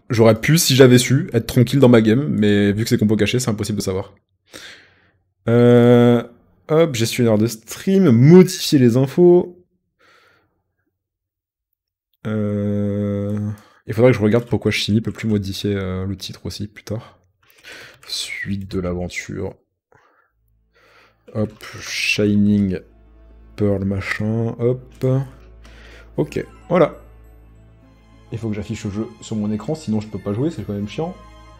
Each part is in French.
J'aurais pu, si j'avais su, être tranquille dans ma game, mais vu que c'est compo caché, c'est impossible de savoir. Euh... Hop, gestionnaire de stream, modifier les infos. Il faudrait que je regarde pourquoi Shiny peut plus modifier le titre aussi plus tard. Suite de l'aventure. Hop, Shining Pearl machin, hop. Ok, voilà. Il faut que j'affiche le jeu sur mon écran, sinon je peux pas jouer, c'est quand même chiant.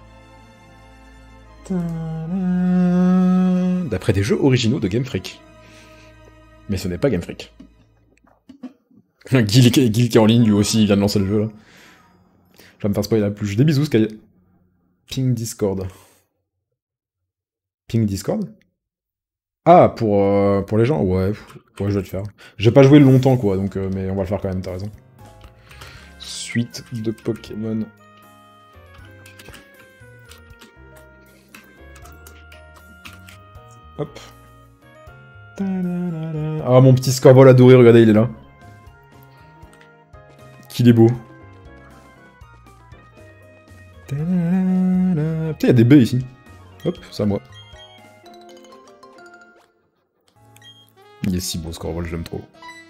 D'après des jeux originaux de Game Freak. Mais ce n'est pas Game Freak. Guil qui est en ligne, lui aussi, il vient de lancer le jeu là. Je vais me faire spoiler la plus. Des bisous, Sky. Ping Discord. Ping Discord? Ah, pour les gens? Ouais, ouais, je vais le faire. J'ai pas joué longtemps, quoi, donc, mais on va le faire quand même, t'as raison. Suite de Pokémon. Hop. Ah, mon petit Scorbol adoré, regardez, il est là. Qu'il est beau. Putain, il y a des baies ici. Hop, c'est à moi. Il est si beau, Scorbol, j'aime trop.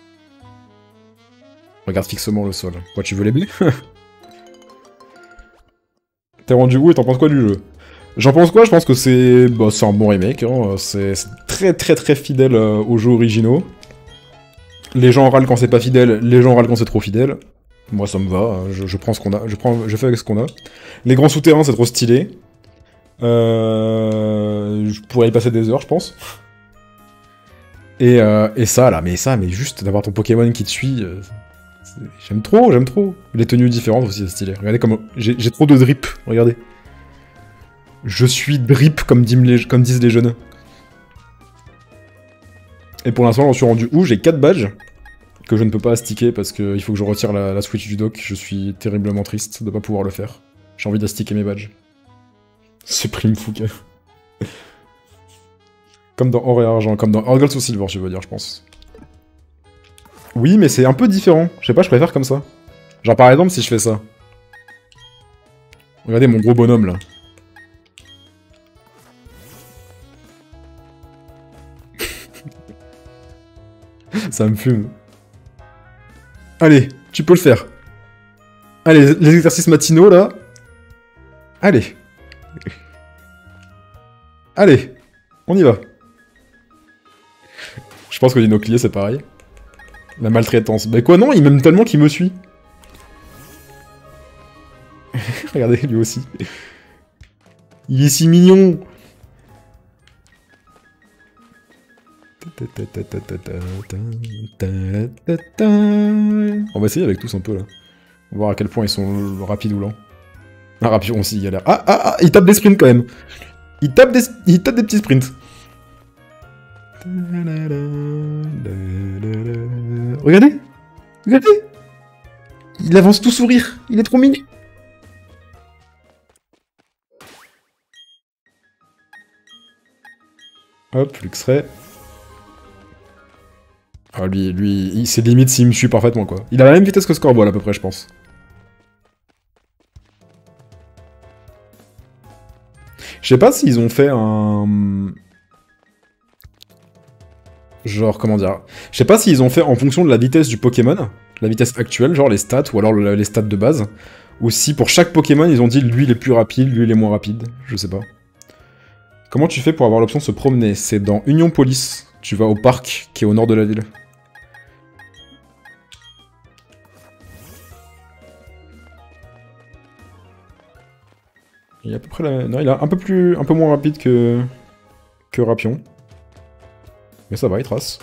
Regarde fixement le sol. Quoi, tu veux les baies? T'es rendu où et t'en penses quoi du jeu? J'en pense quoi? Je pense que c'est un bon remake. Hein. C'est très très très fidèle aux jeux originaux. Les gens râlent quand c'est pas fidèle, les gens râlent quand c'est trop fidèle. Moi ça me va, hein. Je prends ce qu'on a, je fais avec ce qu'on a. Les grands souterrains c'est trop stylé. Je pourrais y passer des heures je pense. Et ça là, mais juste d'avoir ton Pokémon qui te suit, j'aime trop, j'aime trop. Les tenues différentes aussi c'est stylé. Regardez comme j'ai trop de drip, regardez. Je suis drip comme disent les jeunes. Et pour l'instant j'en suis rendu où? J'ai 4 badges. Que je ne peux pas astiquer parce qu'il faut que je retire la Switch du dock. Je suis terriblement triste de ne pas pouvoir le faire. J'ai envie d'astiquer mes badges. Supprime Fouque. Comme dans Or et Argent, comme dans Or Gold ou Silver, je veux dire, je pense. Oui, mais c'est un peu différent. Je sais pas, je préfère comme ça. Genre par exemple, si je fais ça. Regardez mon gros bonhomme là. Ça me fume. Allez, tu peux le faire. Allez, les exercices matinaux là. Allez. Allez, on y va. Je pense que Dinoclier c'est pareil. La maltraitance. Bah quoi non, il m'aime tellement qu'il me suit. Regardez, lui aussi. Il est si mignon. On va essayer avec tous un peu là. On va voir à quel point ils sont rapides ou lents. Ah, rapide aussi, il a l'air. Ah, il tape des sprints quand même. Il tape des petits sprints. Regardez. Regardez. Il avance tout sourire. Il est trop mignon. Hop, Luxray. Ah, lui, c'est limite s'il me suit parfaitement, quoi. Il a la même vitesse que Scorball, à peu près, je pense. Je sais pas s'ils ont fait un... Genre, comment dire... Je sais pas s'ils ont fait en fonction de la vitesse du Pokémon, la vitesse actuelle, genre les stats, ou alors les stats de base, ou si pour chaque Pokémon, ils ont dit lui il est plus rapide, lui il est moins rapide, je sais pas. Comment tu fais pour avoir l'option de se promener? C'est dans Union Police, tu vas au parc qui est au nord de la ville. Il est à peu près la... Non, il est un peu moins rapide que Rapion. Mais ça va, il trace.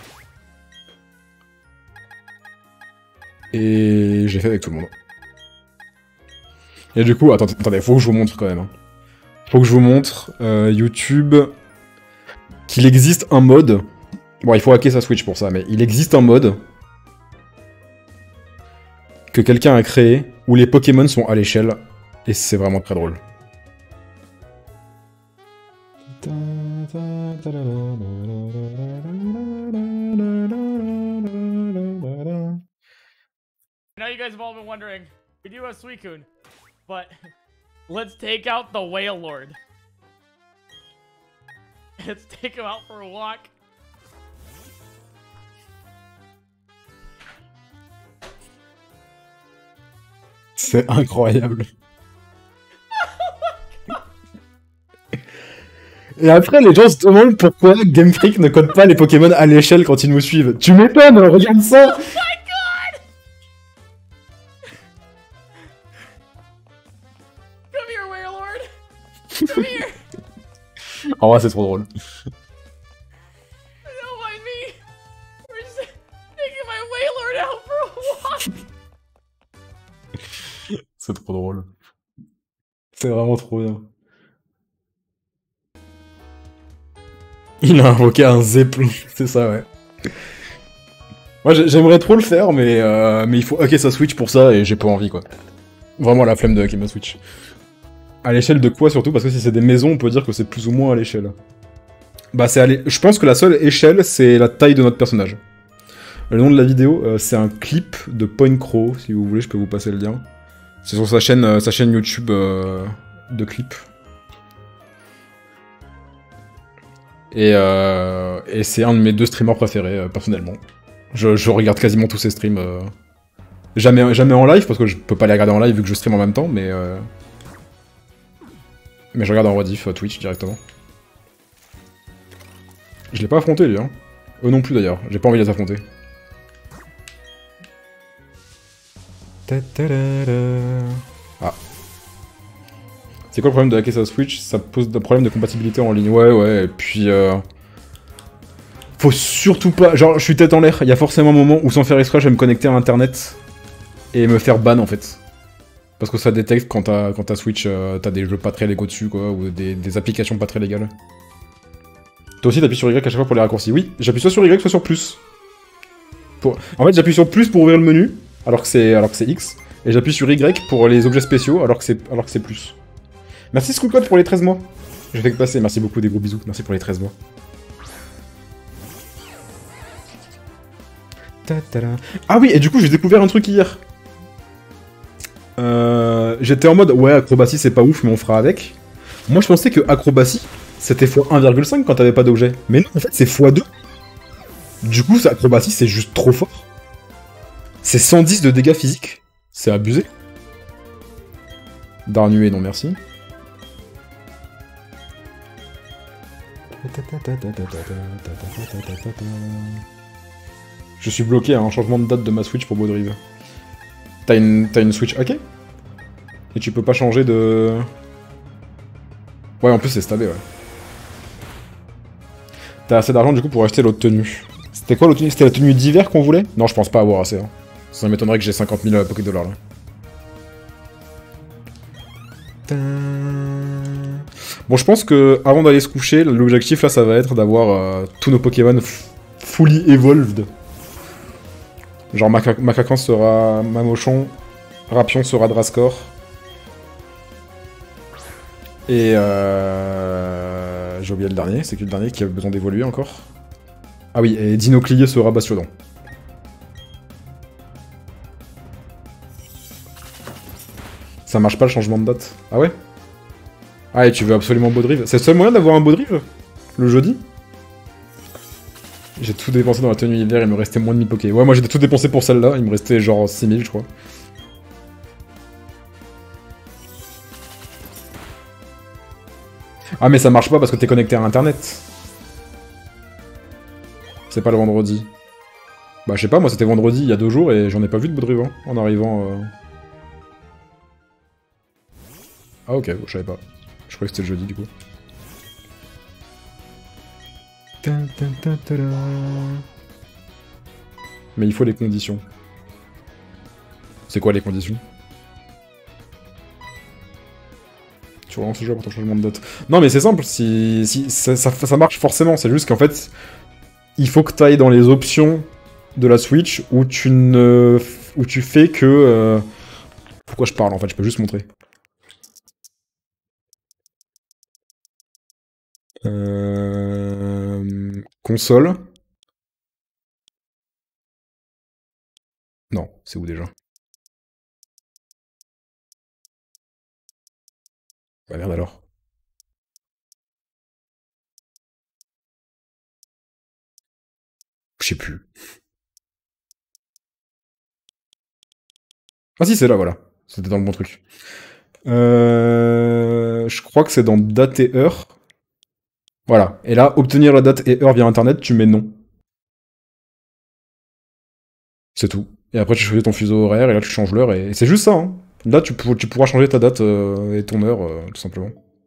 Et j'ai fait avec tout le monde. Et du coup, attendez, faut que je vous montre quand même. Hein. Faut que je vous montre YouTube qu'il existe un mode. Bon, il faut hacker sa Switch pour ça, mais il existe un mode que quelqu'un a créé où les Pokémon sont à l'échelle et c'est vraiment très drôle. I know you guys have all been wondering, we do have Suicune, but Let's take out the Whale Lord. Let's take him out for a walk. C'est incroyable. Et après, les gens se demandent pourquoi Game Freak ne code pas les Pokémon à l'échelle quand ils nous suivent. Tu m'étonnes, regarde ça. Oh my god! Come here, Whale Lord. Come here. En vrai, c'est trop drôle. Don't mind me. We're just taking my Whale Lord out for a walk. C'est trop drôle. C'est vraiment trop bien. Il a invoqué un Zeppelin, c'est ça, ouais. Moi, j'aimerais trop le faire, mais il faut hacker sa Switch pour ça, et j'ai pas envie, quoi. Vraiment la flemme de hacker ma Switch. À l'échelle de quoi, surtout? Parce que si c'est des maisons, on peut dire que c'est plus ou moins à l'échelle. Bah, je pense que la seule échelle, c'est la taille de notre personnage. Le nom de la vidéo, c'est un clip de Point Crow, si vous voulez, je peux vous passer le lien. C'est sur sa chaîne YouTube de clips. Et c'est un de mes 2 streamers préférés, personnellement. Je regarde quasiment tous ses streams. Jamais en live, parce que je peux pas les regarder en live vu que je stream en même temps, mais je regarde en rediff Twitch directement. Je l'ai pas affronté, lui, hein. Eux non plus, d'ailleurs. J'ai pas envie de les affronter. Ah. C'est quoi le problème de hacker sa Switch? Ça pose des problèmes de compatibilité en ligne. Ouais, et puis... Faut surtout pas... Genre, je suis tête en l'air. Il y a forcément un moment où, sans faire exprès, je vais me connecter à Internet et me faire ban, en fait. Parce que ça détecte quand ta Switch, t'as des jeux pas très légaux dessus, quoi, ou des applications pas très légales. Toi aussi, t'appuies sur Y à chaque fois pour les raccourcis. Oui, j'appuie soit sur Y, soit sur plus. En fait, j'appuie sur plus pour ouvrir le menu, alors que c'est X, et j'appuie sur Y pour les objets spéciaux, alors que c'est plus. Merci Scoocode pour les 13 mois. Je fais que passer, merci beaucoup, des gros bisous. Merci pour les 13 mois. Ah oui, et du coup, j'ai découvert un truc hier. J'étais en mode, ouais, acrobatie c'est pas ouf, mais on fera avec. Moi, je pensais que acrobatie, c'était x 1,5 quand t'avais pas d'objet. Mais non, en fait, c'est x2. Du coup, acrobatie, c'est juste trop fort. C'est 110 de dégâts physiques. C'est abusé. Darnué, non merci. Je suis bloqué à un changement de date de ma Switch pour Baudrive. T'as une Switch hackée? Et tu peux pas changer de... Ouais, en plus c'est stabé, ouais. T'as assez d'argent du coup pour acheter l'autre tenue. C'était quoi l'autre tenue? C'était la tenue d'hiver qu'on voulait? Non, je pense pas avoir assez. Hein. Ça m'étonnerait que j'ai 50 000 Poké Dollars là. Bon, je pense que avant d'aller se coucher, l'objectif là, ça va être d'avoir tous nos Pokémon fully evolved. Genre Macacan sera Mamochon, Rapion sera Drascore. Et j'ai oublié le dernier, c'est qui le dernier qui a besoin d'évoluer encore? Ah oui, et Dinoclier sera Bastiodon. Ça marche pas le changement de date. Ah ouais? Ah et tu veux absolument Baudrive? C'est le seul moyen d'avoir un Baudrive? Le jeudi? J'ai tout dépensé dans la tenue hiver, il me restait moins de 1000 Poké. Ouais, moi j'ai tout dépensé pour celle-là, il me restait genre 6000 je crois. Ah mais ça marche pas parce que t'es connecté à internet. C'est pas le vendredi. Bah je sais pas, moi c'était vendredi il y a 2 jours et j'en ai pas vu de Baudrive hein, en arrivant. Ah ok, bon, je savais pas. Je croyais que c'était le jeudi du coup. Mais il faut les conditions. C'est quoi les conditions? Tu relances le jeu pour ton changement de date. Non mais c'est simple, si ça marche forcément, c'est juste qu'en fait, il faut que tu ailles dans les options de la Switch où tu fais que... Pourquoi je parle en fait, je peux juste montrer. Console. Non, c'est où déjà? Bah merde alors. Je sais plus. Ah si, c'est là, voilà. C'était dans le bon truc. Je crois que c'est dans date et heure. Voilà. Et là, obtenir la date et heure via internet, tu mets non. C'est tout. Et après, tu choisis ton fuseau horaire et là, tu changes l'heure et c'est juste ça. Hein. Là, tu pourras changer ta date et ton heure, tout simplement.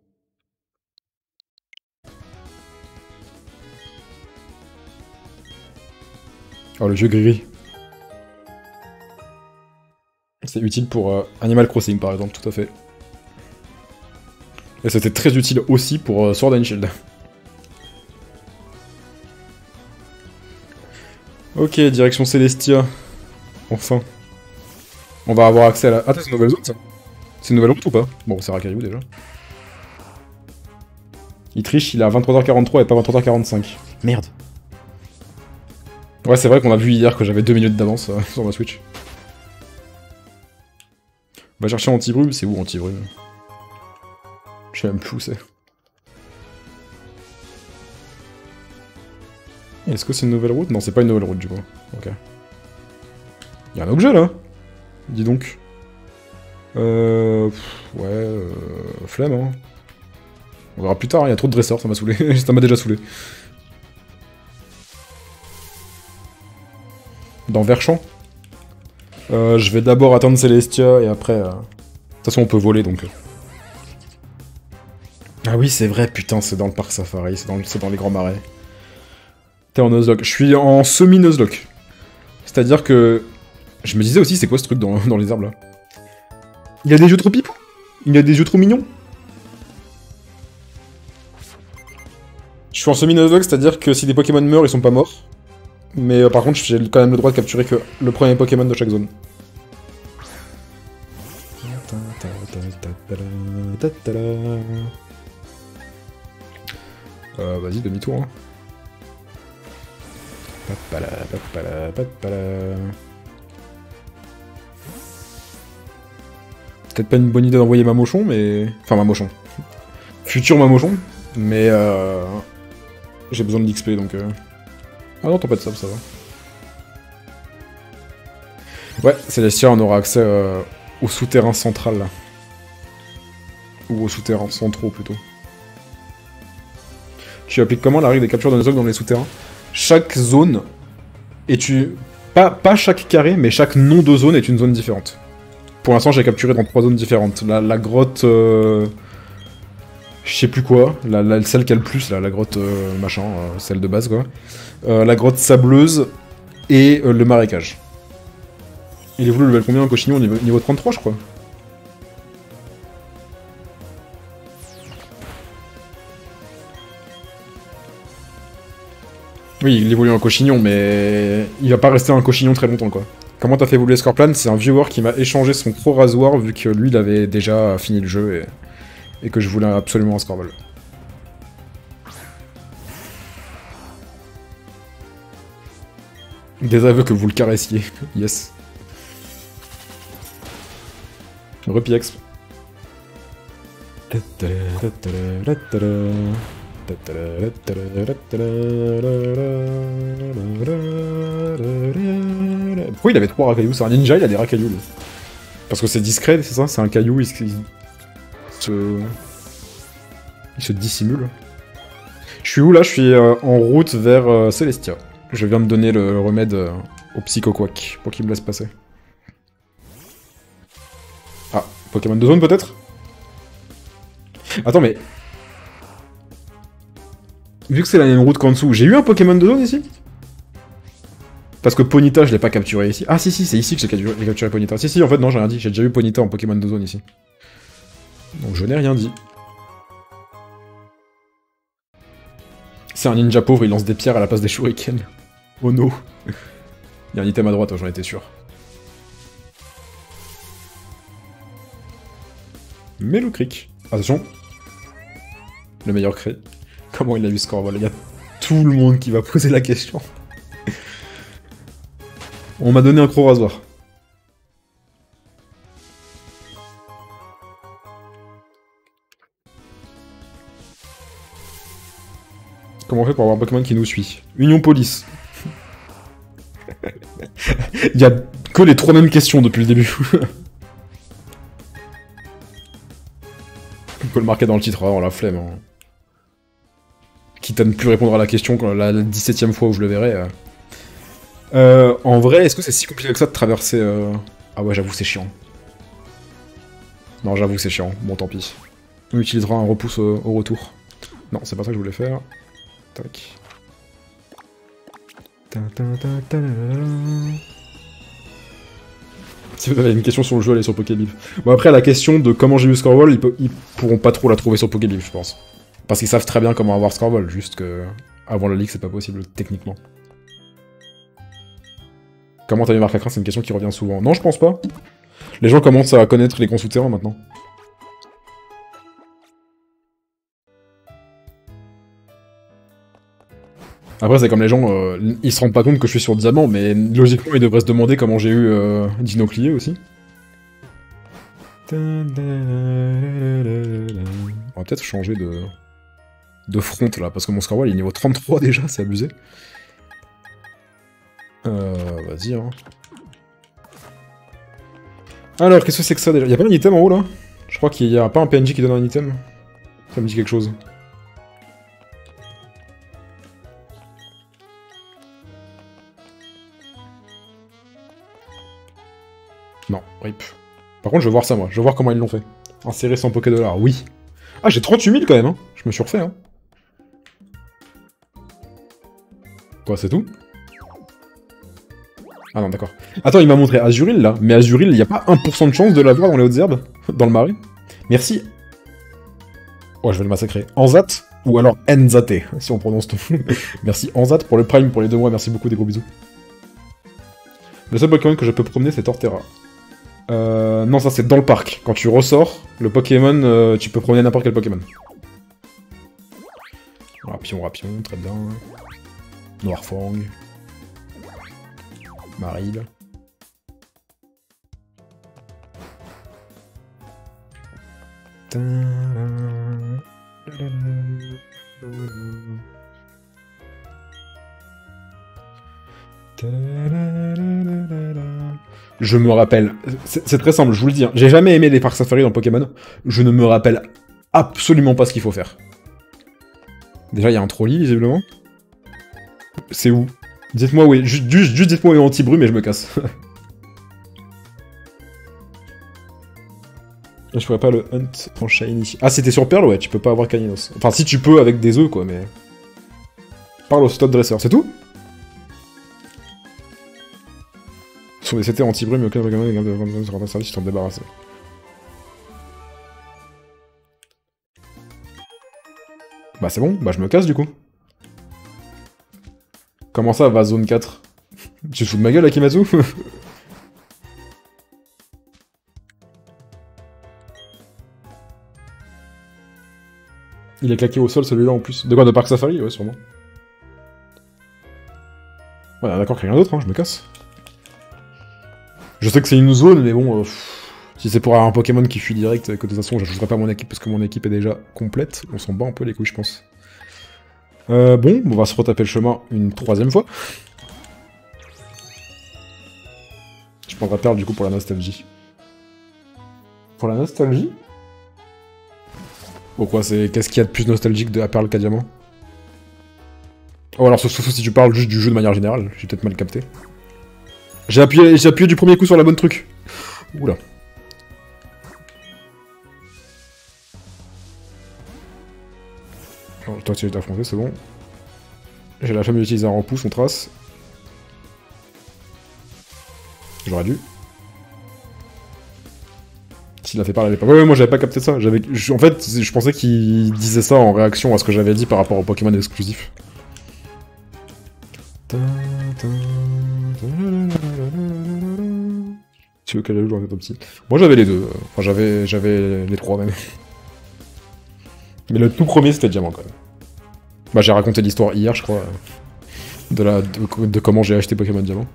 Oh, le vieux gris. C'est utile pour Animal Crossing, par exemple, tout à fait. Et c'était très utile aussi pour Sword and Shield. Ok, direction Celestia. Enfin. On va avoir accès à la... Attends, c'est une nouvelle zone, ça? C'est une nouvelle route ou pas? Bon, c'est Rakayu, déjà. Il triche, il est à 23h43 et pas 23h45. Merde. Ouais, c'est vrai qu'on a vu hier que j'avais 2 minutes d'avance sur ma Switch. On va chercher anti-brume, c'est où anti-brume? Je sais même plus où c'est. Est-ce que c'est une nouvelle route? Non, c'est pas une nouvelle route du coup. Ok. Y'a un objet là? Dis donc. Flemme hein. On verra plus tard, il y a trop de dresseurs, ça m'a saoulé. Ça m'a déjà saoulé. Dans Verchamp. Je vais d'abord atteindre Celestia et après... De toute façon, on peut voler donc... Ah oui, c'est vrai, putain, c'est dans le parc Safari, c'est dans les grands marais. T'es en Nuzlocke. Je suis en semi-Nuzlocke. C'est-à-dire que... Je me disais aussi, c'est quoi ce truc dans les arbres là? Il y a des yeux trop pipou. Il y a des yeux trop mignons. Je suis en semi-Nuzlocke, c'est-à-dire que si des Pokémon meurent, ils sont pas morts. Mais par contre, j'ai quand même le droit de capturer que le premier Pokémon de chaque zone. Vas-y, demi-tour. Hein. Peut-être pas une bonne idée d'envoyer Mamochon, mais... Enfin, Mamochon. Futur Mamochon. Mais j'ai besoin de l'XP, donc... Ah non, t'as pas de sable, ça va. Ouais, Célestia, on aura accès au souterrain central, là. Ou aux souterrains centraux, plutôt. Tu appliques comment la règle des captures de Nuzlocke dans les souterrains? Chaque zone est une... Pas chaque carré, mais chaque nom de zone est une zone différente. Pour l'instant, j'ai capturé dans 3 zones différentes. La grotte... Je sais plus quoi. Celle qui a le plus, là, la grotte machin, celle de base, quoi. La grotte sableuse et le marécage. Il est voulu level combien en Cochignon? Niveau 33, je crois. Oui, il évolue en cochignon, mais il va pas rester un cochignon très longtemps, quoi. Comment t'as fait évoluer Scorpion? C'est un viewer qui m'a échangé son pro rasoir, vu que lui, il avait déjà fini le jeu, et que je voulais absolument un Scorball. Des aveux que vous le caressiez. Yes. Repi exp. Pourquoi il avait 3 racailloux? C'est un ninja, il a des racailloux, lui. Parce que c'est discret, c'est ça? C'est un caillou, il se dissimule. Je suis où, là? Je suis en route vers Celestia. Je viens de donner le remède au Psychoquack pour qu'il me laisse passer. Ah, Pokémon de zone, peut-être? Attends, mais... Vu que c'est la même route qu'en dessous, j'ai eu un Pokémon de zone ici? Parce que Ponyta, je l'ai pas capturé ici. Ah si, c'est ici que j'ai capturé Ponyta. Si, en fait, non, j'ai rien dit. J'ai déjà eu Ponyta en Pokémon de zone ici. Donc je n'ai rien dit. C'est un ninja pauvre, il lance des pierres à la place des shurikens. Oh no. Il y a un item à droite, j'en étais sûr. Melou Creek. Attention. Le meilleur cri. Comment il a eu Scorball? Il y a tout le monde qui va poser la question. On m'a donné un gros rasoir. Comment on fait pour avoir un Pokémon qui nous suit? Union Police. Il y a que les 3 mêmes questions depuis le début. On peut le marquer dans le titre, on la flemme. Hein. Quitte à ne plus répondre à la question la 17ème fois où je le verrai. En vrai, est-ce que c'est si compliqué que ça de traverser... Ah ouais, j'avoue, c'est chiant. Non, j'avoue, c'est chiant. Bon, tant pis. On utilisera un repousse au retour. Non, c'est pas ça que je voulais faire. Tac. Si vous avez une question sur le jeu, allez sur Pokébip. Bon, après, la question de comment j'ai eu Scorball, ils pourront pas trop la trouver sur Pokébip, je pense. Parce qu'ils savent très bien comment avoir Scorball, juste que... Avant la ligue, c'est pas possible, techniquement. Comment t'as eu Marc-Lacrin, c'est une question qui revient souvent. Non, je pense pas. Les gens commencent à connaître les grands souterrains, maintenant. Après, c'est comme les gens, ils se rendent pas compte que je suis sur Diamant, mais logiquement, ils devraient se demander comment j'ai eu Dinoclier aussi. On va peut-être changer de front, là, parce que mon Scorball, il est niveau 33 déjà, c'est abusé. Vas-y, hein. Alors, qu'est-ce que c'est que ça, déjà? Y'a pas un item en haut, là? Je crois qu'il y a pas un PNJ qui donne un item. Ça me dit quelque chose. Non, rip. Par contre, je veux voir ça, moi. Je veux voir comment ils l'ont fait. Insérer 100 Poké$, oui. Ah, j'ai 38 000 quand même, hein. Je me suis refait, hein. Quoi, c'est tout? Ah non, d'accord. Attends, il m'a montré Azuril, là. Mais Azuril, il n'y a pas 1% de chance de l'avoir dans les hautes herbes? Dans le marais? Merci. Oh, je vais le massacrer. Anzat ou alors Enzate, si on prononce tout. Merci Anzat pour le prime pour les 2 mois. Merci beaucoup, des gros bisous. Le seul Pokémon que je peux promener, c'est Torterra. Non, ça c'est dans le parc. Quand tu ressors, le Pokémon, tu peux promener n'importe quel Pokémon. Rapion, très bien. Noirfang. Maril. Je me rappelle, c'est très simple, je vous le dis, hein. J'ai jamais aimé les parcs safari dans Pokémon, je ne me rappelle absolument pas ce qu'il faut faire. Déjà, il y a un trolley, visiblement. C'est où? Dites-moi où est... Juste dites-moi où est anti-brume et je me casse. Je ferais pas le hunt en shiny. Ah, c'était sur Perle, ouais, tu peux pas avoir Caninos. Enfin, si tu peux avec des œufs, quoi, mais... Parle au stop dresseur, c'est tout? Sur des CT anti-brume, aucun Pokémon est capable de se rendre un service, tu t'en débarrasses. Bah c'est bon, bah je me casse du coup. Comment ça va zone 4? Tu te fous de ma gueule, Akimatsu? Il est claqué au sol celui-là en plus. De quoi, de Parc Safari? Ouais, sûrement. Ouais, d'accord, rien d'autre, hein, je me casse. Je sais que c'est une zone, mais bon, si c'est pour avoir un Pokémon qui fuit direct, que de toute façon, j'ajouterai pas mon équipe parce que mon équipe est déjà complète. On s'en bat un peu les couilles, je pense. Bon, on va se retaper le chemin une 3ème fois. Je prendrai Perle du coup pour la nostalgie. Pour la nostalgie? Pourquoi c'est... Qu'est-ce qu'il y a de plus nostalgique de la Perle qu'à Diamant? Oh alors, sauf si tu parles juste du jeu de manière générale, j'ai peut-être mal capté. J'ai appuyé du premier coup sur la bonne truc. Oula. Alors, toi tu es affronté, c'est bon. J'ai la flemme d'utiliser un repousse, on trace. J'aurais dû. S'il a fait parler à l'époque. Ouais, moi j'avais pas capté ça. En fait, je pensais qu'il disait ça en réaction à ce que j'avais dit par rapport au Pokémon exclusif. Tu veux qu'elle joue dans petit? Moi j'avais les deux. Enfin j'avais les 3 même. Mais le tout premier c'était Diamant quand même. Bah j'ai raconté l'histoire hier je crois. De comment j'ai acheté Pokémon Diamant.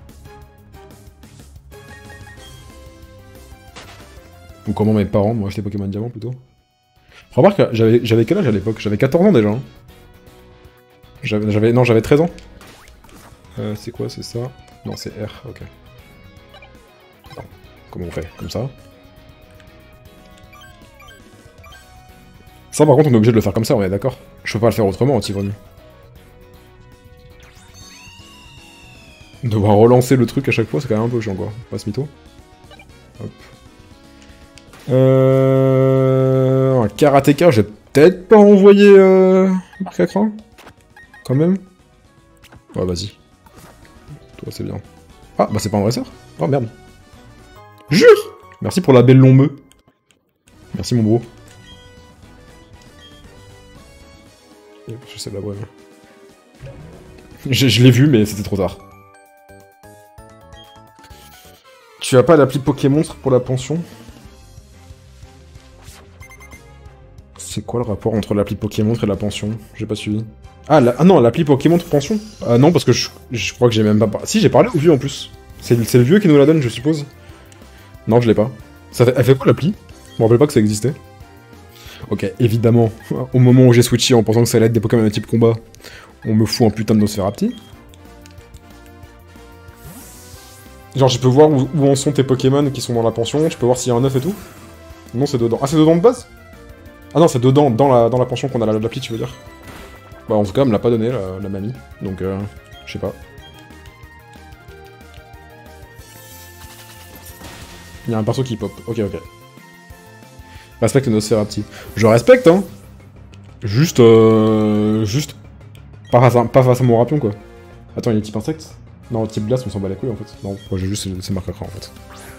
Ou comment mes parents m'ont acheté Pokémon Diamant plutôt. Remarque, j'avais quel âge à l'époque? J'avais 14 ans déjà. Hein. Non, j'avais 13 ans. C'est quoi, c'est ça? Non, c'est R, ok. Non. Comment on fait? Comme ça. Ça, par contre, on est obligé de le faire comme ça, on est d'accord? Je peux pas le faire autrement, anti-grenu. Devoir relancer le truc à chaque fois, c'est quand même un peu chiant, quoi. Passe mytho. Hop. Un karatéka, j'ai peut-être pas envoyé Marc à cran. Quand même. Ouais, vas-y. Toi, c'est bien. Ah, bah c'est pas un dresseur. Oh, merde. Jure. Merci pour la belle longue. Merci, mon bro. Je sais la brève. Je l'ai vu, mais c'était trop tard. Tu as pas l'appli Pokémon pour la pension? C'est quoi le rapport entre l'appli Pokémon et la pension? J'ai pas suivi. Ah, ah non, l'appli Pokémon pension? Ah non, parce que je crois que j'ai même pas... Si, j'ai parlé au vieux en plus. C'est le vieux qui nous la donne, je suppose. Non, je l'ai pas. Elle fait quoi l'appli? Je me rappelle pas que ça existait. Ok, évidemment, au moment où j'ai switché en pensant que ça allait être des Pokémon de type combat, on me fout un putain de Nosferapti. Genre, je peux voir où en sont tes Pokémon qui sont dans la pension, je peux voir s'il y a un œuf et tout. Non, c'est dedans. Ah, c'est dedans de base? Ah non, c'est dedans, dans la pension qu'on a l'appli, tu veux dire? Bah, en tout cas, elle me l'a pas donné, la mamie. Donc, je sais pas. Il y a un perso qui pop. Ok, ok. Respecte Nosferapti. Je respecte, hein. Juste, pas face à mon rapion, quoi. Attends, il est type insecte? Non, type glace, on s'en bat les couilles, en fait. Non, moi j'ai juste ces marques à cran, en fait.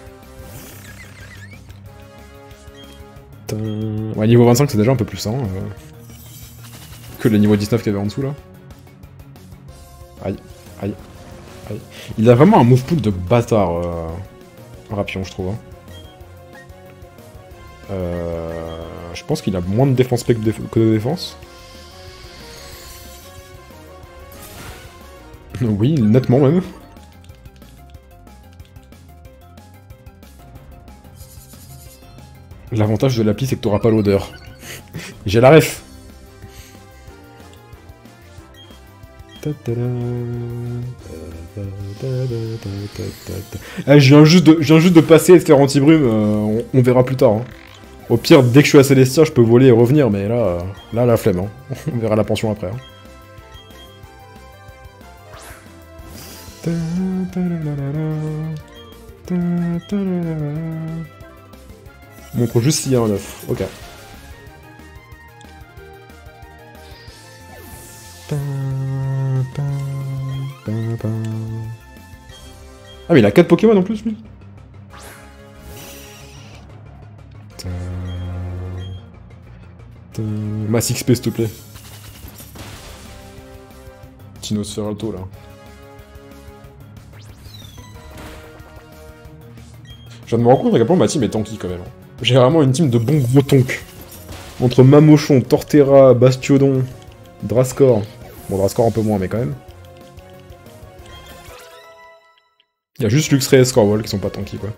Ouais, niveau 25, c'est déjà un peu plus sain. Que le niveau 19 qu'il y avait en dessous, là. Aïe, aïe, aïe. Il a vraiment un move pool de bâtard, Rapion, je trouve. Hein. Je pense qu'il a moins de défense spec que de défense. Oui, nettement même. L'avantage de l'appli, c'est que t'auras pas l'odeur. J'ai la ref. Je viens juste de passer et de faire anti-brume, on verra plus tard. Hein. Au pire, dès que je suis à Célestia, je peux voler et revenir, mais là, la flemme. Hein. On verra la pension après. Hein. Montre juste s'il y a un œuf. Ok. Ah mais il a 4 Pokémon en plus lui. Mass XP s'il te plaît. Tinosferalto là. Je viens de me rendre compte à quel point ma team est tanky quand même. J'ai vraiment une team de bons gros tonks. Entre Mamochon, Torterra, Bastiodon, Drascore. Bon, Drascore un peu moins, mais quand même. Il y a juste Luxray et Scorwall qui sont pas tanky, quoi.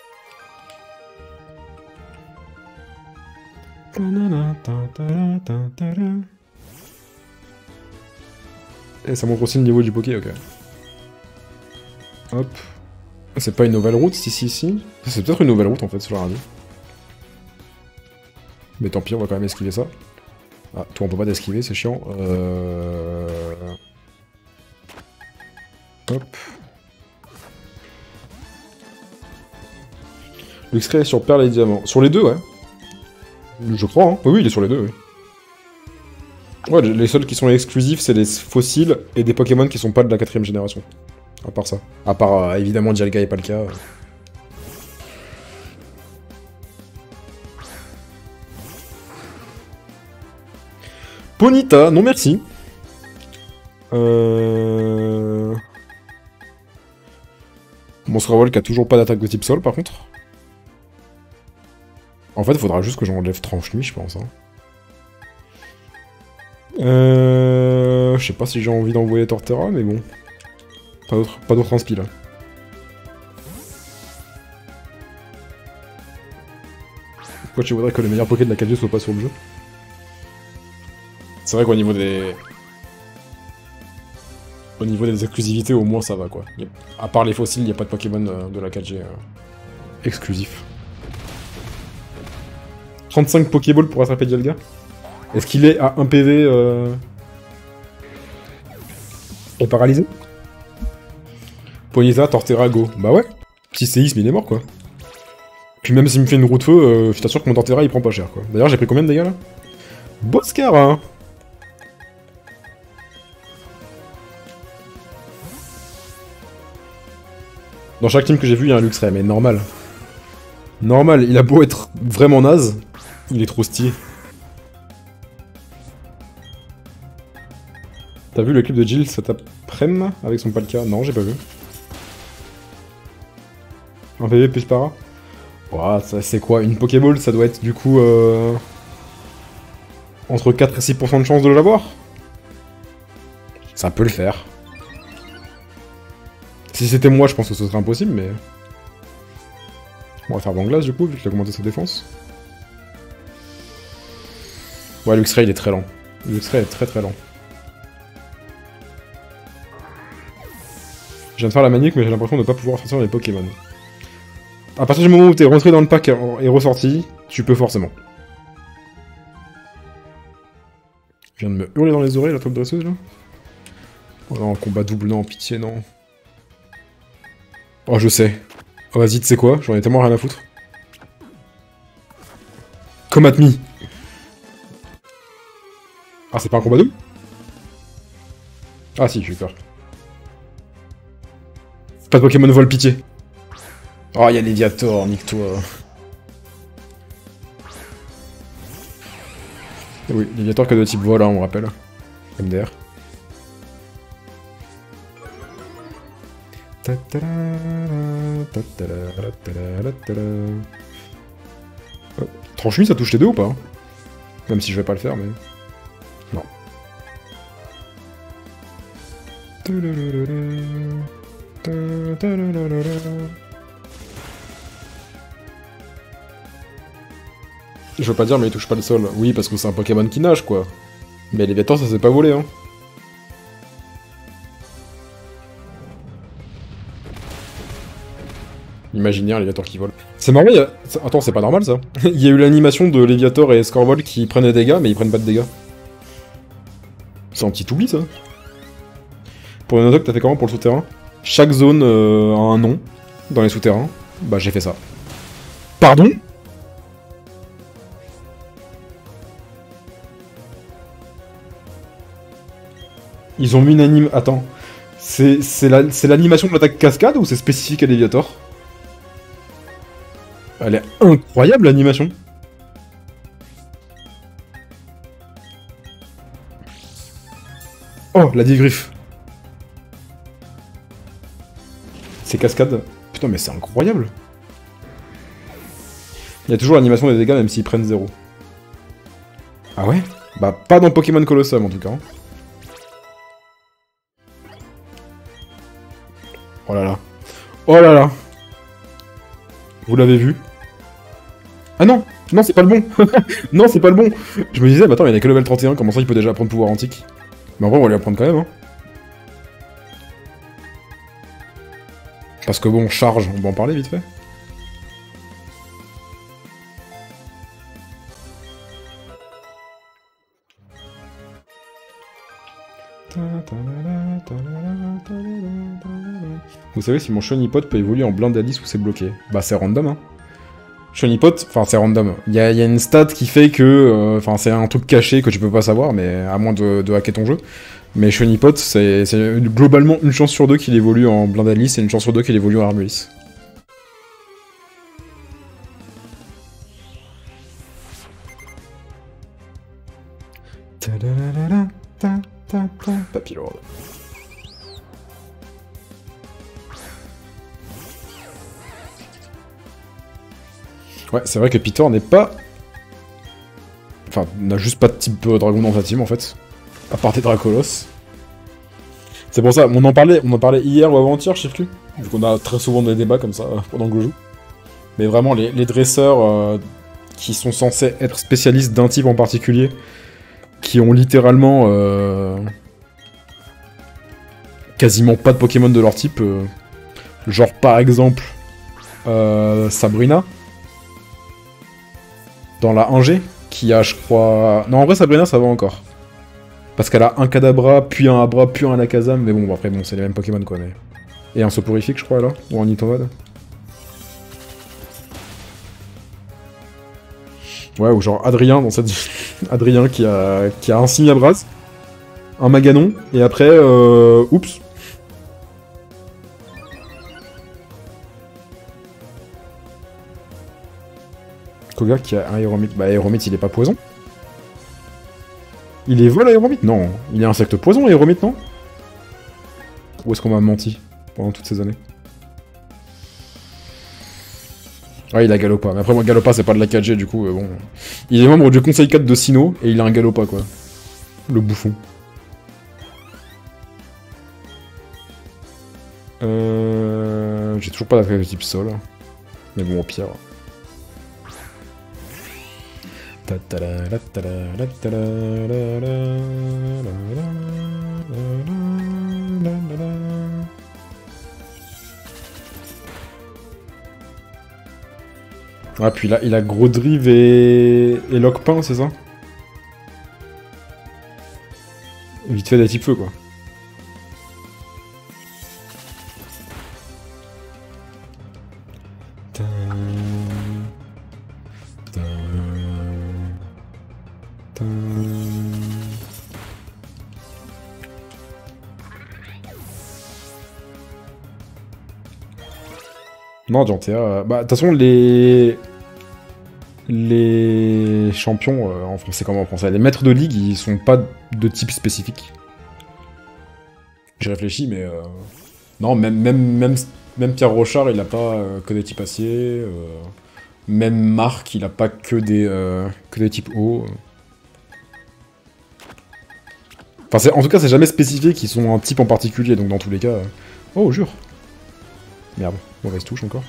Et ça montre aussi le niveau du Poké, ok. Hop. C'est pas une nouvelle route, si. C'est peut-être une nouvelle route en fait, sur la radio. Mais tant pis, on va quand même esquiver ça. Ah, toi on peut pas t'esquiver, c'est chiant. Hop. Luxray est sur Perle et Diamant. Sur les deux, ouais. Je crois, hein. Oui, il est sur les deux, oui. Ouais, les seuls qui sont exclusifs, c'est les fossiles et des Pokémon qui sont pas de la 4ème génération. À part ça. À part, évidemment, Dialga et Palkia. Ponyta, non merci. Monsrewall qui a toujours pas d'attaque de type sol, par contre. En fait, il faudra juste que j'enlève Tranche-Nuit, je pense. Hein. Je sais pas si j'ai envie d'envoyer Torterra, mais bon. Pas d'autre inspi, là. Pourquoi tu voudrais que le meilleur Poké de la 4G soit pas sur le jeu? C'est vrai qu'au niveau des... Au niveau des exclusivités, au moins ça va quoi. À part les fossiles, il n'y a pas de Pokémon de la 4G exclusif. 35 Pokéballs pour attraper Dialga. Est-ce qu'il est à 1 PV et paralysé? Ponyta, Torterra, go. Bah ouais. Petit séisme, il est mort quoi. Puis même s'il me fait une roue de feu, je t'assure que mon Torterra il prend pas cher quoi. D'ailleurs, j'ai pris combien de dégâts là? Boscar, hein. Dans chaque team que j'ai vu, il y a un Luxray, mais normal. Normal, il a beau être vraiment naze, il est trop stylé. T'as vu le clip de Jill cet après-midi avec son Palkia? Non, j'ai pas vu. Un PV plus para? Ouah, ça c'est quoi? Une Pokéball, ça doit être du coup entre 4 et 6% de chance de l'avoir? Ça peut le faire. Si c'était moi, je pense que ce serait impossible, mais... On va faire Vanglace du coup, vu qu'il a augmenté sa défense. Ouais, Luxray il est très lent. Luxray est très lent. Je viens de faire la manique, mais j'ai l'impression de ne pas pouvoir sortir les Pokémon. À partir du moment où t'es rentré dans le pack et ressorti, tu peux forcément. Je viens de me hurler dans les oreilles, la top dresseuse, là. Oh non, combat double, non, pitié, non. Oh, je sais. Oh, vas-y, tu sais quoi? J'en ai tellement rien à foutre. Come at me. Ah, c'est pas un combat double? Ah si, j'ai eu peur. Pas de Pokémon vol, pitié. Oh, y'a Léviator, nique-toi. Oui, Léviator que de type vol, hein, on me rappelle. MDR. Tranche-lui, ça touche les deux ou pas? Même si je vais pas le faire, mais... Non. Je veux pas dire, mais il touche pas le sol. Oui, parce que c'est un Pokémon qui nage, quoi. Mais Léviator, ça s'est pas volé, hein. Imaginez un Léviator qui vole. C'est marrant, Attends, c'est pas normal, ça. Il y a eu l'animation de Léviator et Scorvol qui prennent des dégâts, mais ils prennent pas de dégâts. C'est un petit oubli, ça. Pour une autre, t'as fait comment pour le souterrain? Chaque zone a un nom dans les souterrains. Bah, j'ai fait ça. Pardon? Ils ont mis une anime... Attends. C'est l'animation de l'attaque cascade ou c'est spécifique à Léviator? Elle est incroyable, l'animation. Oh, la digriffe. C'est cascade. Putain, mais c'est incroyable. Il y a toujours l'animation des dégâts, même s'ils prennent 0. Ah ouais? Bah, pas dans Pokémon Colossum, en tout cas. Oh là là. Oh là là. Vous l'avez vu? Ah non! Non, c'est pas le bon! Non, c'est pas le bon! Je me disais, bah attends, il y en a que level 31, comment ça il peut déjà apprendre pouvoir antique? Mais en vrai, on va lui apprendre quand même, hein. Parce que bon, charge, on va en parler vite fait. Vous savez si mon Shonipot peut évoluer en Blindalice ou c'est bloqué? Bah c'est random, hein. Shonipot, enfin c'est random. Il y a une stat qui fait que... Enfin c'est un truc caché que tu peux pas savoir, mais à moins de hacker ton jeu. Mais Shonipot, c'est globalement une chance sur deux qu'il évolue en Blindalice et une chance sur deux qu'il évolue en Armulis. Papillon. Ouais, c'est vrai que Peter n'est pas... Enfin, n'a juste pas de type dragon dans sa team, en fait. À part des Dracolos. C'est pour ça, on en parlait hier ou avant-hier, je sais plus. Vu qu'on a très souvent des débats comme ça pendant que je joue. Mais vraiment, les dresseurs qui sont censés être spécialistes d'un type en particulier, qui ont littéralement quasiment pas de Pokémon de leur type. Genre par exemple Sabrina. Dans la 1G, qui a je crois... Non en vrai Sabrina ça va encore. Parce qu'elle a un Kadabra, puis un Abra, puis un Alakazam, mais bon après bon c'est les mêmes Pokémon quoi mais... Et un Soporifique je crois là, ou un Nitovod. Ouais ou genre Adrien dans cette... Adrien qui a un Simiabras, un Maganon, et après oups. Koga qui a un Aéromite. Bah Aéromite il est pas poison. Il est vol Aéromite? Non. Il est insecte poison Aéromite non? Ou est-ce qu'on m'a menti pendant toutes ces années? Ouais il a Galopa. Mais après moi Galopa c'est pas de la 4G du coup bon. Il est membre du conseil 4 de Sinnoh et il a un Galopa quoi. Le bouffon. J'ai toujours pas d'attaque de type sol. Mais bon au pire. Ah puis là il a Gros Drive et Lockpain c'est ça? Vite fait des types feu quoi. Non, Dianthea... Bah, de toute façon, les champions, en français comme en français, les maîtres de ligue, ils sont pas de type spécifique. J'ai réfléchi, mais... Non, même Pierre Rochard, il a pas que des types acier. Même Marc, il a pas que des types eau. Enfin, en tout cas, c'est jamais spécifié qu'ils sont un type en particulier, donc dans tous les cas... Oh, jure. Merde, mauvaise touche encore.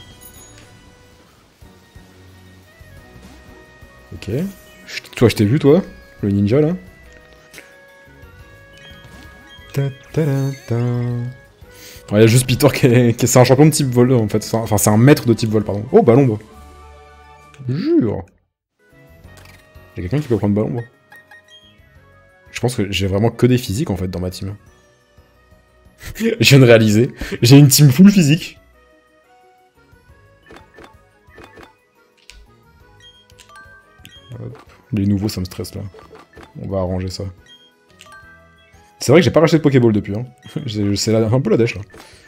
Ok. Toi, je t'ai vu, toi. Le ninja, là. Il y a juste Peter qui c'est un champion de type vol, en fait. Enfin, c'est un maître de type vol, pardon. Oh, Ballombre. Jure. Y'a quelqu'un qui peut prendre Ballombre. Je pense que j'ai vraiment que des physiques, en fait, dans ma team. Je viens de réaliser. J'ai une team full physique. Les nouveaux, ça me stresse là. On va arranger ça. C'est vrai que j'ai pas racheté de Pokéball depuis. Hein. C'est un peu la dèche là.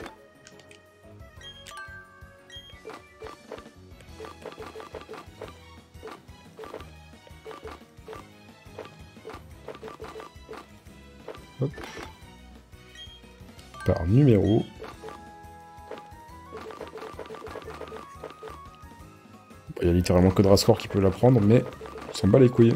Hop. Par numéro. Il y a littéralement que Drascore qui peut la prendre, mais on s'en bat les couilles.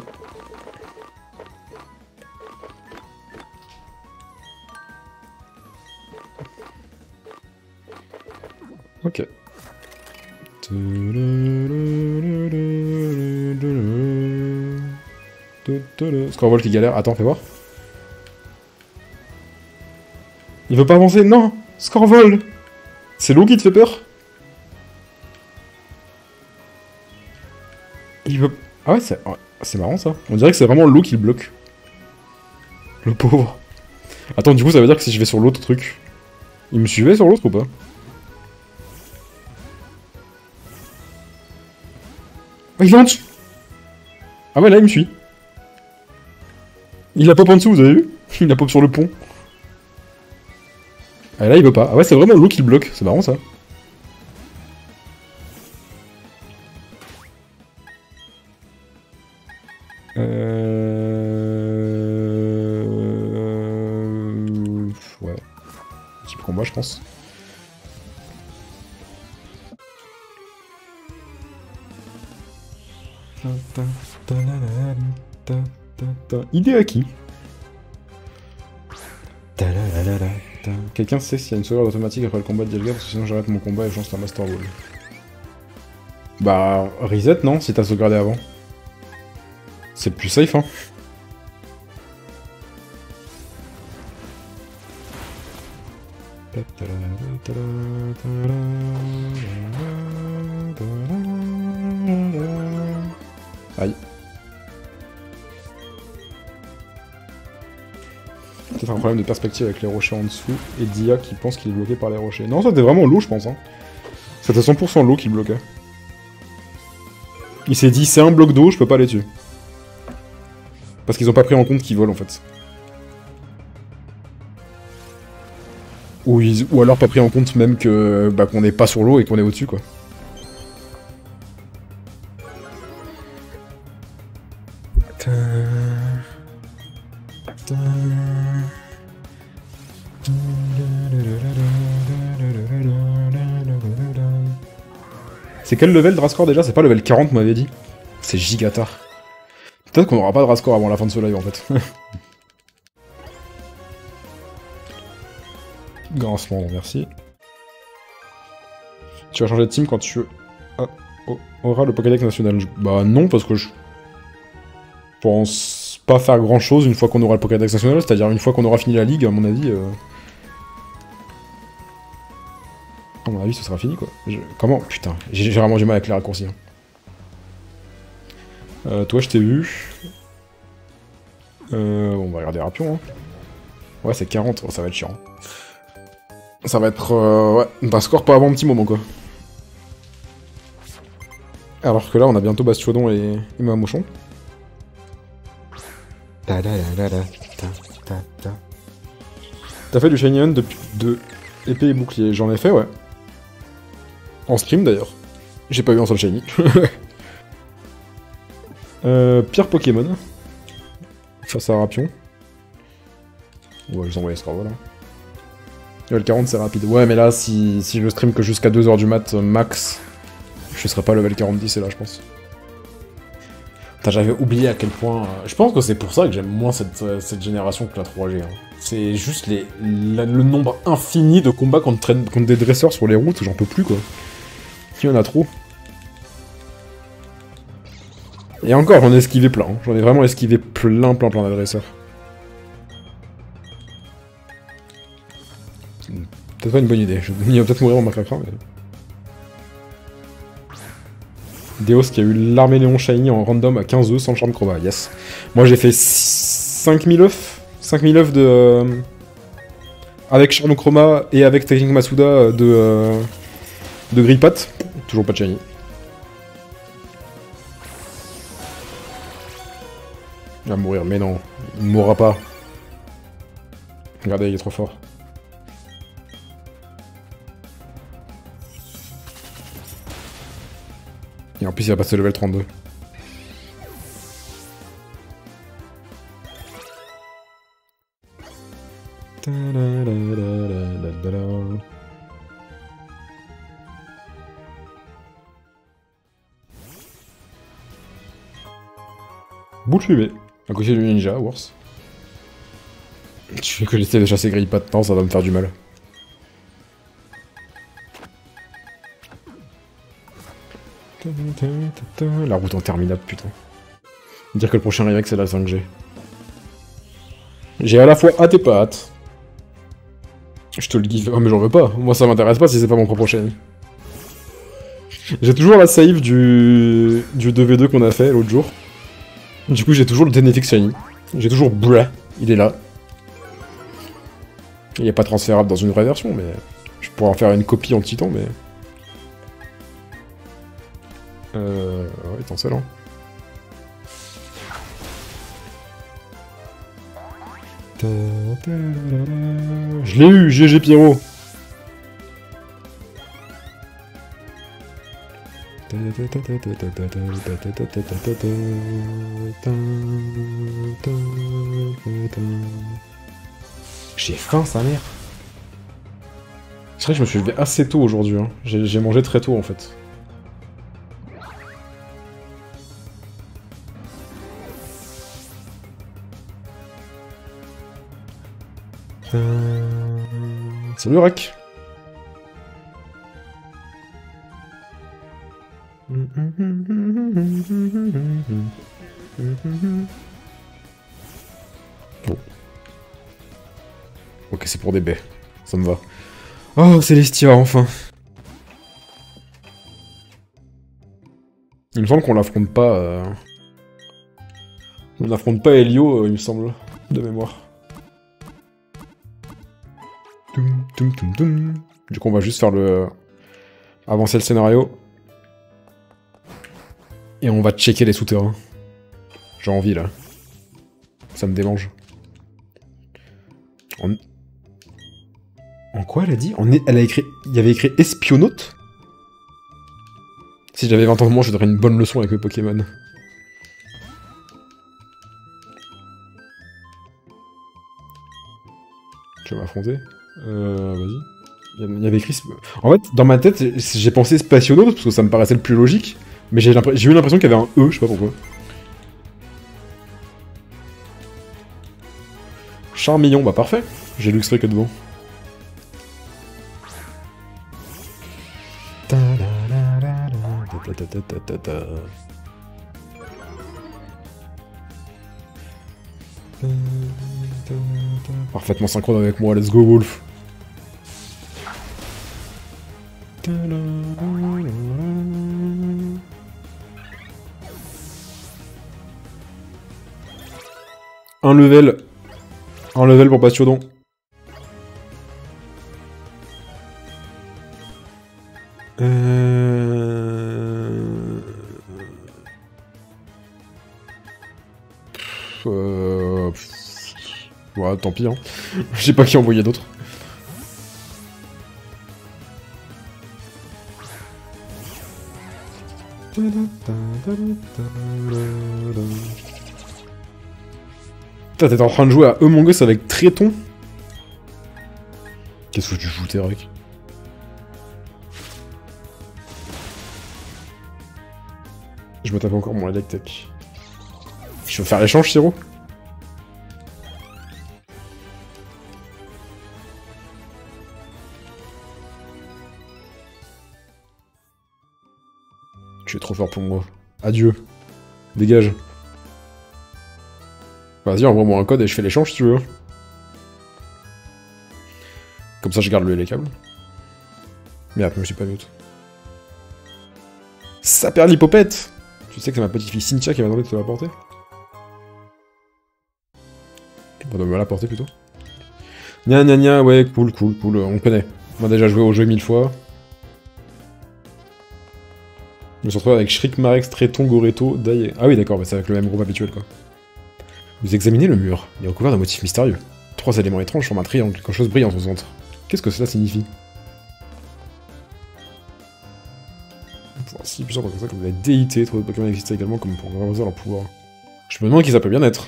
Ok. Scorvol qui galère. Attends, fais voir. Il veut pas avancer. Non, Scorvol. C'est l'eau qui te fait peur. Il veut... Ah ouais, c'est marrant ça. On dirait que c'est vraiment l'eau qui le bloque. Le pauvre. Attends, du coup, ça veut dire que si je vais sur l'autre truc... Il me suivait sur l'autre ou pas? Oh, il est en dessous. Ah ouais, là, il me suit. Il a pop en dessous, vous avez vu? Il a pop sur le pont. Ah là, il veut pas. Ah ouais, c'est vraiment l'eau qui le bloque. C'est marrant ça. Ouais. Type combat, je pense. Idée à qui? Quelqu'un sait s'il y a une sauvegarde automatique après le combat de Dialga, parce que sinon j'arrête mon combat et je lance la Master Ball. Bah, reset non, si t'as sauvegardé avant. C'est le plus safe, hein. Aïe. Peut-être un problème de perspective avec les rochers en dessous et Dia qui pense qu'il est bloqué par les rochers. Non, ça c'était vraiment l'eau, je pense. Hein. C'était 100% l'eau qui le bloquait. Il s'est dit, c'est un bloc d'eau, je peux pas aller dessus. Parce qu'ils ont pas pris en compte qu'ils volent en fait. Ou alors pas pris en compte même que bah, qu'on n'est pas sur l'eau et qu'on est au-dessus quoi. C'est quel level Drascore déjà? C'est pas level 40 vous m'avez dit? C'est giga tard. Peut-être qu'on aura pas de Drascore avant la fin de ce live en fait. Grincement, merci. Tu vas changer de team quand tu auras le Pokédex national. Bah non, parce que je pense pas faire grand chose une fois qu'on aura le Pokédex national, c'est-à-dire une fois qu'on aura fini la ligue, à mon avis. À mon avis, ce sera fini quoi. Comment? Putain, j'ai vraiment du mal avec les raccourcis. Hein. Toi, je t'ai vu. On va regarder Rapion. Hein. Ouais, c'est 40, oh, ça va être chiant. Ça va être ouais, un score pas avant un petit moment quoi. Alors que là on a bientôt Bastiodon et Mamochon. T'as fait du Shiny Hunt de épée et bouclier? J'en ai fait ouais. En stream d'ailleurs. J'ai pas eu un seul Shiny. Pire Pokémon. Face à Rapion. Ouais, je vous envoie score, voilà. Le 40 c'est rapide. Ouais mais là si je stream que jusqu'à 2h du mat max, je serai pas level 40-10 et là je pense. Putain j'avais oublié à quel point... Je pense que c'est pour ça que j'aime moins cette génération que la 3G. Hein. C'est juste le nombre infini de combats contre des dresseurs sur les routes, j'en peux plus quoi. Il y en a trop. Et encore j'en ai esquivé plein, hein. J'en ai vraiment esquivé plein d'adresseurs. Peut-être pas une bonne idée, il va peut-être mourir en macracra, mais... Deos qui a eu l'armée Léon Shiny en random à 15 œufs sans charme chroma, yes. Moi j'ai fait 5000 œufs, 5000 œufs de... avec charme chroma et avec Technique Masuda de Grippat, toujours pas de Shiny. Il va mourir, mais non, il ne mourra pas. Regardez, il est trop fort. Et en plus, il va passer level 32. Boule fumée. À côté du ninja, worse. Tu veux que j'essaie de chasser Grille-Pas de temps, ça va me faire du mal. La route interminable, putain. Dire que le prochain remake c'est la 5G. J'ai à la fois hâte et pas hâte. Je te le dis, oh mais j'en veux pas. Moi ça m'intéresse pas si c'est pas mon propre chaîne. J'ai toujours la save du 2v2 qu'on a fait l'autre jour. Du coup j'ai toujours le Tenefix Shiny. J'ai toujours Bra, il est là. Il est pas transférable dans une vraie version, mais... Je pourrais en faire une copie en titan, mais... Ouais, étincelle, hein. Je l'ai eu, GG Pierrot. J'ai faim, sa mère. C'est vrai que je me suis levé assez tôt aujourd'hui. Hein. J'ai mangé très tôt en fait. Salut Rack. Bon. Ok, c'est pour des baies. Ça me va. Oh, Célestia, enfin. Il me semble qu'on l'affronte pas... On n'affronte pas Helio, il me semble, de mémoire. Toum, toum, toum, toum. Du coup, on va juste faire le... avancer le scénario. Et on va checker les souterrains. J'ai envie, là. Ça me démange. En quoi elle a dit? Elle a écrit... Il y avait écrit espionnaute? Si j'avais 20 ans de moins, je donnerais une bonne leçon avec mes Pokémon. Tu vas m'affronter? Vas-y. Il y avait écrit... En fait, dans ma tête, j'ai pensé spationaute, parce que ça me paraissait le plus logique. Mais j'ai eu l'impression qu'il y avait un E, je sais pas pourquoi. Charmillon, bah parfait. J'ai luxré que devant. Parfaitement synchrone avec moi, let's go Wolf. Un level. Un level pour Bastiodon. Ouais, tant pis, hein. Je sais pas qui envoyer d'autre. Putain, t'es en train de jouer à Among Us avec Tréton? Qu'est-ce que tu joues, Terek? Je me tape encore mon Electek. Je veux faire l'échange, Siro? Tu es trop fort pour moi. Adieu. Dégage. Vas-y, envoie-moi un code et je fais l'échange si tu veux. Comme ça, je garde les câbles. Merde, je me suis pas mute. Ça perd l'hypopète! Tu sais que c'est ma petite fille Cynthia qui va demander de te l'apporter? On va me l'apporter plutôt. Gna gna gna, ouais, cool, cool, cool, on connaît. On a déjà joué au jeu 1000 fois. On se retrouve avec Shriek, Marex, Tréton, Goreto, Dai... Ah oui, d'accord, bah c'est avec le même groupe habituel, quoi. Vous examinez le mur. Il est recouvert d'un motif mystérieux. 3 éléments étranges forment un triangle. Quelque chose brille en son centre. Qu'est-ce que cela signifie? Si puissant comme ça, comme la déité, trop de Pokémon existent également comme pour valoriser leur pouvoir. Je me demande qui ça peut bien être.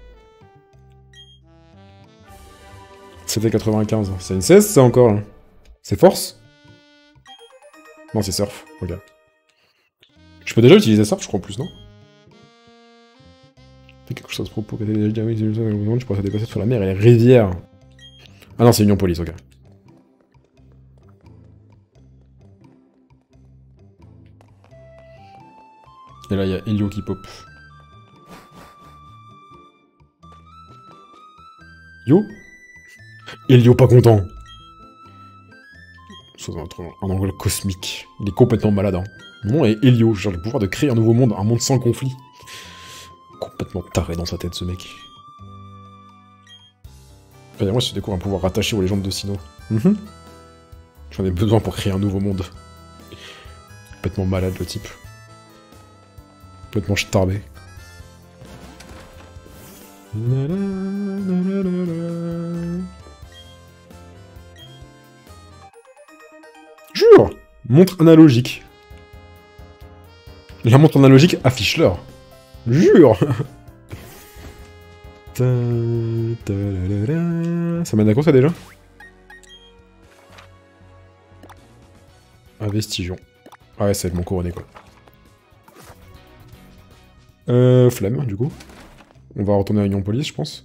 C'était 95. C'est une 16, ça encore, là. C'est force? Non, c'est surf. Ok. Je peux déjà utiliser surf, je crois, en plus, non? Fais quelque chose à ce propos. Tu pourrais se déplacer sur la mer et les rivières. Ah non, c'est Union Police, ok. Et là, il y a Helio qui pop. Yo? Helio pas content. Sous un angle cosmique. Il est complètement malade, hein. Mon nom est Helio, j'ai le pouvoir de créer un nouveau monde, un monde sans conflit. Complètement taré dans sa tête, ce mec. Et moi, je découvre un pouvoir rattaché aux légendes de Sinnoh. J'en ai besoin pour créer un nouveau monde. Complètement malade, le type. Complètement starbé. Jure! Montre analogique. La montre analogique affiche l'heure. Jure! Ça mène à quoi ça déjà? Investigion. Ah ouais, c'est mon couronné quoi. Flemme du coup. On va retourner à Union Police, je pense.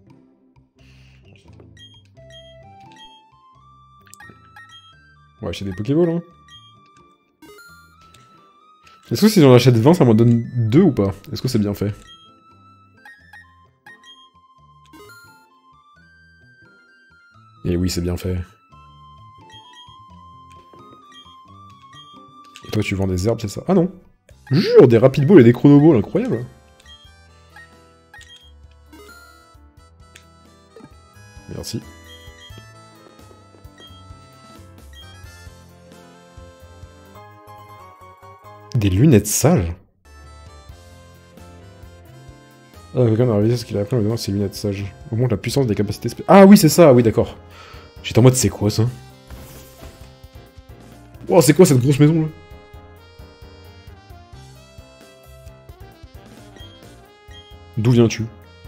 On va acheter des Pokéballs, hein. Est-ce que si j'en achète 20, ça m'en donne 2 ou pas? Est-ce que c'est bien fait? Et oui, c'est bien fait. Toi, tu vends des herbes, c'est ça? Ah non! Jure, des rapid balls et des chronoballs, incroyable! Merci. Des lunettes sages? Ah, quelqu'un a réalisé ce qu'il a appris en me donnant ses lunettes sages. Augmente la puissance des capacités Ah oui, c'est ça, oui, d'accord. J'étais en mode, c'est quoi ça? Oh, c'est quoi cette grosse maison là? D'où viens-tu?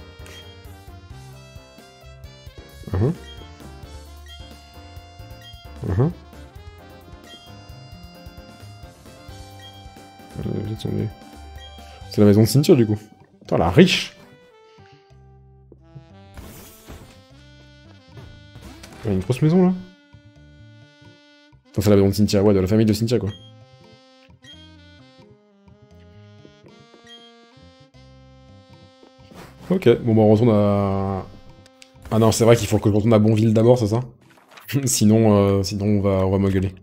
C'est la maison de cimetière du coup. Putain, la riche! Il y a une grosse maison là? Enfin, c'est la maison de Cynthia, ouais, de la famille de Cynthia quoi. Ok, bon bah on retourne à... Ah non, c'est vrai qu'il faut que je retourne à Bonville d'abord, c'est ça? sinon on va m'engueuler.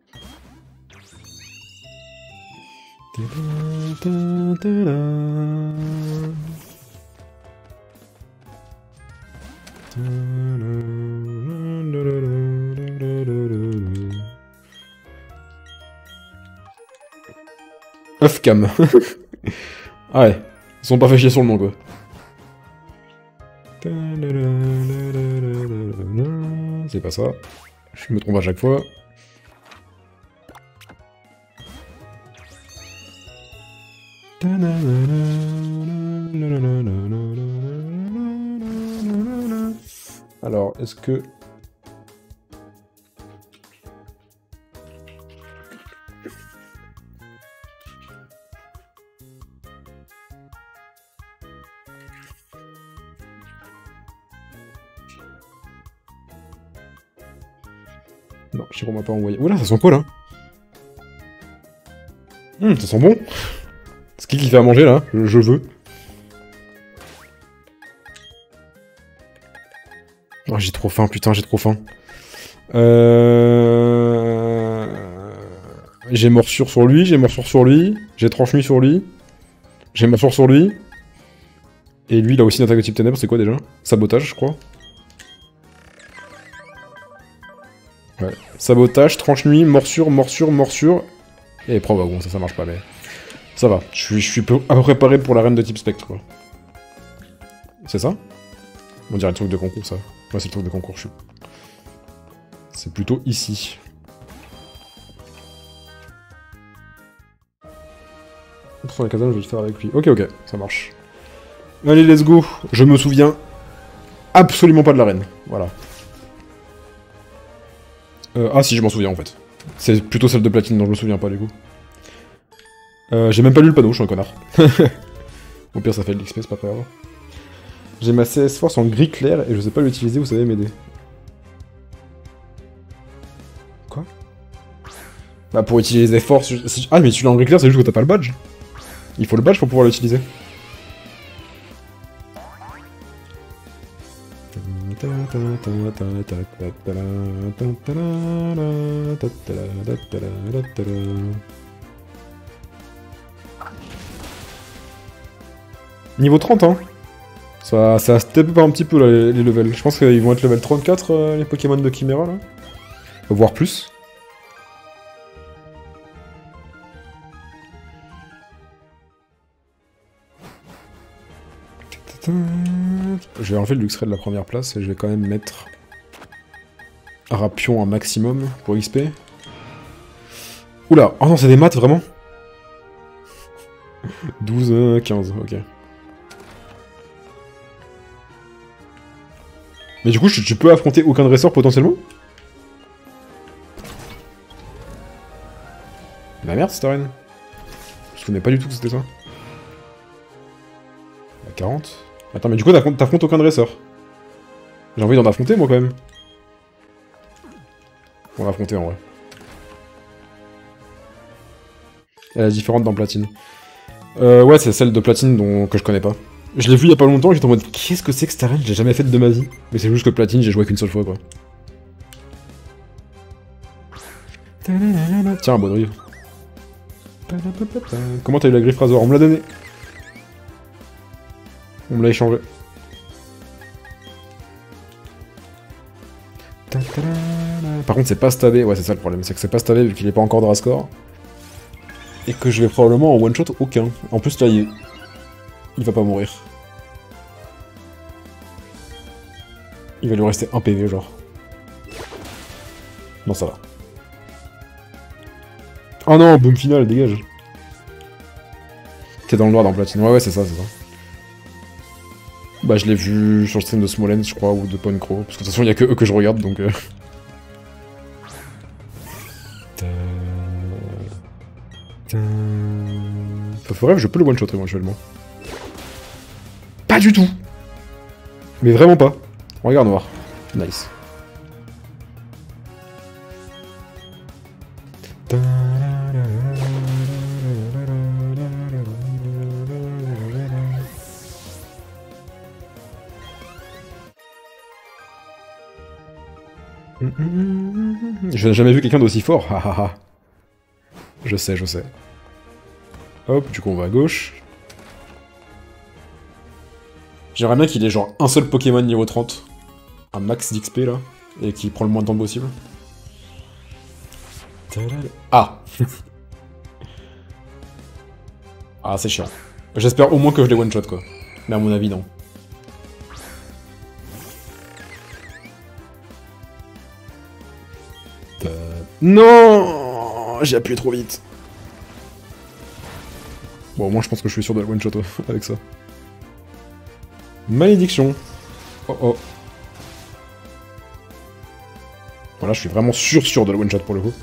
Ufcam. Ah ouais, ils sont pas fait chier sur le nom quoi. C'est pas ça. Je me trompe à chaque fois. Alors, est-ce que... Non, je sais qu'on m'a pas envoyé. Oula, ça sent quoi là? Ça sent bon. C'est qui fait à manger là? Je veux. Oh, j'ai trop faim, putain, j'ai trop faim. J'ai morsure sur lui, j'ai morsure sur lui, j'ai tranche-nuit sur lui, j'ai morsure sur lui. Et lui, il a aussi une attaque de type ténèbres, c'est quoi déjà? Sabotage, je crois. Ouais. Sabotage, tranche-nuit, morsure, morsure, morsure. Et proba, bon, ça marche pas, mais... Ça va, je suis à peu près paré pour l'arène de type spectre, quoi. C'est ça? On dirait le truc de concours, ça. Ouais, c'est le truc de concours, je suis... C'est plutôt ici. Sur la caserne, je vais le faire avec lui. Ok, ok, ça marche. Allez, let's go. Je me souviens absolument pas de l'arène. Voilà. Ah si, je m'en souviens en fait. C'est plutôt celle de platine dont je me souviens pas du coup. J'ai même pas lu le panneau, je suis un connard. Au pire, ça fait de l'XP, c'est pas très grave. J'ai ma CS Force en gris clair et je sais pas l'utiliser, vous savez m'aider. Quoi? Bah pour utiliser Force... Ah mais tu l'as en gris clair, c'est juste que t'as pas le badge. Il faut le badge pour pouvoir l'utiliser. Niveau 30, hein. Ça a step up un petit peu là, les levels. Je pense qu'ils vont être level 34, les Pokémon de Chimera, là. Voire plus. Je vais enlever le Luxray de la première place et je vais quand même mettre Arapion un maximum pour XP. Oula, oh non, c'est des maths vraiment? 12, 15, ok. Mais du coup, tu peux affronter aucun dresseur potentiellement? La merde cette arène. Je me souvenais pas du tout que c'était ça. 40. Attends, mais du coup, t'affrontes aucun dresseur. J'ai envie d'en affronter, moi, quand même. On va affronter, en vrai. Elle est différente dans Platine. Ouais, c'est celle de Platine que je connais pas. Je l'ai vu il y a pas longtemps et j'étais en mode, qu'est-ce que c'est que cette arène? J'ai jamais faite de ma vie. Mais c'est juste que Platine, j'ai joué qu'une seule fois, quoi. Tiens, un bon rive. Comment t'as eu la griffe rasoir? On me l'a donné. On me l'a échangé. Par contre, c'est pas stabé. Ouais, c'est ça le problème. C'est que c'est pas stabé vu qu'il est pas encore de Rascore. Et que je vais probablement en one-shot aucun. En plus, là, il va pas mourir. Il va lui rester un PV, genre. Non, ça va. Oh non, boom final, dégage. T'es dans le noir dans Platine. Ouais, c'est ça, c'est ça. Bah, je l'ai vu sur le stream de Smolensk, je crois, ou de Poncro. Parce que de toute façon, il y a que eux que je regarde, donc... Bref, je peux le one-shot éventuellement. Pas du tout. Mais vraiment pas. Regarde noir. Nice. Je n'ai jamais vu quelqu'un d'aussi fort. Hahaha. Je sais, je sais. Hop, du coup on va à gauche. J'aimerais bien qu'il ait genre un seul Pokémon niveau 30. Un max d'XP là. Et qui prend le moins de temps possible. Ah. Ah, c'est chiant. J'espère au moins que je les one-shot quoi. Mais à mon avis non. Non, j'ai appuyé trop vite. Bon, moi je pense que je suis sûr de le one-shot avec ça. Malédiction. Oh oh. Voilà, je suis vraiment sûr de le one-shot pour le coup.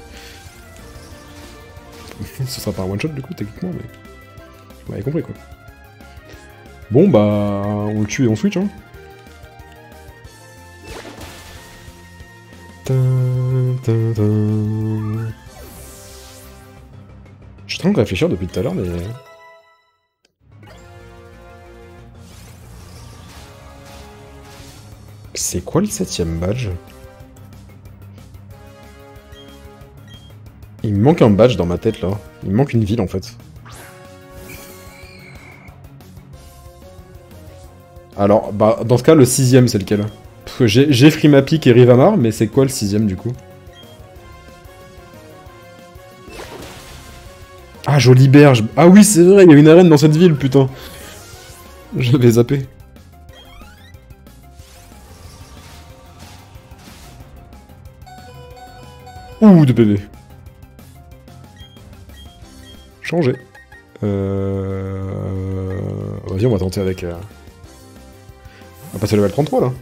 Ce sera pas un one-shot du coup, techniquement, mais... Vous m'avez compris quoi. Bon bah, on le tue et on switch hein. Je suis en train de réfléchir depuis tout à l'heure, mais... C'est quoi le 7ème badge? Il me manque un badge dans ma tête, là. Il me manque une ville, en fait. Alors, bah, dans ce cas, le 6ème, c'est lequel? Parce que j'ai Frimapic et Rivamar, mais c'est quoi le 6ème, du coup? Ah, Joliberge. Ah oui, c'est vrai, il y a une arène dans cette ville, putain. J'avais zappé. Ouh, de PV. Changer. Vas-y, on va tenter avec... On va passer level 33, là.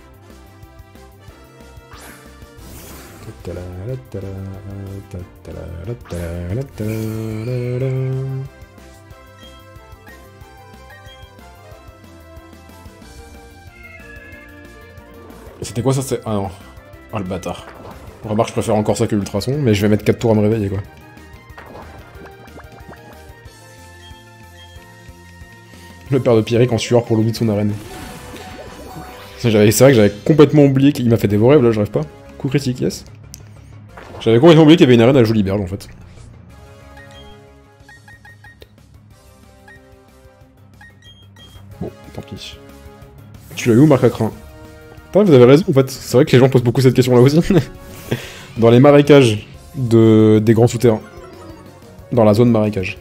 C'était quoi ça? C'est... Ah non. Ah le bâtard. Remarque, je préfère encore ça que l'ultrason, mais je vais mettre 4 tours à me réveiller quoi. Le père de Pierrick en sueur pour l'oubli de son arène. C'est vrai que j'avais complètement oublié qu'il m'a fait dévorer, là j'arrive pas. Coup critique, yes. J'avais complètement oublié qu'il y avait une arène à Joliberge en fait. Bon, tant pis. Tu l'as eu où, Marc Lacrin? Putain, vous avez raison en fait. C'est vrai que les gens posent beaucoup cette question là aussi. Dans les marécages des grands souterrains. Dans la zone marécage.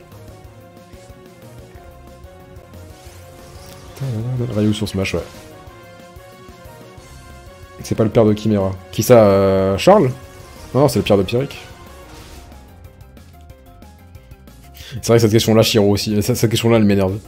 Ryu sur Smash, ouais. C'est pas le père de Chimera. Qui ça, Charles? Non, c'est le père de Pierrick. C'est vrai que cette question-là, Shiro aussi. Cette question-là, elle m'énerve.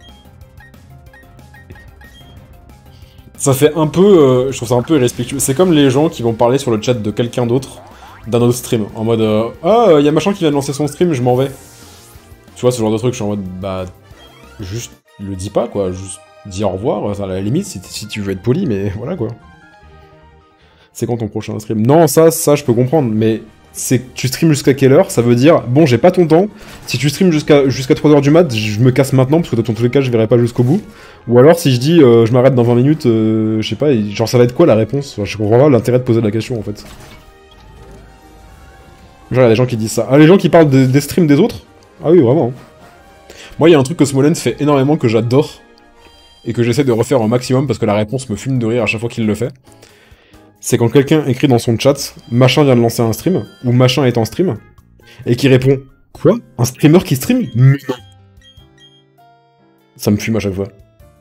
Ça fait un peu... je trouve ça un peu irrespectueux. C'est comme les gens qui vont parler sur le chat de quelqu'un d'autre, d'un autre stream. En mode, ah, y a machin qui vient de lancer son stream, je m'en vais. Tu vois, ce genre de truc, je suis en mode, bah... Juste, le dis pas, quoi. Juste, dis au revoir, à la limite, si tu veux être poli, mais voilà, quoi. C'est quand ton prochain stream? Non, ça, je peux comprendre, mais... C'est que tu streams jusqu'à quelle heure? Ça veut dire, bon, j'ai pas ton temps. Si tu streams jusqu'à 3h du mat, je me casse maintenant, parce que dans tous les cas, je verrai pas jusqu'au bout. Ou alors, si je dis, je m'arrête dans 20 minutes, je sais pas, genre, ça va être quoi la réponse? Enfin, je comprends pas l'intérêt de poser la question, en fait. Genre, il y a des gens qui disent ça. Ah, les gens qui parlent des streams des autres? Ah oui, vraiment. Moi, il y a un truc que Smolen fait énormément que j'adore, et que j'essaie de refaire au maximum, parce que la réponse me fume de rire à chaque fois qu'il le fait. C'est quand quelqu'un écrit dans son chat « Machin vient de lancer un stream » ou « Machin est en stream », et qui répond « Quoi? Un streamer qui stream? Mais non !» Ça me fume à chaque fois.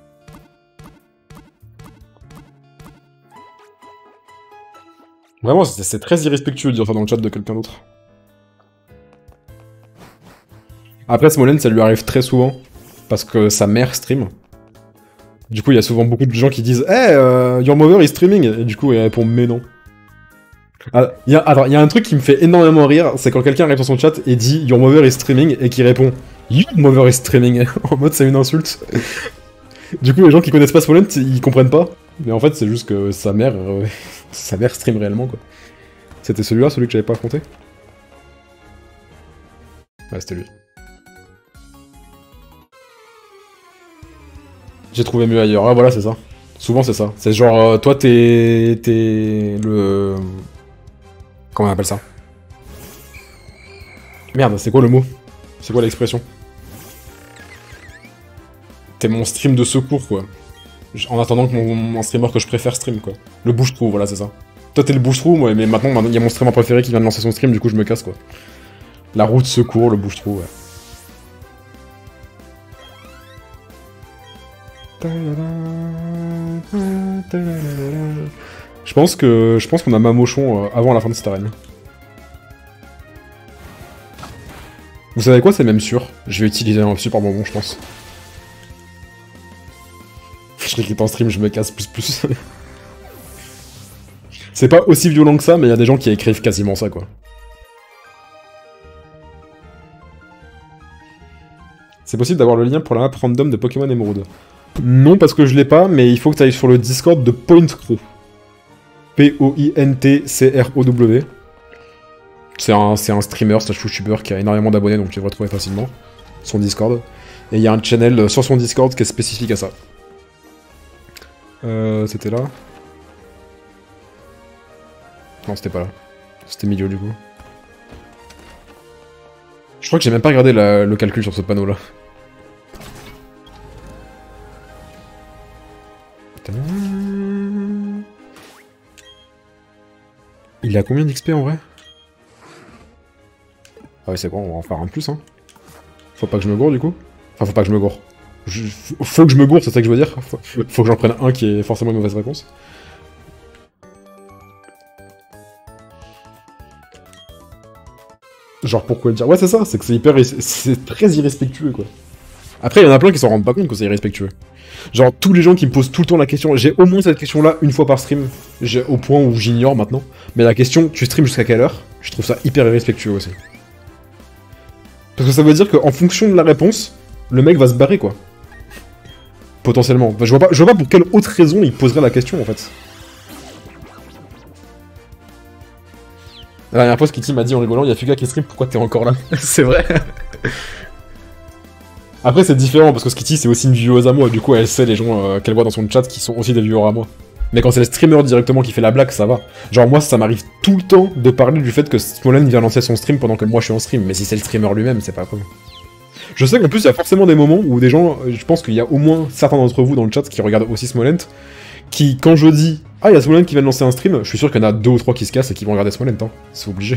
Vraiment, c'est très irrespectueux de dire ça dans le chat de quelqu'un d'autre. Après, Smolen, ça lui arrive très souvent, parce que sa mère stream. Du coup, il y a souvent beaucoup de gens qui disent « Hey, your mother is streaming !» Et du coup, il répond « Mais non !» Alors, il y a un truc qui me fait énormément rire, c'est quand quelqu'un arrive sur son chat et dit « Your mother is streaming !» et qui répond « Your mother is streaming !» En mode, c'est une insulte. Du coup, les gens qui connaissent pas Smolen, ils comprennent pas. Mais en fait, c'est juste que sa mère stream réellement, quoi. C'était celui-là, celui que j'avais pas affronté? Ouais, c'était lui. J'ai trouvé mieux ailleurs. Ah, voilà, c'est ça. Souvent, c'est ça. C'est genre, toi, t'es le... Comment on appelle ça? Merde, c'est quoi le mot? C'est quoi l'expression? T'es mon stream de secours, quoi. En attendant que mon streamer que je préfère stream, quoi. Le bouche-trou, voilà, c'est ça. Toi, t'es le bouche-trou, ouais, mais maintenant, il y a mon streamer préféré qui vient de lancer son stream, du coup, je me casse, quoi. La roue de secours, le bouche-trou, ouais. Je pense qu'on a Mamochon avant la fin de cette arène. Vous savez quoi, c'est même sûr. Je vais utiliser un super bonbon, je pense. Je clique en stream, je me casse plus. C'est pas aussi violent que ça, mais il y a des gens qui écrivent quasiment ça, quoi. C'est possible d'avoir le lien pour la map random de Pokémon Emerald. Non, parce que je l'ai pas, mais il faut que tu ailles sur le Discord de PointCrow. P-O-I-N-T-C-R-O-W. C'est un streamer slash youtuber qui a énormément d'abonnés, donc tu devrais trouver facilement son Discord. Et il y a un channel sur son Discord qui est spécifique à ça. C'était là? Non, c'était pas là. C'était milieu, du coup. Je crois que j'ai même pas regardé le calcul sur ce panneau-là. Il a combien d'XP en vrai? Ah ouais, c'est bon, on va en faire un de plus, hein. Faut pas que je me gourre, du coup. Enfin, faut pas que je me gourre. Faut que je me gourre, c'est ça que je veux dire. Faut que j'en prenne un qui est forcément une mauvaise réponse. Genre, pourquoi le dire? Ouais, c'est ça, c'est que c'est très irrespectueux, quoi. Après, il y en a plein qui s'en rendent pas compte que c'est irrespectueux. Genre, tous les gens qui me posent tout le temps la question, j'ai au moins cette question-là une fois par stream, au point où j'ignore maintenant, mais la question, tu streams jusqu'à quelle heure? Je trouve ça hyper irrespectueux aussi. Parce que ça veut dire qu'en fonction de la réponse, le mec va se barrer, quoi. Potentiellement. Enfin, je vois pas pour quelle autre raison il poserait la question, en fait. La dernière fois, Skitty m'a dit en rigolant, il y a Fuga qui stream, pourquoi t'es encore là? C'est vrai. Après, c'est différent, parce que Skitty, c'est aussi une vieweuse à moi, du coup, elle sait les gens qu'elle voit dans son chat qui sont aussi des viewers à moi. Mais quand c'est le streamer directement qui fait la blague, ça va. Genre, moi, ça m'arrive tout le temps de parler du fait que Smolen vient lancer son stream pendant que moi je suis en stream, mais si c'est le streamer lui-même, c'est pas cool. Je sais qu'en plus, il y a forcément des moments où des gens, je pense qu'il y a au moins certains d'entre vous dans le chat qui regardent aussi Smolent, qui, quand je dis « Ah, il y a Smolent qui vient de lancer un stream », je suis sûr qu'il y en a 2 ou 3 qui se cassent et qui vont regarder Smolent, hein. C'est obligé.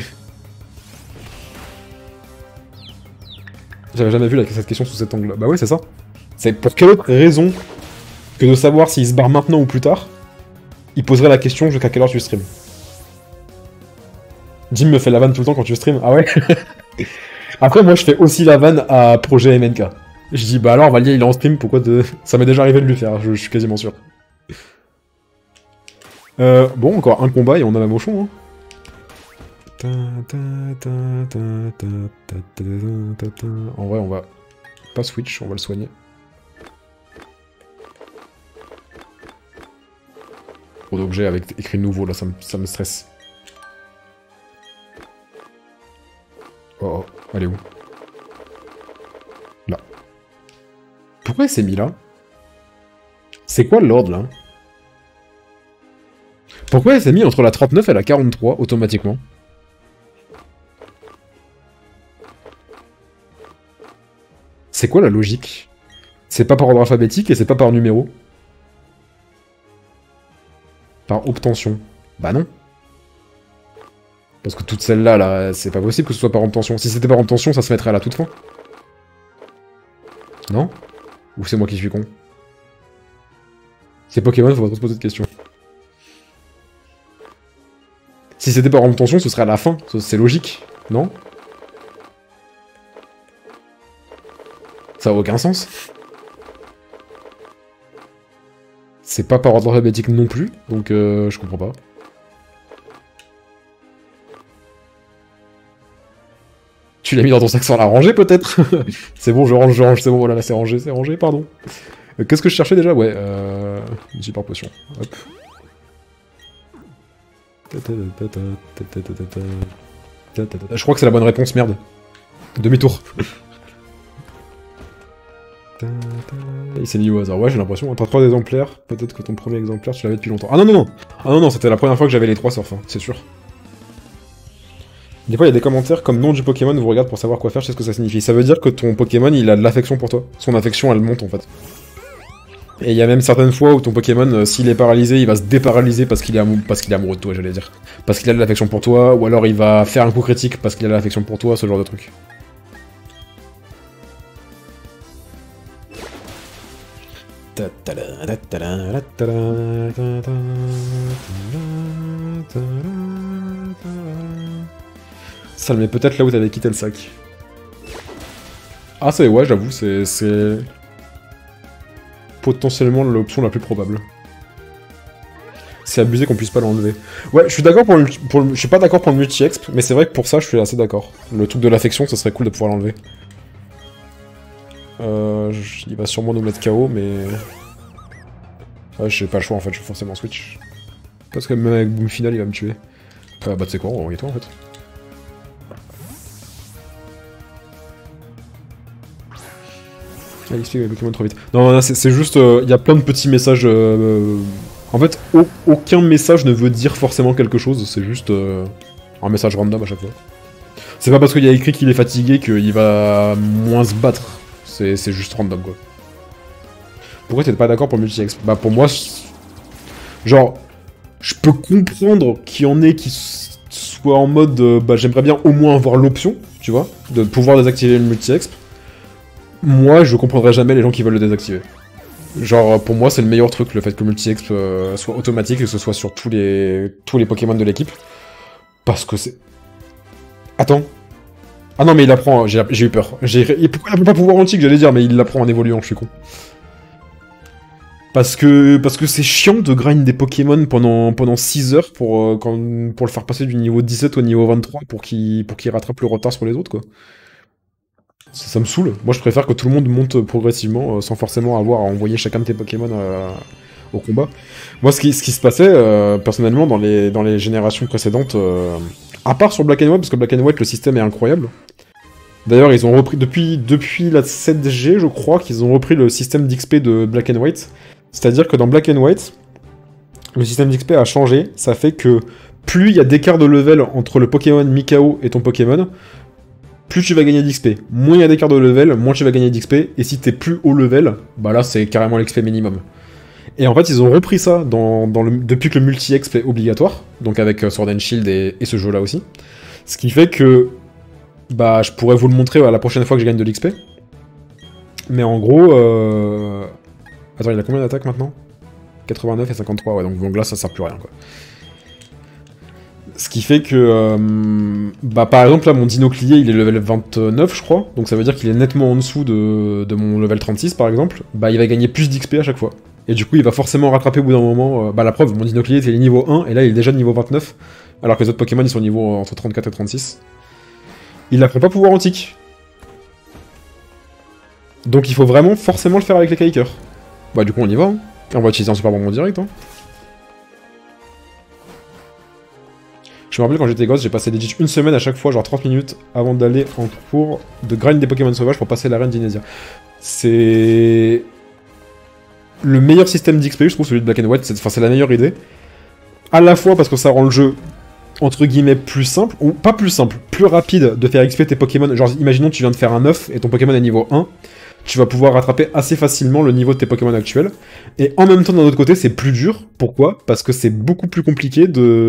J'avais jamais vu cette question sous cet angle-là. Bah ouais, c'est ça. C'est pour quelle autre raison que de savoir s'il se barre maintenant ou plus tard, il poserait la question jusqu'à quelle heure tu stream. Jim me fait la vanne tout le temps quand tu stream. Ah ouais. Après, moi, je fais aussi la vanne à Projet MNK. Je dis, bah alors, Valier, il est en stream, pourquoi de... Ça m'est déjà arrivé de lui faire, je suis quasiment sûr. Bon, encore un combat et on a la mochon, hein. En vrai, on va pas switch, on va le soigner. Trop d'objets avec écrit nouveau, là, ça me stresse. Oh, elle est où? Là. Pourquoi elle s'est mis là? C'est quoi l'ordre, là? Pourquoi elle s'est mis entre la 39 et la 43, automatiquement? C'est quoi la logique? C'est pas par ordre alphabétique et c'est pas par numéro. Par obtention. Bah non. Parce que toutes celles-là, là, c'est pas possible que ce soit par obtention. Si c'était par obtention, ça se mettrait à la toute fin. Non? Ou c'est moi qui suis con? C'est Pokémon, faut pas trop se poser de questions. Si c'était par obtention, ce serait à la fin. C'est logique, non? Ça a aucun sens. C'est pas par ordre alphabétique non plus, donc je comprends pas. Tu l'as mis dans ton sac sans la ranger, peut-être? C'est bon, je range, c'est bon, voilà, là c'est rangé, pardon. Qu'est-ce que je cherchais déjà? Ouais, une super potion. Hop. Je crois que c'est la bonne réponse, merde. Demi-tour. Il s'est mis au hasard. Ouais, j'ai l'impression. T'as 3 exemplaires. Peut-être que ton premier exemplaire, tu l'avais depuis longtemps. Ah non, non, non. Ah non, non, c'était la première fois que j'avais les 3 surf, hein, c'est sûr. Des fois, il y a des commentaires comme nom du Pokémon vous regarde pour savoir quoi faire, je sais ce que ça signifie. Ça veut dire que ton Pokémon, il a de l'affection pour toi. Son affection, elle monte, en fait. Et il y a même certaines fois où ton Pokémon, s'il est paralysé, il va se déparalyser parce qu'il est amoureux de toi, j'allais dire. Parce qu'il a de l'affection pour toi, ou alors il va faire un coup critique parce qu'il a de l'affection pour toi, ce genre de truc. Ça le met peut-être là où t'avais quitté le sac. Ah c'est ouais, j'avoue, c'est potentiellement l'option la plus probable. C'est abusé qu'on puisse pas l'enlever. Ouais, je suis d'accord je suis pas d'accord pour le multi-exp, mais c'est vrai que pour ça, je suis assez d'accord. Le truc de l'affection, ça serait cool de pouvoir l'enlever. Il va sûrement nous mettre KO, mais... Ouais, j'ai pas le choix en fait, je vais forcément switch. Parce que même avec Boom Final, il va me tuer. Bah tu sais quoi, on va toi en fait. Ah, il explique les Pokémon trop vite. Non, c'est juste, il y a plein de petits messages... En fait, aucun message ne veut dire forcément quelque chose, c'est juste un message random à chaque fois. C'est pas parce qu'il y a écrit qu'il est fatigué qu'il va moins se battre. C'est juste random, quoi. Pourquoi t'es pas d'accord pour le multi-exp? Bah pour moi, genre, je peux comprendre qu'il y en ait qui soient en mode, bah j'aimerais bien au moins avoir l'option, tu vois, de pouvoir désactiver le multi-exp. Moi, je comprendrai jamais les gens qui veulent le désactiver. Genre, pour moi, c'est le meilleur truc, le fait que le multi-exp soit automatique et que ce soit sur tous les Pokémon de l'équipe. Parce que c'est... Attends. Ah non, mais il apprend, j'ai eu peur. Pourquoi il n'a pas pouvoir antique, j'allais dire, mais il l'apprend en évoluant, je suis con. Parce que c'est chiant de grind des Pokémon pendant 6 heures pour le faire passer du niveau 17 au niveau 23 pour qu'il rattrape le retard sur les autres, quoi. Ça me saoule. Moi, je préfère que tout le monde monte progressivement sans forcément avoir à envoyer chacun de tes Pokémon au combat. Moi, ce qui se passait, personnellement, dans les générations précédentes, à part sur Black and White, parce que Black and White, le système est incroyable. D'ailleurs, ils ont repris, depuis la 7G, je crois, qu'ils ont repris le système d'XP de Black and White. C'est-à-dire que dans Black and White, le système d'XP a changé. Ça fait que plus il y a d'écart de level entre le Pokémon Mikao et ton Pokémon, plus tu vas gagner d'XP. Moins il y a d'écart de level, moins tu vas gagner d'XP. Et si t'es plus haut level, bah là c'est carrément l'XP minimum. Et en fait ils ont repris ça depuis que le multi-exp est obligatoire, donc avec Sword and Shield et ce jeu là aussi. Ce qui fait que bah je pourrais vous le montrer la prochaine fois que je gagne de l'XP. Mais en gros... Attends, il a combien d'attaques maintenant? 89 et 53, ouais, donc là ça sert plus à rien, quoi. Ce qui fait que, bah par exemple là mon Dinoclier il est level 29 je crois, donc ça veut dire qu'il est nettement en dessous de mon level 36 par exemple, bah il va gagner plus d'XP à chaque fois. Et du coup il va forcément rattraper au bout d'un moment, bah la preuve, mon Dinoclier était niveau 1 et là il est déjà niveau 29, alors que les autres Pokémon ils sont niveau entre 34 et 36. Il n'apprend pas pouvoir antique. Donc il faut vraiment forcément le faire avec les Kaikers. Bah du coup on y va, hein. On va utiliser un super bonbon direct, hein. Je me rappelle quand j'étais gosse, j'ai passé legit une semaine à chaque fois, genre 30 minutes, avant d'aller en cours de grind des Pokémon sauvages pour passer l'arène d'Inésia. C'est... le meilleur système d'XP, je trouve, celui de Black and White, c'est la meilleure idée. À la fois parce que ça rend le jeu, entre guillemets, plus simple, ou pas plus simple, plus rapide de faire XP tes Pokémon. Genre, imaginons tu viens de faire un 9 et ton Pokémon est niveau 1. tu vas pouvoir rattraper assez facilement le niveau de tes Pokémon actuels. Et en même temps, d'un autre côté, c'est plus dur. Pourquoi? Parce que c'est beaucoup plus compliqué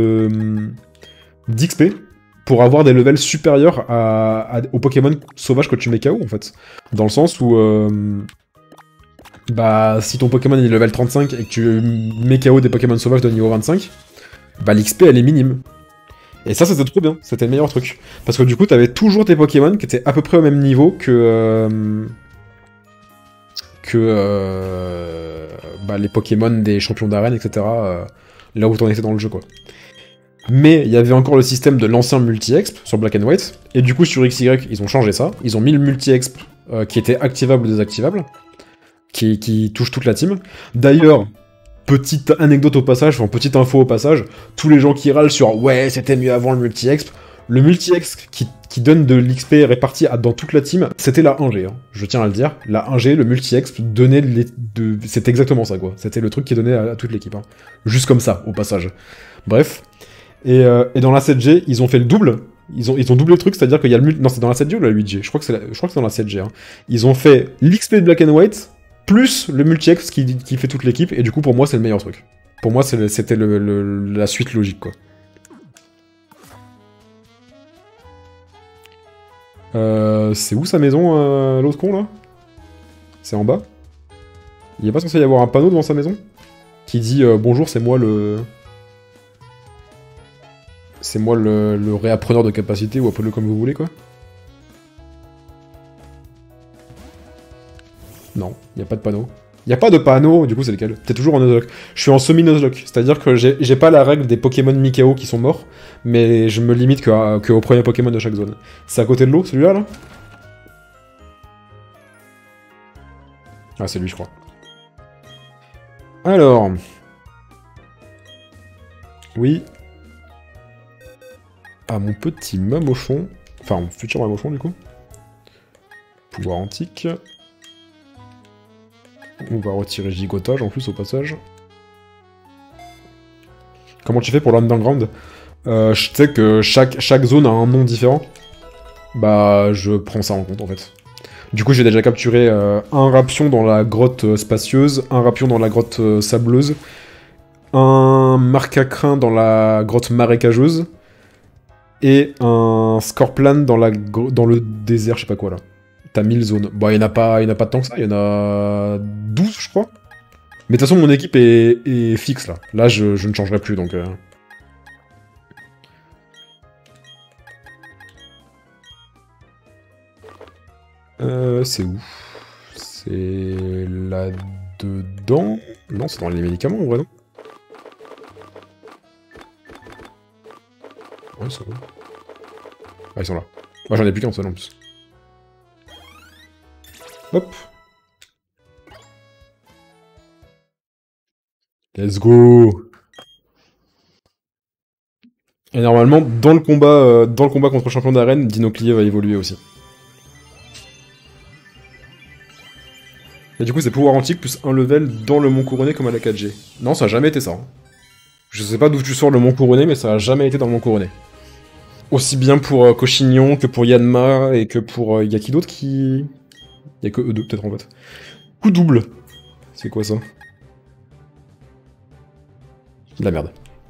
d'XP pour avoir des levels supérieurs aux Pokémon sauvages que tu mets KO, en fait. Dans le sens où... bah, si ton Pokémon est level 35 et que tu mets KO des Pokémon sauvages de niveau 25, bah l'XP elle est minime. Et ça c'était trop bien, c'était le meilleur truc. Parce que du coup t'avais toujours tes Pokémon qui étaient à peu près au même niveau que bah, les Pokémon des champions d'arène, etc. Là où t'en étais dans le jeu quoi. Mais il y avait encore le système de l'ancien multi-exp sur Black and White, et du coup sur XY ils ont changé ça, ils ont mis le multi-exp qui était activable ou désactivable, qui touche toute la team. D'ailleurs, petite anecdote au passage, enfin petite info au passage, tous les gens qui râlent sur ouais c'était mieux avant le multi-exp qui donne de l'XP réparti dans toute la team, c'était la 1G, hein, je tiens à le dire. La 1G, le multi-exp donnait c'est exactement ça quoi, c'était le truc qui donnait à toute l'équipe, hein. Juste comme ça, au passage. Bref, et dans la 7G, ils ont fait le double. Ils ont doublé le truc, c'est-à-dire qu'il y a le non, c'est dans la 7G ou la 8G? Je crois que c'est dans la 7G, hein. Ils ont fait l'XP de Black and White plus le multi-exp qui fait toute l'équipe, et du coup pour moi c'est le meilleur truc. Pour moi c'était la suite logique quoi. C'est où sa maison, l'autre con là? C'est en bas? Il est pas censé y avoir un panneau devant sa maison? Qui dit bonjour, c'est moi le... C'est moi le réappreneur de capacité, ou appelez-le comme vous voulez quoi. Non, il n'y a pas de panneau. Il n'y a pas de panneau, du coup c'est lequel? T'es toujours en Nuzlocke. Je suis en semi-Nuzlocke, c'est-à-dire que j'ai pas la règle des Pokémon mi-KO qui sont morts, mais je me limite qu'au premier Pokémon de chaque zone. C'est à côté de l'eau, celui-là, là? Ah, c'est lui, je crois. Alors... Oui. Ah, mon petit Mamochon. Enfin, mon futur Mamochon, du coup. Pouvoir antique. On va retirer gigotage en plus au passage. Comment tu fais pour l'underground? Je sais que chaque zone a un nom différent. Bah, je prends ça en compte en fait. Du coup, j'ai déjà capturé un rapion dans la grotte spacieuse, un rapion dans la grotte sableuse, un marcacrin dans la grotte marécageuse, et un scorplan dans le désert, je sais pas quoi là. T'as 1000 zones. Bon, il y en a pas tant que ça, il y en a 12, je crois. Mais de toute façon, mon équipe est fixe, là. Là, je ne changerai plus, donc... c'est où? C'est là-dedans? Non, c'est dans les médicaments, en vrai, non? Ouais, c'est bon. Ah, ils sont là. Moi, j'en ai plus qu'un seul, en plus. Hop. Let's go. Et normalement, dans le combat contre le champion d'arène, Dinoclier va évoluer aussi. Et du coup, c'est pouvoir antique plus un level dans le Mont Couronné comme à la 4G. Non, ça a jamais été ça. Hein. Je sais pas d'où tu sors le Mont Couronné, mais ça a jamais été dans le Mont Couronné. Aussi bien pour Cochignon que pour Yanma et que pour... y a qui d'autre qui... Y a que eux deux peut-être en fait. Coup double. C'est quoi ça? De la merde.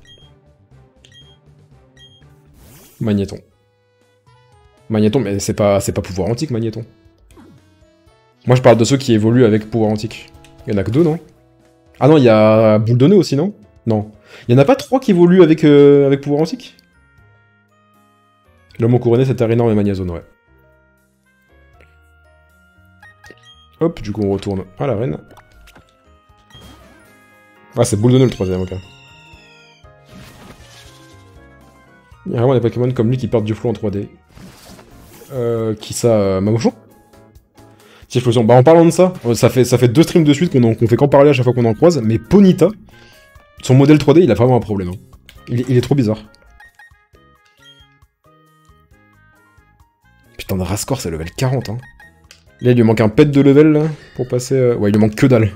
Magnéton. Magnéton, mais c'est pas pouvoir antique, Magnéton. Moi je parle de ceux qui évoluent avec pouvoir antique. Il y en a que deux, non? Ah non, il y a Boule de Nez aussi, non? Non. Il y en a pas trois qui évoluent avec pouvoir antique? Le Mont Couronné, c'est Terrinor et Magnazone, ouais. Hop, du coup on retourne à l'arène. Ah, c'est Boule de Nez le troisième, ok. Il y a vraiment des Pokémon comme lui qui perdent du flow en 3D. Qui ça, Mamochon? Explosion. Bah en parlant de ça, ça fait 2 streams de suite qu'on fait qu'en parler à chaque fois qu'on en croise, mais Ponyta, son modèle 3D, il a vraiment un problème. Hein. Il est trop bizarre. Putain, de Rascore, c'est level 40. Hein. Là, il lui manque un pet de level là, pour passer... Ouais, il lui manque que dalle.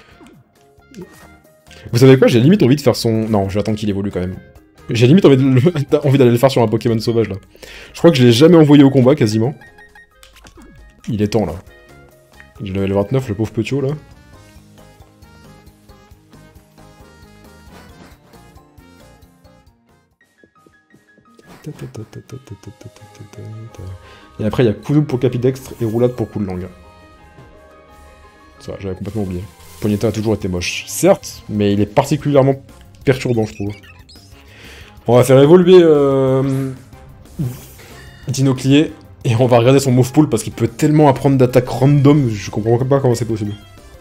Vous savez quoi? J'ai limite envie de faire son... Non, je vais attendre qu'il évolue quand même. J'ai limite envie d'aller le faire sur un Pokémon sauvage là. Je crois que je l'ai jamais envoyé au combat quasiment. Il est temps là. J'ai level 29, le pauvre petiot là. Et après il y a coup double pour capidextre et roulade pour coup de langue. Ça, j'avais complètement oublié. Ponyta a toujours été moche. Certes, mais il est particulièrement perturbant, je trouve. On va faire évoluer Dinoclier et on va regarder son move pool parce qu'il peut tellement apprendre d'attaques random, je comprends pas comment c'est possible.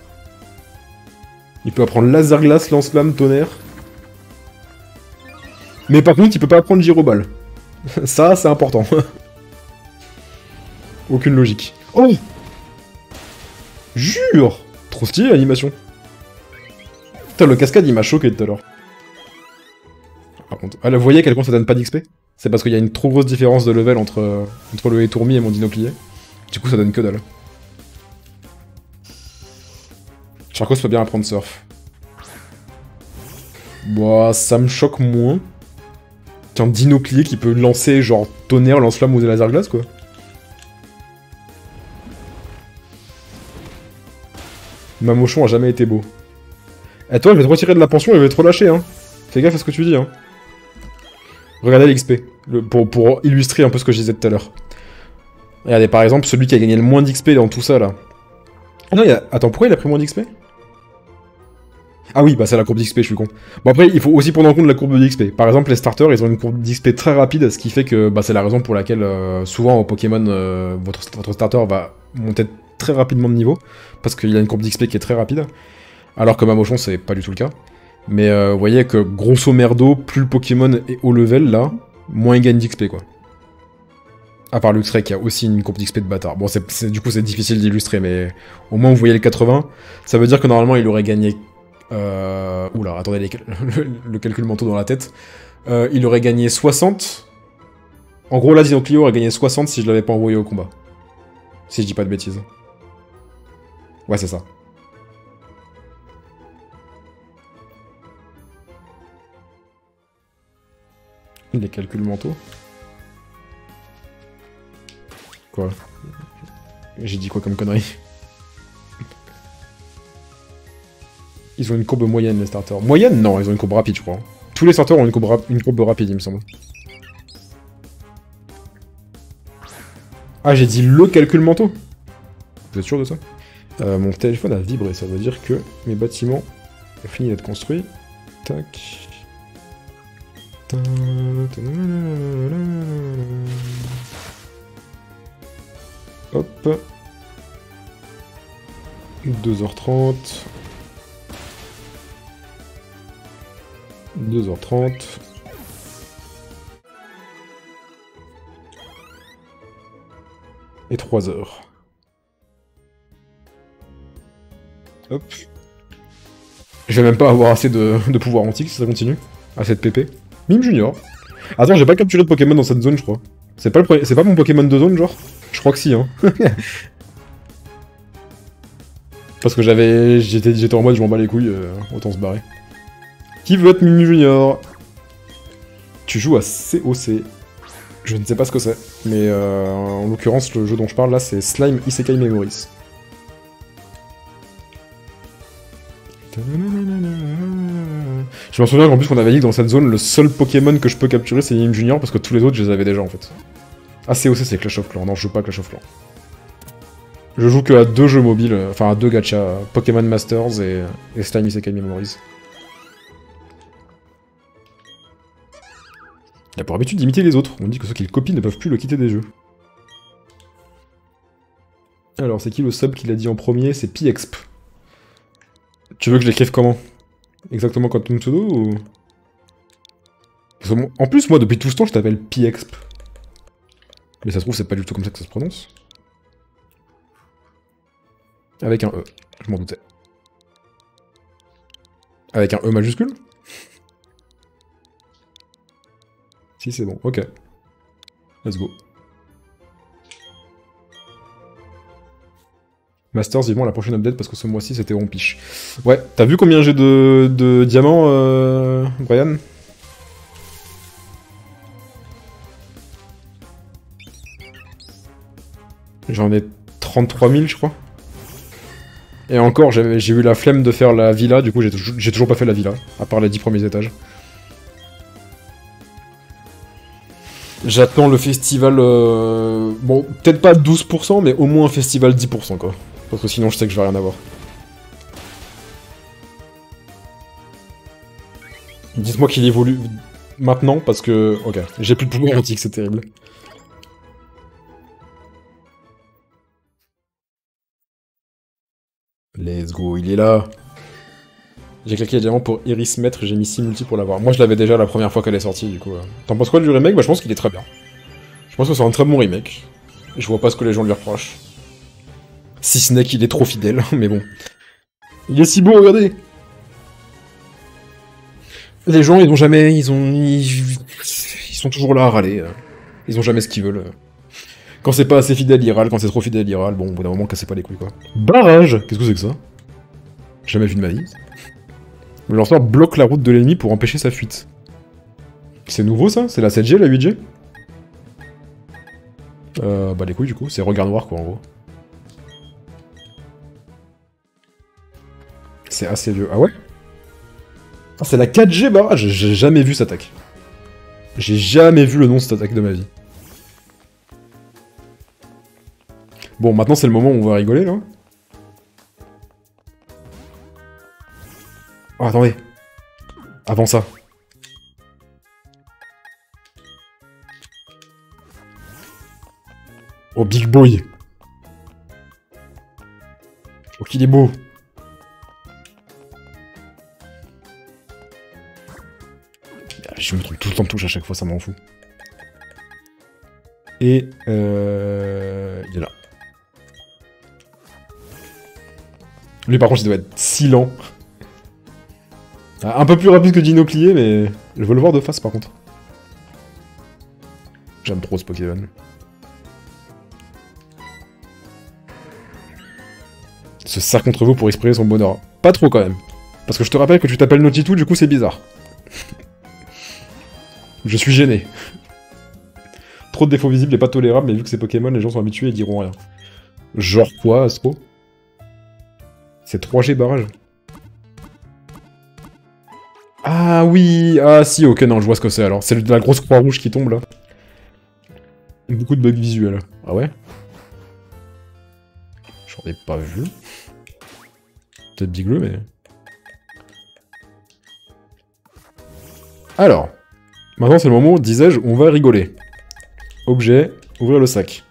Il peut apprendre laser glace, lance-flamme, tonnerre. Mais par contre, il peut pas apprendre gyroball. Ça, c'est important. Aucune logique. Oh! Jure! Trop stylé l'animation. Putain, le cascade il m'a choqué tout à l'heure. Par contre, ah, là, vous voyez à quel point ça donne pas d'XP? C'est parce qu'il y a une trop grosse différence de level entre le Etourmi et mon Dinoclier. Du coup, ça donne que dalle. Charcos peut bien apprendre surf. Bah, ça me choque moins qu'un Dinoclier qui peut lancer genre tonnerre, lance-flamme ou des laser glace, quoi. Mamochon a jamais été beau. Et toi, je vais te retirer de la pension et je vais te relâcher, hein. Fais gaffe à ce que tu dis, hein. Regardez l'XP, pour illustrer un peu ce que je disais tout à l'heure. Regardez, par exemple, celui qui a gagné le moins d'XP dans tout ça, là. Ah non, attends, pourquoi il a pris moins d'XP? Ah oui, bah c'est la courbe d'XP, je suis con. Bon après, il faut aussi prendre en compte la courbe d'XP. Par exemple, les starters, ils ont une courbe d'XP très rapide, ce qui fait que bah, c'est la raison pour laquelle, souvent, au Pokémon, votre starter va monter très rapidement de niveau, parce qu'il a une courbe d'XP qui est très rapide. Alors que Mamochon, c'est pas du tout le cas. Mais vous voyez que, grosso merdo, plus le Pokémon est haut level, là, moins il gagne d'XP, quoi. À part Luxray, qui a aussi une courbe d'XP de bâtard. Bon, du coup, c'est difficile d'illustrer, mais au moins, vous voyez le 80. Ça veut dire que, normalement, il aurait gagné... Oula, attendez, le calcul mental dans la tête. Il aurait gagné 60. En gros, là, Dinoclio aurait gagné 60 si je l'avais pas envoyé au combat. Si je dis pas de bêtises. Ouais, c'est ça. Les calculs mentaux. Quoi? J'ai dit quoi comme connerie? Ils ont une courbe moyenne, les starters. Moyenne? Non, ils ont une courbe rapide, je crois. Tous les starters ont une courbe rapide, il me semble. Ah, j'ai dit le calcul mentaux? Vous êtes sûr de ça? Mon téléphone a vibré, ça veut dire que mes bâtiments ont fini d'être construits. Tac. Hop. 2h30. 2h30. Et 3h. Hop. Je vais même pas avoir assez de pouvoir antique si ça continue. Assez de PP. Mime Junior. Attends, j'ai pas capturé de Pokémon dans cette zone, je crois. C'est pas mon Pokémon de zone, genre? Je crois que si, hein. Parce que j'étais en mode, je m'en bats les couilles, autant se barrer. Qui veut être Mime Junior? Tu joues à COC. Je ne sais pas ce que c'est, mais en l'occurrence, le jeu dont je parle là, c'est Slime Isekai Memories. Je me souviens qu'en plus qu'on avait dit que dans cette zone, le seul Pokémon que je peux capturer c'est Mime Junior parce que tous les autres je les avais déjà en fait. Ah COC c'est Clash of Clans, non je joue pas à Clash of Clans. Je joue que à 2 jeux mobiles, enfin à 2 gachas, Pokémon Masters et Slime Isekai Memories. Il a pour habitude d'imiter les autres, on dit que ceux qui le copient ne peuvent plus le quitter des jeux. Alors c'est qui le sub qui l'a dit en premier? C'est Piexp. Tu veux que je l'écrive comment? Exactement comme ton pseudo ou... En plus, moi, depuis tout ce temps, je t'appelle Piexp. Mais ça se trouve, c'est pas du tout comme ça que ça se prononce. Avec un E, je m'en doutais. Avec un E majuscule? Si, c'est bon, ok. Let's go. Masters, vivement la prochaine update parce que ce mois-ci c'était rompiche. Ouais, t'as vu combien j'ai de diamants, Brian? J'en ai 33 000, je crois. Et encore, j'ai eu la flemme de faire la villa, du coup j'ai toujours pas fait la villa, à part les 10 premiers étages. J'attends le festival... Bon, peut-être pas 12%, mais au moins un festival 10%, quoi. Parce que sinon je sais que je vais rien avoir. Dites-moi qu'il évolue maintenant, parce que... Ok, j'ai plus de pouvoir antique, c'est terrible. Let's go, il est là. J'ai claqué les diamants pour Iris Maître, j'ai mis 6 multi pour l'avoir. Moi je l'avais déjà la première fois qu'elle est sortie, du coup. T'en penses quoi du remake? Bah je pense qu'il est très bien. Je pense que c'est un très bon remake. Je vois pas ce que les gens lui reprochent. Si ce n'est qu'il est trop fidèle, mais bon. Il est si beau, regardez! Les gens, ils ont jamais... Ils sont toujours là à râler. Ils ont jamais ce qu'ils veulent. Quand c'est pas assez fidèle, ils râlent. Quand c'est trop fidèle, ils râlent. Bon, au bout d'un moment, cassez pas les couilles, quoi. Barrage! Qu'est-ce que c'est que ça? Jamais vu de ma vie. Le lanceur bloque la route de l'ennemi pour empêcher sa fuite. C'est nouveau, ça? C'est la 7G, la 8G? Bah les couilles, du coup. C'est regard noir, quoi, en gros. C'est assez vieux. Ah ouais? Ah, c'est la 4G barrage! J'ai jamais vu cette attaque. J'ai jamais vu le nom de cette attaque de ma vie. Bon, maintenant c'est le moment où on va rigoler, là. Oh, attendez. Avant ça. Oh, Big Boy. Oh, qu'il est beau. Je me trompe tout le temps de touche à chaque fois, ça m'en fout. Et il est là. Lui par contre il doit être si lent. Un peu plus rapide que Dinoclier, mais je veux le voir de face par contre. J'aime trop ce Pokémon. Se serre contre vous pour exprimer son bonheur. Pas trop quand même. Parce que je te rappelle que tu t'appelles Nautitou, du coup c'est bizarre. Je suis gêné. Trop de défauts visibles et pas tolérables, mais vu que c'est Pokémon, les gens sont habitués et diront rien. Genre quoi, Astro? C'est 3G barrage. Ah oui, ah si, ok, non, je vois ce que c'est alors. C'est la grosse croix rouge qui tombe là. Beaucoup de bugs visuels. Ah ouais? J'en ai pas vu. Peut-être Bigleux, mais... Alors, maintenant c'est le moment, disais-je, on va rigoler. Objet, ouvrir le sac.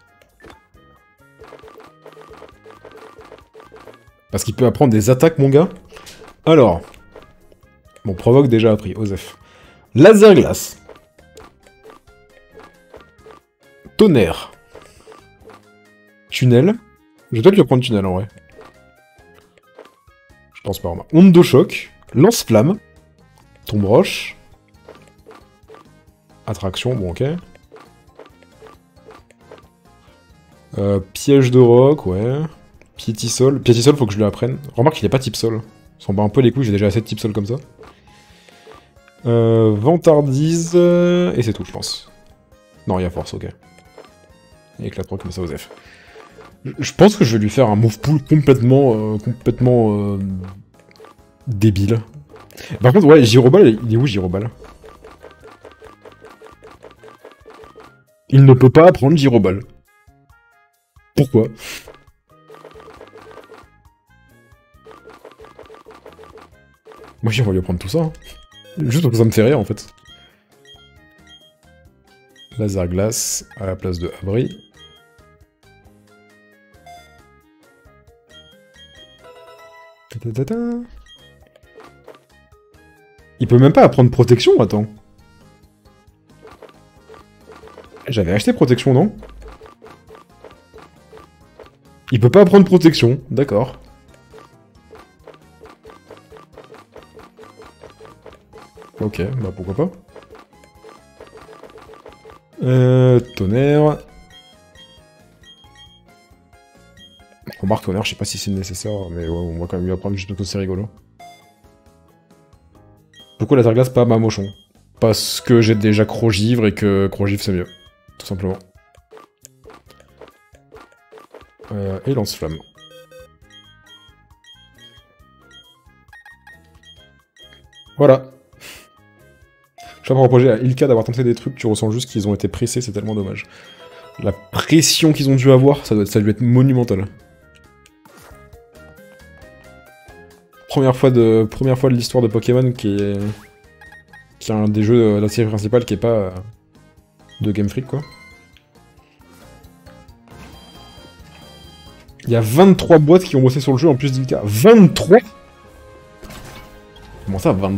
Parce qu'il peut apprendre des attaques, mon gars. Alors... Bon, provoque déjà appris, Osef. Laser glace. Tonnerre. Tunnel. Je vais peut-être lui prendre tunnel en vrai. Je pense pas, Romain. Onde de choc. Lance-flamme. Tombe roche. Attraction, bon ok. Piège de roc, ouais. Piétisol. Piétisol, faut que je lui apprenne. Remarque qu'il est pas type sol. Ça s'en bat un peu les couilles, j'ai déjà assez de type sol comme ça. Vantardise... et c'est tout, je pense. Non, il y a force, ok. Éclat roc, mais ça aux F. Je pense que je vais lui faire un move pool complètement... débile. Par contre, ouais, Gyroball, il est où Gyroball? Il ne peut pas apprendre Gyroball. Pourquoi? Moi, on va lui apprendre tout ça. Hein. Juste parce que ça me fait rire, en fait. Laser glace à la place de abri. Il peut même pas apprendre protection, attends. J'avais acheté protection, non? Il peut pas apprendre protection, d'accord. Ok, bah pourquoi pas. Tonnerre. Remarque tonnerre, je sais pas si c'est nécessaire, mais ouais, on va quand même lui apprendre juste parce que c'est rigolo. Pourquoi la glace pas Mamochon? Parce que j'ai déjà Crogivre et que Crogivre c'est mieux. Tout simplement. Et lance-flamme. Voilà. Je sais pas reprocher à Ilka d'avoir tenté des trucs, tu ressens juste qu'ils ont été pressés, c'est tellement dommage. La pression qu'ils ont dû avoir, ça a dû être monumental. Première fois de l'histoire de Pokémon qui est un des jeux de la série principale qui est pas de Game Freak, quoi. Il y a 23 boîtes qui ont bossé sur le jeu en plus d'Ilka. 23 ? Comment ça, 23 ?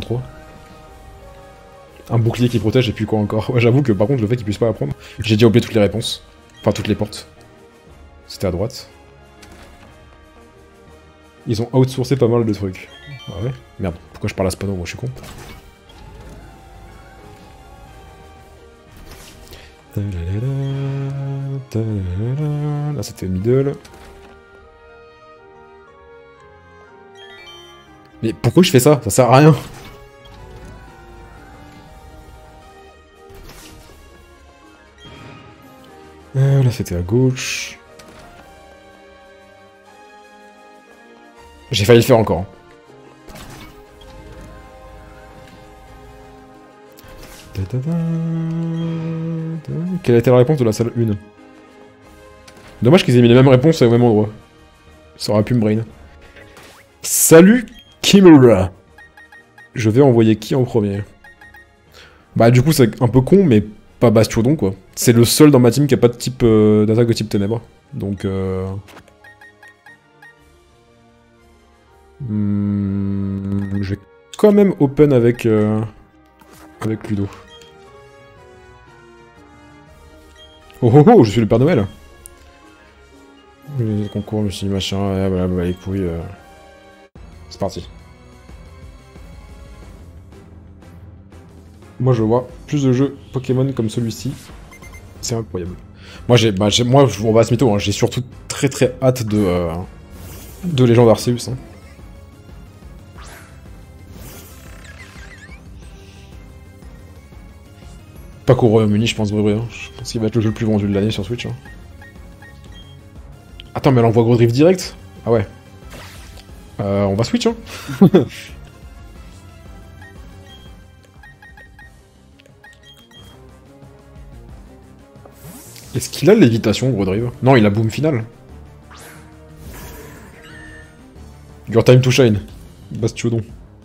Un bouclier qui protège et puis quoi encore? Ouais, j'avoue que par contre, le fait qu'ils puissent pas apprendre... J'ai déjà oublié toutes les réponses. Enfin, toutes les portes. C'était à droite. Ils ont outsourcé pas mal de trucs. Ah ouais? Merde, pourquoi je parle à Spano? Moi, je suis con. Là, c'était middle. Mais pourquoi je fais ça? Ça sert à rien. Là, c'était à gauche. J'ai failli le faire encore. Quelle a été la réponse de la salle 1? Dommage qu'ils aient mis les mêmes réponses au même endroit. Ça aurait pu me brain. Salut Kimura. Je vais envoyer qui en premier? Bah du coup c'est un peu con mais pas Bastiodon quoi. C'est le seul dans ma team qui a pas de type d'attaque de type ténèbres. Donc je vais quand même open avec Ludo. Oh oh oh, je suis le Père Noël. Les concours, je me suis dit machin, blablabla, les couilles. C'est parti. Moi je vois plus de jeux Pokémon comme celui-ci. C'est incroyable. Moi on va se mytho, hein, j'ai surtout très hâte de Légende Arceus. Hein. Pas qu'au Royaume-Uni, je pense, Brûlé. Hein. Je pense qu'il va être le jeu le plus vendu de l'année sur Switch. Hein. Attends, mais elle envoie Gros Drift direct? Ah ouais. On va Switch, hein. Est-ce qu'il a l'évitation, Gros Drive? Non, il a Boom Final. Your time to shine. Bastiodon.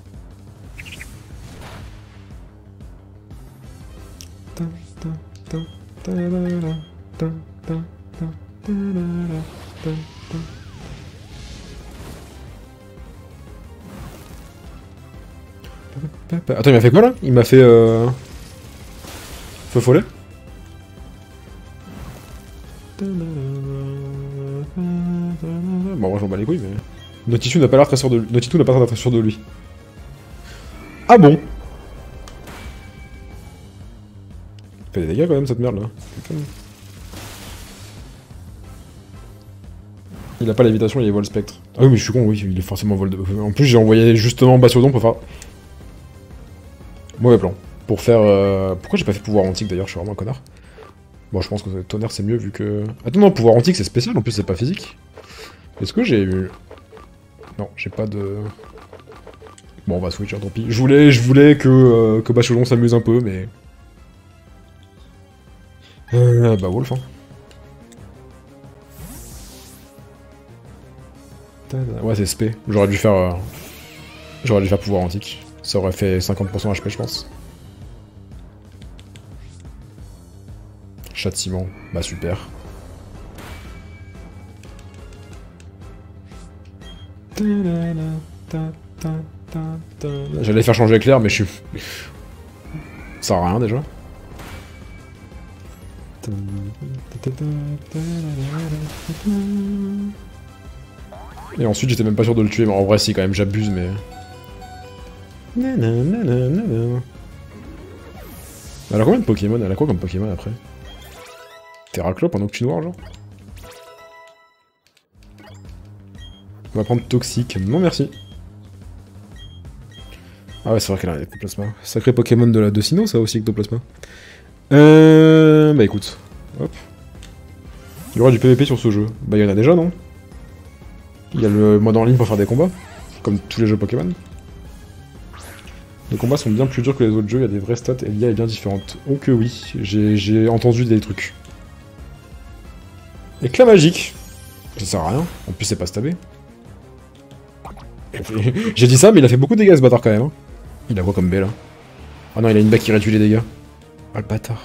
Attends, il m'a fait quoi là? Il m'a fait feu follet? Bon, moi j'en bats les couilles, mais... Notitu n'a pas l'air très sûr de lui. Notitu n'a pas l'air très sûr de lui. Ah bon? Il fait des dégâts quand même cette merde là. Il a pas l'évitation, il est vol spectre. Ah oui mais je suis con, oui, il est forcément vol de... En plus j'ai envoyé justement Bastiodon pour faire... Mauvais plan. Pour faire... Pourquoi j'ai pas fait pouvoir antique d'ailleurs, je suis vraiment un connard. Bon je pense que tonnerre c'est mieux vu que... Attends non, pouvoir antique c'est spécial, en plus c'est pas physique. Est-ce que j'ai eu... Non, j'ai pas de... Bon on va switch, hein, tant pis. Je voulais que Bastiodon s'amuse un peu, mais... bah Wolf, hein. Ouais, c'est SP. J'aurais dû faire pouvoir antique. Ça aurait fait 50% HP, je pense. Châtiment. Bah, super. J'allais faire changer éclair, mais je suis... Ça sert à rien, déjà. Et ensuite j'étais même pas sûr de le tuer, mais en vrai si quand même j'abuse mais... Elle a combien de Pokémon? Elle a quoi comme Pokémon après? Terraclop en Octu Noir genre? On va prendre Toxique, non merci. Ah ouais c'est vrai qu'elle a Ectoplasma. Sacré Pokémon de Sinnoh ça aussi Ectoplasma. Bah écoute, hop. Il y aura du PVP sur ce jeu. Bah il y en a déjà non? Il y a le mode en ligne pour faire des combats, comme tous les jeux Pokémon. Les combats sont bien plus durs que les autres jeux, il y a des vraies stats et l'IA est bien différente. Oh que oui, j'ai entendu des trucs. Éclat magique. Ça sert à rien, en plus c'est pas stabé. J'ai dit ça, mais il a fait beaucoup de dégâts ce bâtard quand même. Hein. Il a quoi comme B là? Ah non, il a une bague qui réduit les dégâts. Ah le bâtard.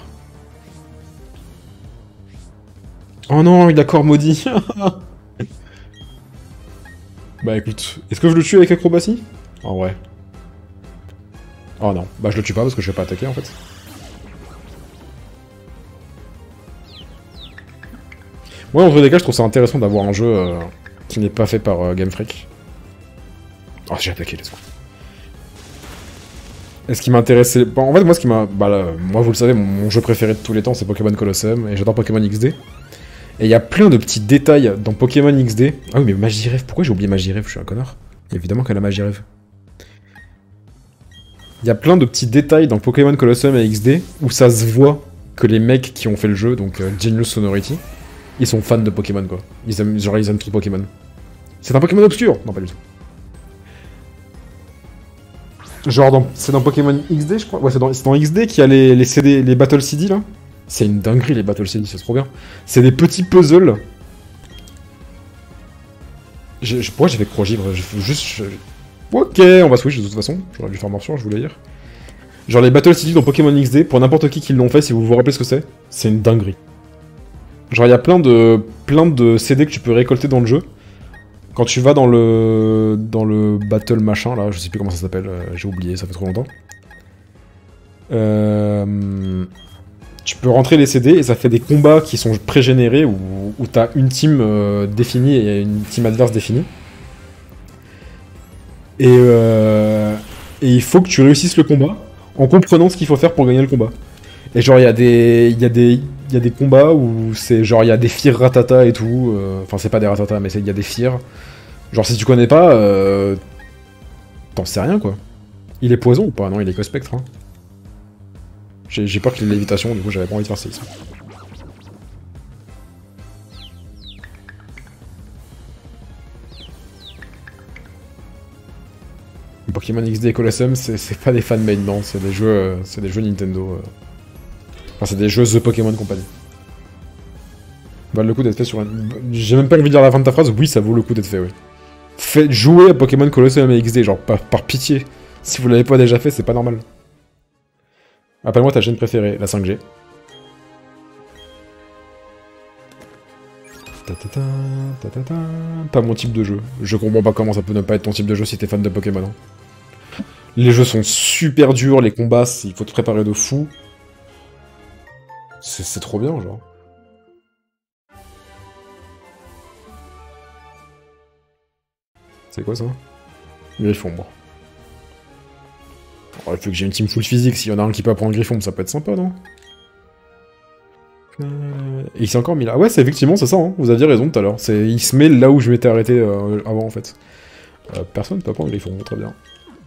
Oh non, il a corps maudit. Bah écoute, est-ce que je le tue avec acrobatie? En vrai. Oh non, bah je le tue pas parce que je vais pas attaquer en fait. Ouais, en vrai des cas, je trouve ça intéressant d'avoir un jeu qui n'est pas fait par Game Freak. Oh, j'ai attaqué, let's go. Et ce qui m'intéressait... Bon, en fait, moi, ce qui m'a... Bah là, moi, vous le savez, mon jeu préféré de tous les temps, c'est Pokémon Colosseum, et j'adore Pokémon XD. Et il y a plein de petits détails dans Pokémon XD. Ah oui, mais Magirève, pourquoi j'ai oublié Magirève? Je suis un connard. Évidemment qu'elle a Magirève. Il y a plein de petits détails dans Pokémon Colosseum et XD où ça se voit que les mecs qui ont fait le jeu, donc Genius Sonority, ils sont fans de Pokémon, quoi. Ils aiment trop Pokémon. C'est un Pokémon obscur? Non, pas du tout. Genre, c'est dans Pokémon XD, je crois. Ouais, c'est dans XD qu'il y a les CD, les Battle CD, là. C'est une dinguerie, les Battle CD, c'est trop bien. C'est des petits puzzles. Pourquoi j'ai fait Crogivre? Ok, on va switch de toute façon. J'aurais dû faire morsure, je voulais dire. Genre, les Battle CD dans Pokémon XD, pour n'importe qui l'ont fait, si vous vous rappelez ce que c'est une dinguerie. Genre, il y a plein de CD que tu peux récolter dans le jeu. Quand tu vas dans le battle machin, là, je sais plus comment ça s'appelle, j'ai oublié, ça fait trop longtemps. Tu peux rentrer les CD et ça fait des combats qui sont pré-générés où t'as une team définie et une team adverse définie. Et il faut que tu réussisses le combat en comprenant ce qu'il faut faire pour gagner le combat. Et genre, il y a des combats où c'est genre, il y a des Fear Ratata et tout. Enfin, c'est pas des Ratata, mais il y a des Fear. Genre, si tu connais pas, t'en sais rien, quoi. Il est poison ou pas? Non, il est que spectre. Hein. J'ai peur qu'il ait l'évitation, du coup, j'avais pas envie de faire ça ici. Pokémon XD et Colosseum, c'est pas des fan-made, non, c'est des jeux Nintendo. Enfin, c'est des jeux The Pokémon Company. Vaut le coup d'être fait sur un... J'ai même pas envie de dire la fin de ta phrase, oui, ça vaut le coup d'être fait, oui. Faites jouer à Pokémon Colosseum et XD, genre, par pitié. Si vous l'avez pas déjà fait, c'est pas normal. Appelle-moi ta chaîne préférée, la 5G. Pas mon type de jeu. Je comprends pas comment ça peut ne pas être ton type de jeu si t'es fan de Pokémon. Hein. Les jeux sont super durs, les combats, il faut te préparer de fou. C'est trop bien, genre. C'est quoi ça? Griffon, bon. Oh, il faut que j'ai une team full physique, s'il y en a un qui peut apprendre Griffon, ça peut être sympa, non? Et il s'est encore mis là. Ouais, c'est effectivement, c'est ça, hein. Vous aviez raison tout à l'heure. Il se met là où je m'étais arrêté avant, en fait. Personne ne peut apprendre Griffon, très bien.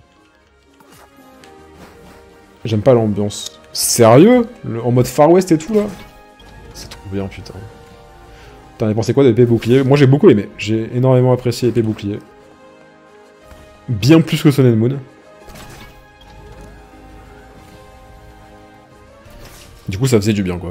J'aime pas l'ambiance. Sérieux? En mode Far West et tout, là? C'est trop bien, putain. T'en as pensé quoi d'épée bouclier? Moi, j'ai beaucoup aimé. J'ai énormément apprécié épée bouclier. Bien plus que Sun and Moon. Du coup, ça faisait du bien, quoi.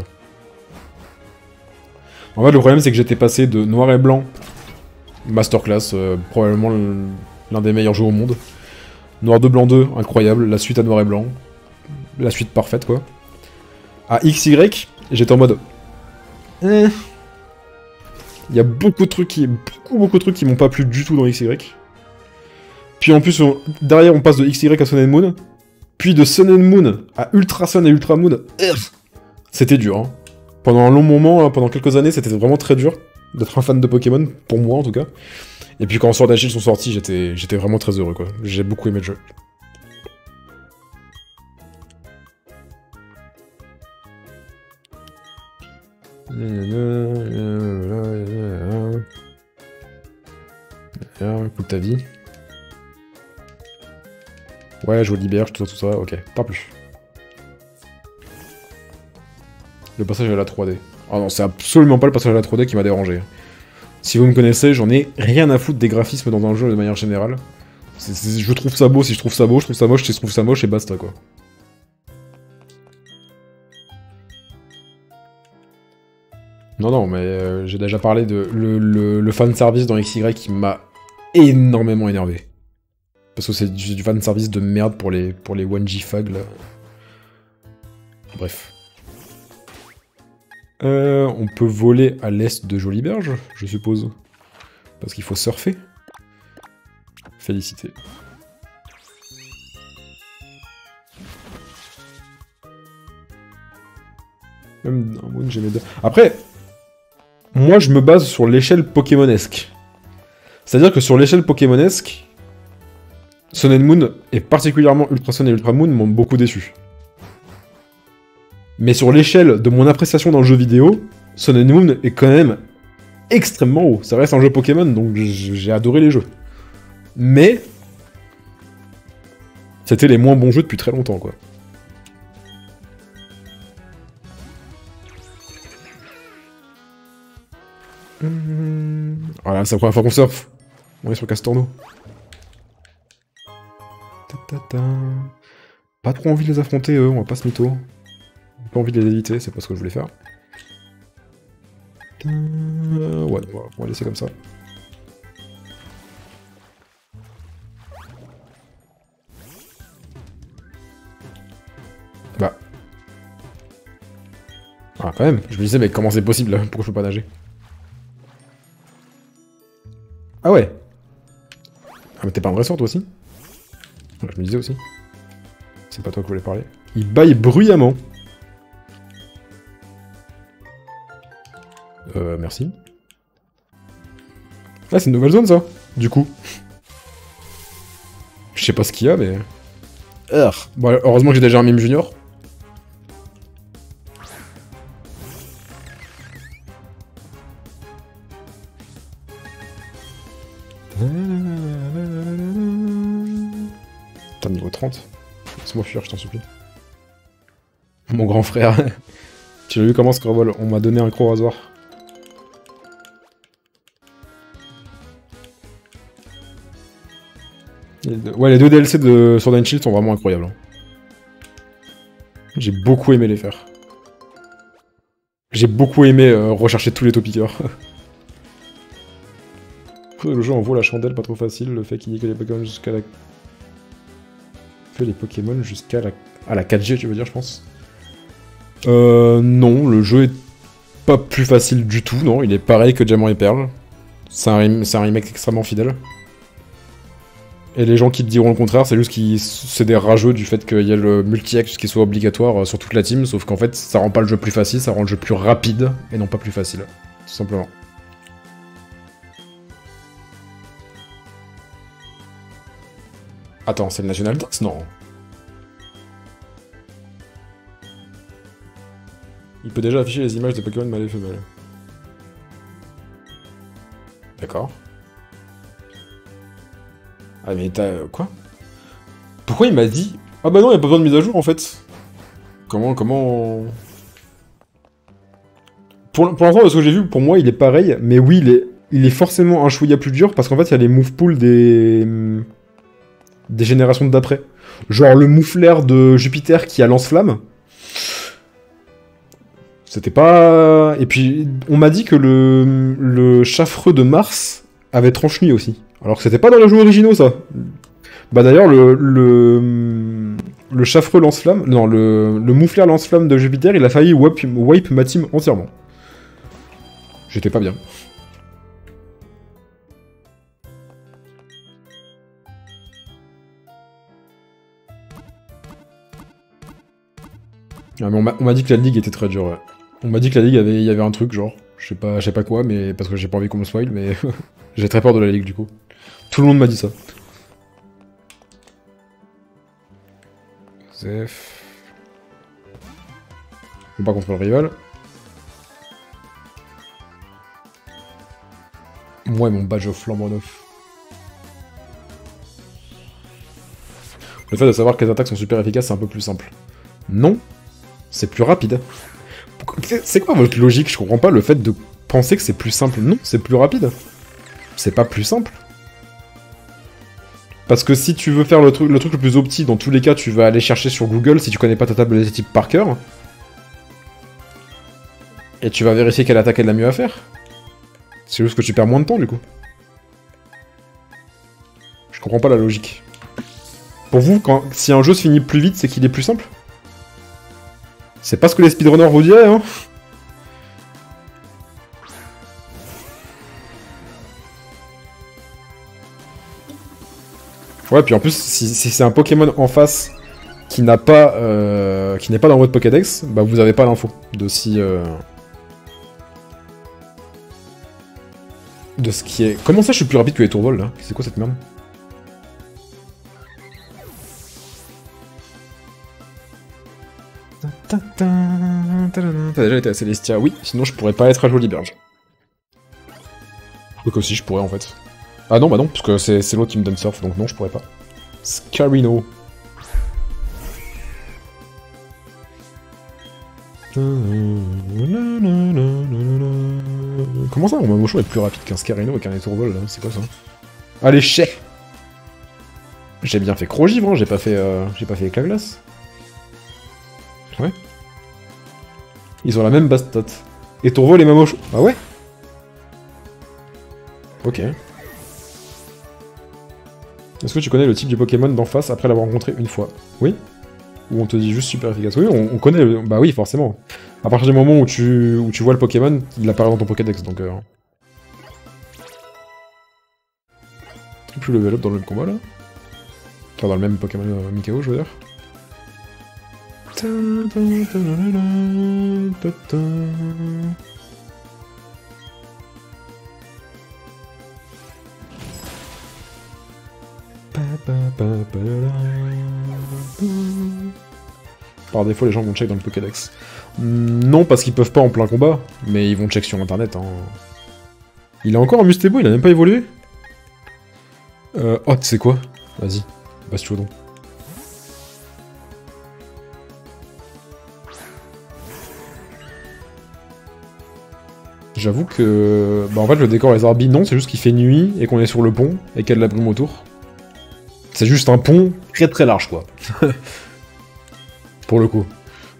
En fait, le problème, c'est que j'étais passé de noir et blanc, masterclass, probablement l'un des meilleurs jeux au monde. Noir 2, blanc 2, incroyable. La suite à noir et blanc. La suite parfaite, quoi. À XY, et j'étais en mode... Il y a beaucoup de trucs qui m'ont pas plu du tout dans XY. Puis en plus, derrière, on passe de XY à Sun and Moon. Puis de Sun and Moon à Ultra Sun et Ultra Moon. C'était dur, hein. Pendant un long moment, pendant quelques années, c'était vraiment très dur d'être un fan de Pokémon, pour moi en tout cas. Et puis quand Sword and Shield sont sortis, j'étais vraiment très heureux, quoi. J'ai beaucoup aimé le jeu. Écoute ta vie. Ouais, je vous libère, tout ça, ok. Pas plus. Le passage à la 3D. Ah non, c'est absolument pas le passage à la 3D qui m'a dérangé. Si vous me connaissez, j'en ai rien à foutre des graphismes dans un jeu de manière générale. Je trouve ça beau si je trouve ça beau, je trouve ça moche si je trouve ça moche et basta quoi. Non, non, mais j'ai déjà parlé de le fanservice dans XY qui m'a énormément énervé. Parce que c'est du fanservice de merde pour les 1G fag là. Bref. On peut voler à l'est de Joliberge, je suppose. Parce qu'il faut surfer. Félicité. Même dans Moon, j'aimais bien. Après, moi je me base sur l'échelle pokémonesque. C'est-à-dire que sur l'échelle pokémonesque, Sun and Moon, et particulièrement Ultra Sun et Ultra Moon, m'ont beaucoup déçu. Mais sur l'échelle de mon appréciation dans le jeu vidéo, Sun and Moon est quand même extrêmement haut. Ça reste un jeu Pokémon, donc j'ai adoré les jeux. Mais c'était les moins bons jeux depuis très longtemps, quoi. Voilà, c'est la première fois qu'on surfe. On est sur Castorno. Pas trop envie de les affronter, eux, on va pas se mytho. Pas envie de les éviter, c'est pas ce que je voulais faire. Ouais, on va laisser comme ça. Bah. Ah, quand même, je me disais, mais comment c'est possible, là? Pourquoi je peux pas nager? Ah ouais. Ah, mais t'es pas un dresseur, toi aussi? Ouais, je me disais aussi. C'est pas toi que je voulais parler. Il baille bruyamment. Merci. Ah, c'est une nouvelle zone, ça, du coup. Je sais pas ce qu'il y a, mais... Bon, heureusement que j'ai déjà un mime junior. Putain, niveau 30. Laisse-moi fuir, je t'en supplie. Mon grand frère. Tu as vu comment Scrabble, on m'a donné un gros rasoir. Ouais, les deux DLC de Sword and Shield sont vraiment incroyables. Hein. J'ai beaucoup aimé les faire. J'ai beaucoup aimé rechercher tous les topiqueurs. Le jeu en vaut la chandelle, pas trop facile. Le fait qu'il y ait que les Pokémon jusqu'à la... Que les Pokémon jusqu'à la... À la 4G, tu veux dire, je pense. Non, le jeu est pas plus facile du tout, non. Il est pareil que Diamant et Perle. C'est un remake extrêmement fidèle. Et les gens qui te diront le contraire, c'est juste qu'ils c'est des rageux du fait qu'il y ait le multi-act qui soit obligatoire sur toute la team, sauf qu'en fait, ça rend pas le jeu plus facile, ça rend le jeu plus rapide, et non pas plus facile. Tout simplement. Attends, c'est le National Dex? Non. Il peut déjà afficher les images des Pokémon mâles et femelles. D'accord. Ah mais t'as... quoi? Pourquoi il m'a dit... Ah bah non, il n'y a pas besoin de mise à jour en fait. Comment... Pour l'instant, de ce que j'ai vu, pour moi, il est pareil, mais oui, il est forcément un chouïa plus dur, parce qu'en fait, il y a les move pools des générations d'après. Genre le mouflaire de Jupiter qui a lance-flamme. C'était pas... Et puis, on m'a dit que le chaffreux de Mars avait tranche-nuit aussi. Alors que c'était pas dans les jeux originaux, ça. Bah d'ailleurs, le chaffreux lance-flamme... Non, le mouflaire lance-flamme de Jupiter, il a failli wipe ma team entièrement. J'étais pas bien. Ah, mais on m'a dit que la ligue était très dure, ouais. On m'a dit que la ligue, il y avait un truc, genre, je sais pas quoi, mais parce que j'ai pas envie qu'on me spoil, mais j'ai très peur de la ligue, du coup. Tout le monde m'a dit ça. Zef. Combat contre le rival. Moi et mon badge au flambant neuf. Le fait de savoir que les attaques sont super efficaces, c'est un peu plus simple. Non, c'est plus rapide. C'est quoi votre logique? Je comprends pas le fait de penser que c'est plus simple. Non, c'est plus rapide. C'est pas plus simple. Parce que si tu veux faire le truc le plus opti, dans tous les cas, tu vas aller chercher sur Google si tu connais pas ta table des types par cœur. Et tu vas vérifier quelle attaque est la mieux à faire. C'est juste que tu perds moins de temps, du coup. Je comprends pas la logique. Pour vous, si un jeu se finit plus vite, c'est qu'il est plus simple? C'est pas ce que les speedrunners vous diraient, hein. Ouais, puis en plus, si c'est un Pokémon en face qui n'est pas dans votre Pokédex, bah vous avez pas l'info de si... de ce qui est... Comment ça je suis plus rapide que les Tourvol, là? C'est quoi cette merde? T'as déjà été à Célestia? Oui, sinon je pourrais pas être à Joliberge. Donc aussi je pourrais en fait. Ah non, bah non, parce que c'est l'autre qui me donne surf, donc non, je pourrais pas. Scarino. Comment ça, mon Mamocho est plus rapide qu'un Scarino et qu'un Étourvol, là? C'est quoi ça? Allez, chais! J'ai bien fait Crogivre, hein, j'ai pas fait Éclat Glace. Ouais. Ils ont la même base stat. Étourvol et Mamocho. Ah ouais? Ok. Est-ce que tu connais le type du Pokémon d'en face après l'avoir rencontré une fois? Oui? Ou on te dit juste super efficace? Oui, on connaît le... Bah oui, forcément. À partir du moment où tu vois le Pokémon, il apparaît dans ton Pokédex, donc... Plus level up dans le même combat, là? Enfin, dans le même Pokémon Mikao, je veux dire. Par défaut, les gens vont check dans le Pokédex. Non, parce qu'ils peuvent pas en plein combat, mais ils vont check sur internet. Hein. Il a encore un Mustebo, il a même pas évolué. Oh, tu sais quoi? Vas-y, Bastiodon. J'avoue que... Bah en fait, le décor les Arby, non, c'est juste qu'il fait nuit et qu'on est sur le pont et qu'il y a de la brume autour. C'est juste un pont très très large, quoi. Pour le coup.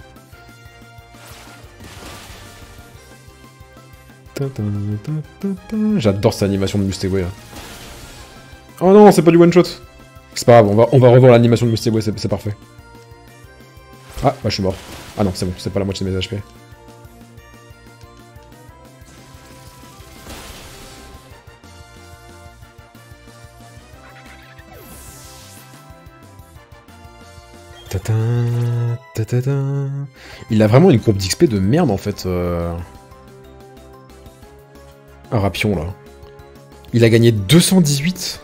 J'adore cette animation de Mustego, là. Oh non, c'est pas du one-shot. C'est pas grave, on va revoir l'animation de Mustego, c'est parfait. Ah, bah je suis mort. Ah non, c'est bon, c'est pas la moitié de mes HP. Il a vraiment une courbe d'XP de merde en fait. Un Rapion là. Il a gagné 218.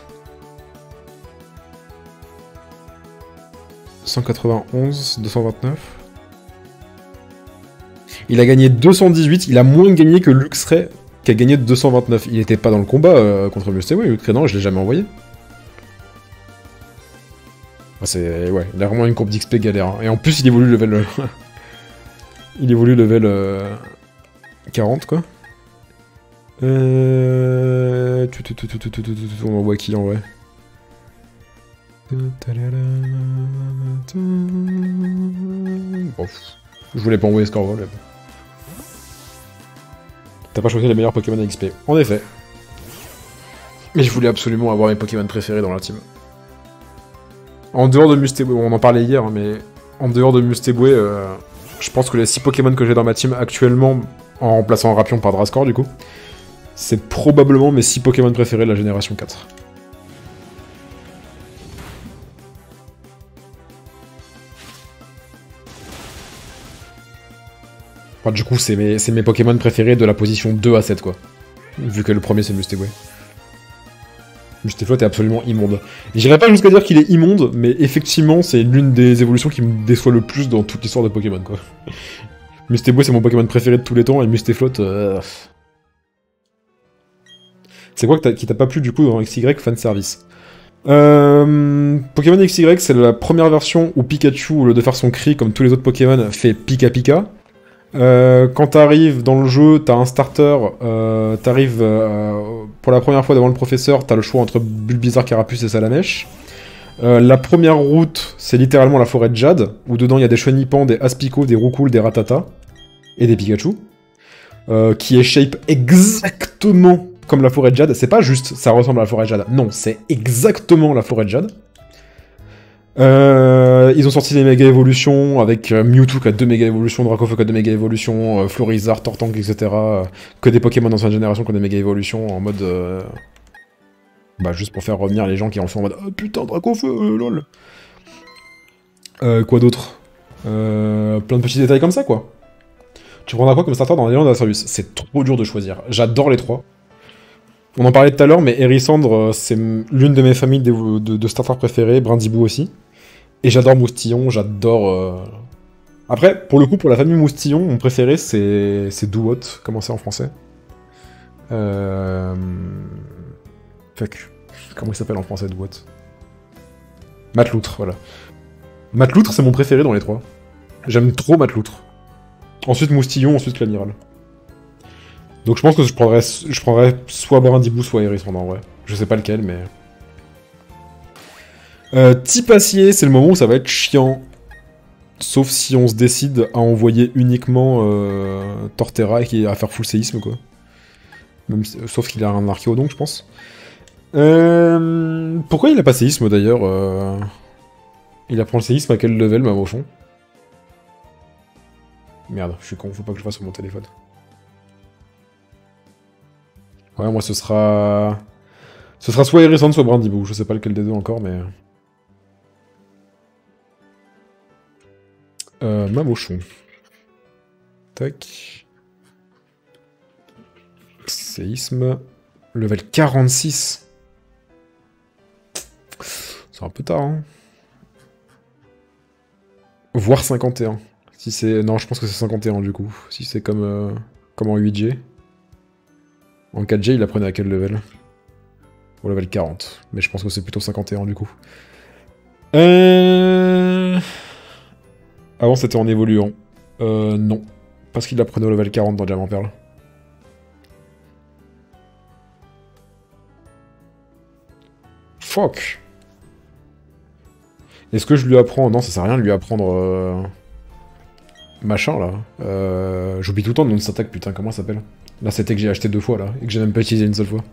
191, 229. Il a gagné 218, il a moins gagné que Luxray qui a gagné 229. Il était pas dans le combat contre Mustego, Luxray non, je l'ai jamais envoyé. C'est... Ouais, il a vraiment une courbe d'XP galère. Hein. Et en plus, il évolue level... il évolue level... 40, quoi. On envoie qui, en vrai? Bon, je voulais pas envoyer Scorvol, mais bon. T'as pas choisi les meilleurs Pokémon à XP. En effet. Mais je voulais absolument avoir mes Pokémon préférés dans la team. En dehors de Mustebo, on en parlait hier, mais en dehors de Mustebo, je pense que les 6 Pokémon que j'ai dans ma team actuellement, en remplaçant Rapion par Drascore du coup, c'est probablement mes 6 Pokémon préférés de la génération 4. Enfin, du coup, c'est mes Pokémon préférés de la position 2 à 7, quoi. Vu que le premier, c'est Mustebo. Mustaflot est absolument immonde. J'irais pas jusqu'à dire qu'il est immonde, mais effectivement, c'est l'une des évolutions qui me déçoit le plus dans toute l'histoire de Pokémon, quoi. Mustebo, c'est mon Pokémon préféré de tous les temps, et Mustaflot... C'est quoi qui t'a pas plu, du coup, dans XY fanservice? Pokémon XY, c'est la première version où Pikachu, au lieu de faire son cri comme tous les autres Pokémon, fait Pika Pika. Quand t'arrives dans le jeu, t'as un starter, t'arrives pour la première fois devant le professeur, t'as le choix entre Bulbizarre, Carapuce et Salamèche. La première route, c'est littéralement la forêt de Jade, où dedans il y a des Chenipan, des Aspico, des Roucoule, des Ratata, et des Pikachu, qui est shape exactement comme la forêt de Jade. C'est pas juste ça ressemble à la forêt de Jade, non, c'est exactement la forêt de Jade. Ils ont sorti des méga évolutions avec Mewtwo qui a 2 méga évolutions, Dracofeu qui a 2 méga évolutions, Florizard, Tortank, etc. Que des Pokémon d'ancienne génération qui ont des méga évolutions en mode. Bah, juste pour faire revenir les gens qui en sont en mode. Oh putain, Dracofeu, lol. Quoi d'autre plein de petits détails comme ça, quoi. Tu prendras quoi comme starter dans Legend of Arceus? C'est trop dur de choisir. J'adore les trois. On en parlait tout à l'heure, mais Hérissandre, c'est l'une de mes familles de starters préférées, Brindibou aussi. Et j'adore Moustillon, j'adore... Après, pour le coup, pour la famille Moustillon, mon préféré, c'est Douot, comment c'est en français Fuck. Comment il s'appelle en français, Douot? Matloutre, voilà. Matloutre, c'est mon préféré dans les trois. J'aime trop Matloutre. Ensuite Moustillon, ensuite Clamiral. Donc je pense que je prendrais soit Brindibou, soit Hérissandre en vrai. Je sais pas lequel, mais... Type acier, c'est le moment où ça va être chiant. Sauf si on se décide à envoyer uniquement Torterra et qui à faire full séisme, quoi. Même sauf qu'il a un Archéodon, je pense. Pourquoi il a pas séisme, d'ailleurs Il apprend le séisme à quel level, Mamochon? Merde, je suis con, faut pas que je fasse sur mon téléphone. Ouais, moi ce sera... Ce sera soit Hérissandre, soit Brindibou. Je sais pas lequel des deux encore, mais... Mamochon. Tac. Séisme. Level 46. C'est un peu tard, hein. Voire 51. Si c'est... Non, je pense que c'est 51 du coup. Si c'est comme, comme en 8G. En 4G, il apprenait à quel level? Au level 40. Mais je pense que c'est plutôt 51 du coup. Avant c'était en évoluant. Non. Parce qu'il apprenait au level 40 dans Diamant Perle. Fuck. Est-ce que je lui apprends... Non, ça sert à rien de lui apprendre... Machin, là. J'oublie tout le temps le nom de cette attaque, putain, comment ça s'appelle? Là, c'était que j'ai acheté 2 fois, là, et que j'ai même pas utilisé une seule fois.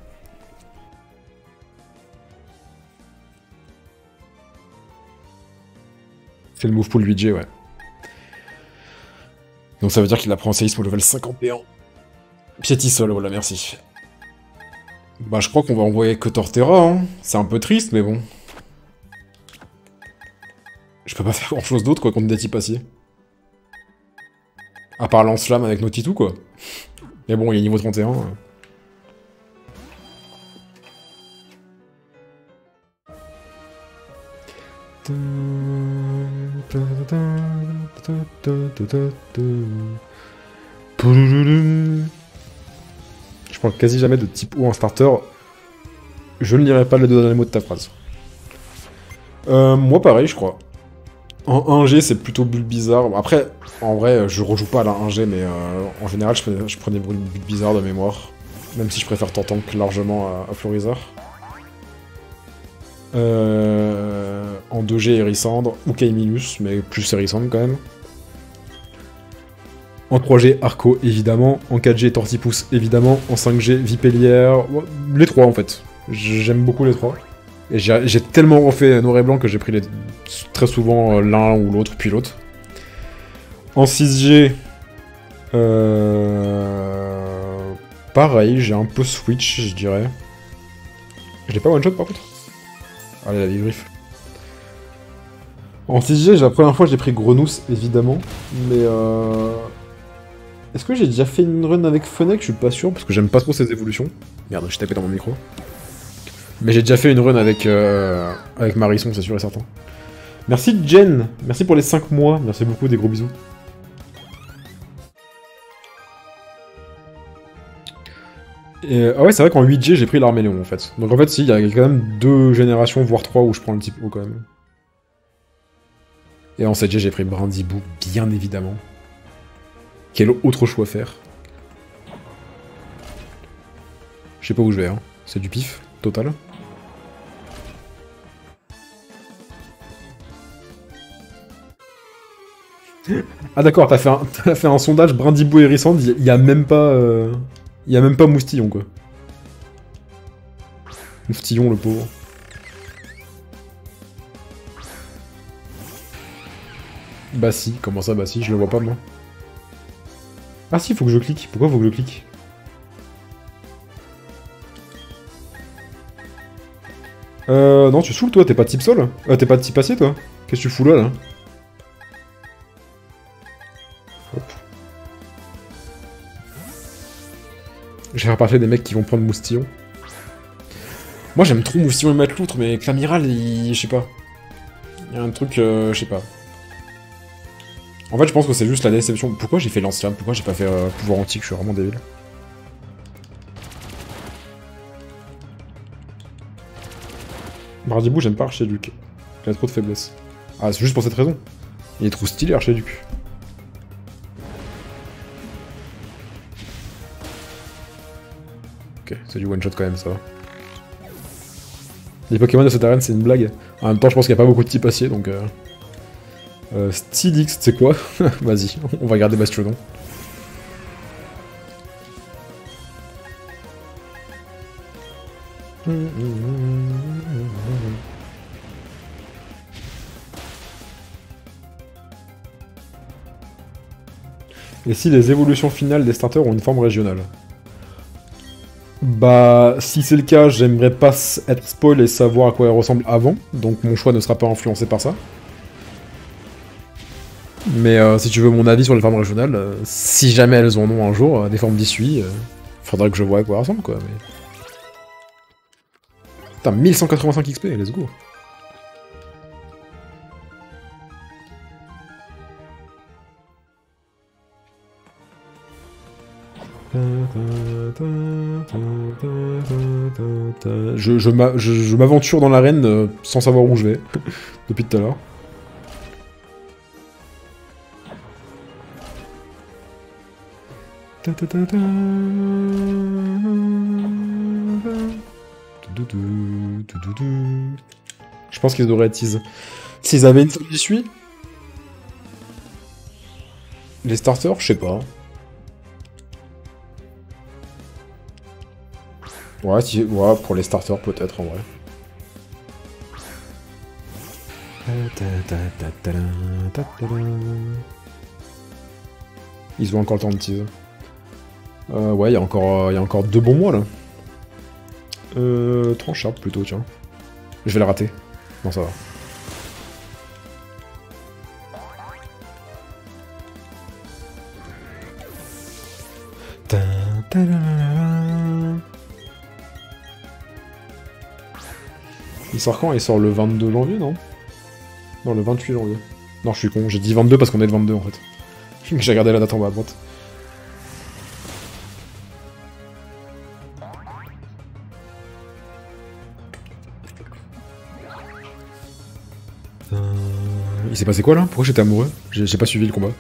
C'est le move pool 8G, ouais. Donc ça veut dire qu'il apprend séisme au level 51. Piétisol, voilà, merci. Bah, je crois qu'on va envoyer que Torterra, hein. C'est un peu triste, mais bon. Je peux pas faire grand chose d'autre, quoi, contre des types aciers. À part lance-flamme avec nos titous, quoi. Mais bon, il est niveau 31. Je parle quasi jamais de type O en starter. Je ne lirai pas les 2 derniers mots de ta phrase. Moi pareil, je crois. En 1G, c'est plutôt Bulbizarre. Après, en vrai, je rejoue pas à la 1G, mais en général, je prenais Bulbizarre de mémoire. Même si je préfère Tortank largement à Florizard. En 2G, Hérissandre, ou Caimilus, mais plus Hérissandre quand même. En 3G, Arco, évidemment. En 4G, Tortipousse, évidemment. En 5G, Vipellière. Les 3, en fait. J'aime beaucoup les 3. Et j'ai tellement refait noir et blanc que j'ai pris très souvent l'un ou l'autre, puis l'autre. En 6G... Pareil, j'ai un peu switch, je dirais. Je l'ai pas one-shot, par contre. Allez, la vive-griffe. En 6G, la première fois, j'ai pris Grenousse, évidemment. Mais est-ce que j'ai déjà fait une run avec Fennec? Je suis pas sûr, parce que j'aime pas trop ses évolutions. Merde, j'ai tapé dans mon micro. Mais j'ai déjà fait une run avec Marisson, c'est sûr et certain. Merci Jen, merci pour les 5 mois, merci beaucoup, des gros bisous. Ah ouais, c'est vrai qu'en 8G, j'ai pris l'Arméléon, en fait. Donc en fait, si, il y a quand même 2 générations, voire 3, où je prends le type O, quand même. Et en 7G, j'ai pris Brindibou, bien évidemment. Quel autre choix faire? Je sais pas où je vais, hein. C'est du pif, total. Ah d'accord, t'as fait un sondage Brindibou et Rissand, il y a même pas... Il y a même pas Moustillon, quoi. Moustillon, le pauvre. Bah si, comment ça, bah si, je le vois pas, moi. Ah si, faut que je clique. Pourquoi faut que je clique? Non, tu saoules, toi, t'es pas type sol? T'es pas type acier, toi? Qu'est-ce que tu fous là, là? Hop. Je vais faire partie des mecs qui vont prendre Moustillon. Moi, j'aime trop Moustillon et mettre l'outre, mais avec l'amiral, je sais pas. Il y a un truc, je sais pas. En fait, je pense que c'est juste la déception. Pourquoi j'ai fait l'ancien? Pourquoi j'ai pas fait pouvoir antique? Je suis vraiment débile. Bradibou, j'aime pas Archiduc. Il a trop de faiblesse. Ah, c'est juste pour cette raison. Il est trop stylé, Archiduc. Ok, c'est du one-shot quand même, ça va. Les Pokémon de cette arène, c'est une blague. En même temps, je pense qu'il n'y a pas beaucoup de types acier, donc... Stylix, tu sais quoi? Vas-y, on va garder Bastiodon. Et si les évolutions finales des starters ont une forme régionale? Bah, si c'est le cas, j'aimerais pas être spoil et savoir à quoi elles ressemblent avant, donc mon choix ne sera pas influencé par ça. Mais si tu veux mon avis sur les formes régionales, si jamais elles ont un nom un jour, des formes d'issue, faudra que je vois à quoi elles ressemblent, quoi. Mais... Putain, 1185 XP, let's go. Je m'aventure dans l'arène sans savoir où je vais, depuis tout à l'heure. Je pense qu'ils auraient tease. S'ils avaient une forme d'issue, les starters, je sais pas. Ouais, ouais, pour les starters peut-être en vrai. Ils ont encore le temps de tease. Ouais, il y a encore 2 bons mois là. Tranchard plutôt, tiens. Je vais le rater. Non, ça va. Il sort quand? Il sort le 22 janvier, non? Non, le 28 janvier. Non, je suis con, j'ai dit 22 parce qu'on est le 22 en fait. J'ai regardé la date en bas à droite. Il s'est passé quoi là? Pourquoi j'étais amoureux? J'ai pas suivi le combat.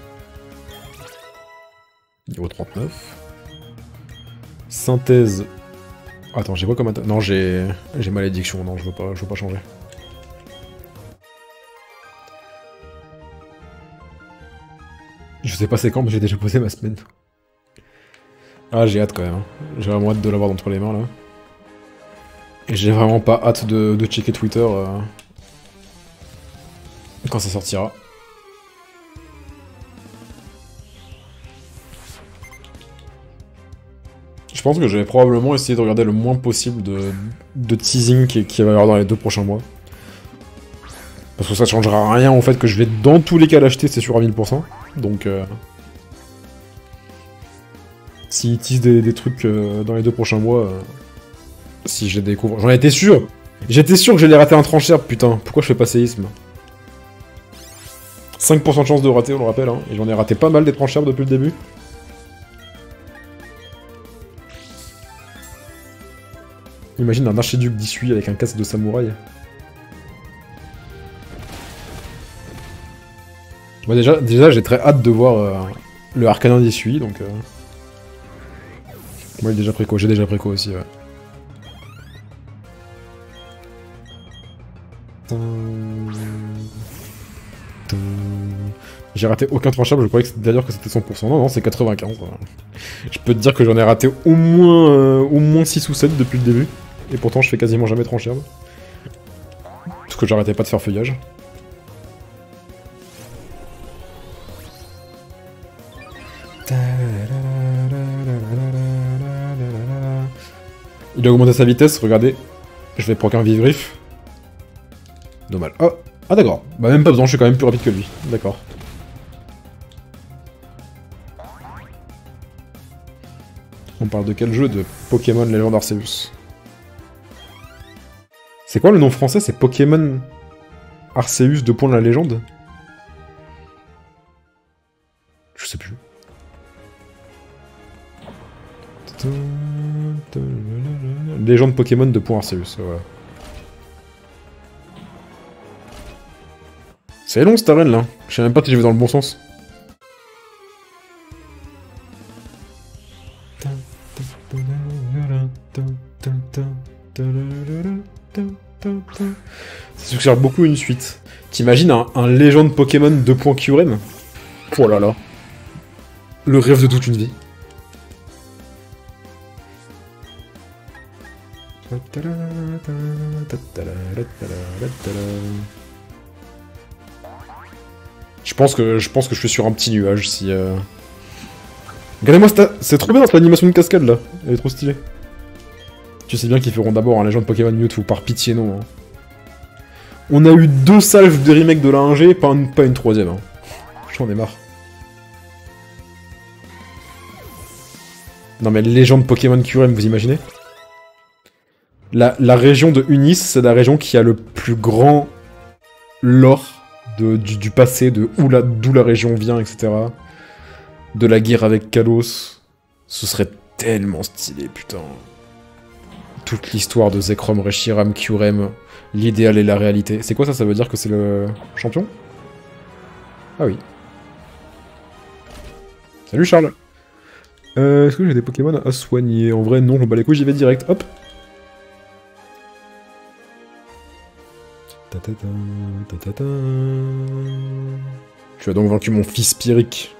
Niveau 39. Synthèse. Attends, j'ai quoi comme attaque? Non, j'ai malédiction, non, je veux pas changer. Je sais pas c'est quand, mais j'ai déjà posé ma semaine. Ah, j'ai hâte quand même. Hein. J'ai vraiment hâte de l'avoir entre les mains là. Et j'ai vraiment pas hâte de checker Twitter quand ça sortira. Je pense que je vais probablement essayer de regarder le moins possible de teasing qu'il va y avoir dans les 2 prochains mois. Parce que ça changera rien au fait que je vais dans tous les cas l'acheter, c'est sûr à 1000%. Donc... S'ils teasent des trucs dans les 2 prochains mois, si je les découvre... J'en étais sûr! J'étais sûr que j'allais rater un tranchère, putain. Pourquoi je fais pas séisme? 5% de chance de rater, on le rappelle, hein. Et j'en ai raté pas mal des tranchères depuis le début. Imagine un archiduc d'issue avec un casque de samouraï. Moi déjà j'ai très hâte de voir le arcanin d'issue, donc... Moi j'ai déjà préco aussi, ouais. J'ai raté aucun tranchable, je croyais d'ailleurs que c'était 100%. Non, non, c'est 95. Je peux te dire que j'en ai raté au moins 6 ou 7 depuis le début. Et pourtant, je fais quasiment jamais tranchable. Parce que j'arrêtais pas de faire feuillage. Il a augmenté sa vitesse, regardez. Je vais prendre un vif-griffe. Dommage. Oh, ah d'accord. Bah même pas besoin, je suis quand même plus rapide que lui. D'accord. On parle de quel jeu? De Pokémon Legend Arceus. C'est quoi le nom français? C'est Pokémon Arceus de la légende? Je sais plus. Légende Pokémon de Arceus, voilà. C'est long cette arène là. Je sais même pas si je vais dans le bon sens. Ça suggère beaucoup une suite. T'imagines un légende Pokémon 2. Kyurem? Oh là là. Le rêve de toute une vie. Je pense que je suis sur un petit nuage si... Regardez-moi, c'est trop bien cette animation de cascade là. Elle est trop stylée. Tu sais bien qu'ils feront d'abord un légende Pokémon Mewtwo, par pitié non. Hein. On a eu 2 salves de remake de la 1G, pas une troisième. Hein. J'en ai marre. Non mais légende Pokémon Kyurem, vous imaginez? La région de Unis, c'est la région qui a le plus grand lore du passé, d'où la région vient, etc. De la guerre avec Kalos. Ce serait tellement stylé, putain. Toute l'histoire de Zekrom, Reshiram, Kyurem, l'idéal et la réalité. C'est quoi ça? Ça veut dire que c'est le champion? Ah oui. Salut Charles. Est-ce que j'ai des Pokémon à soigner? En vrai, non, je m'en bats les couilles, j'y vais direct. Hop. Tu as donc vaincu mon fils Pyric.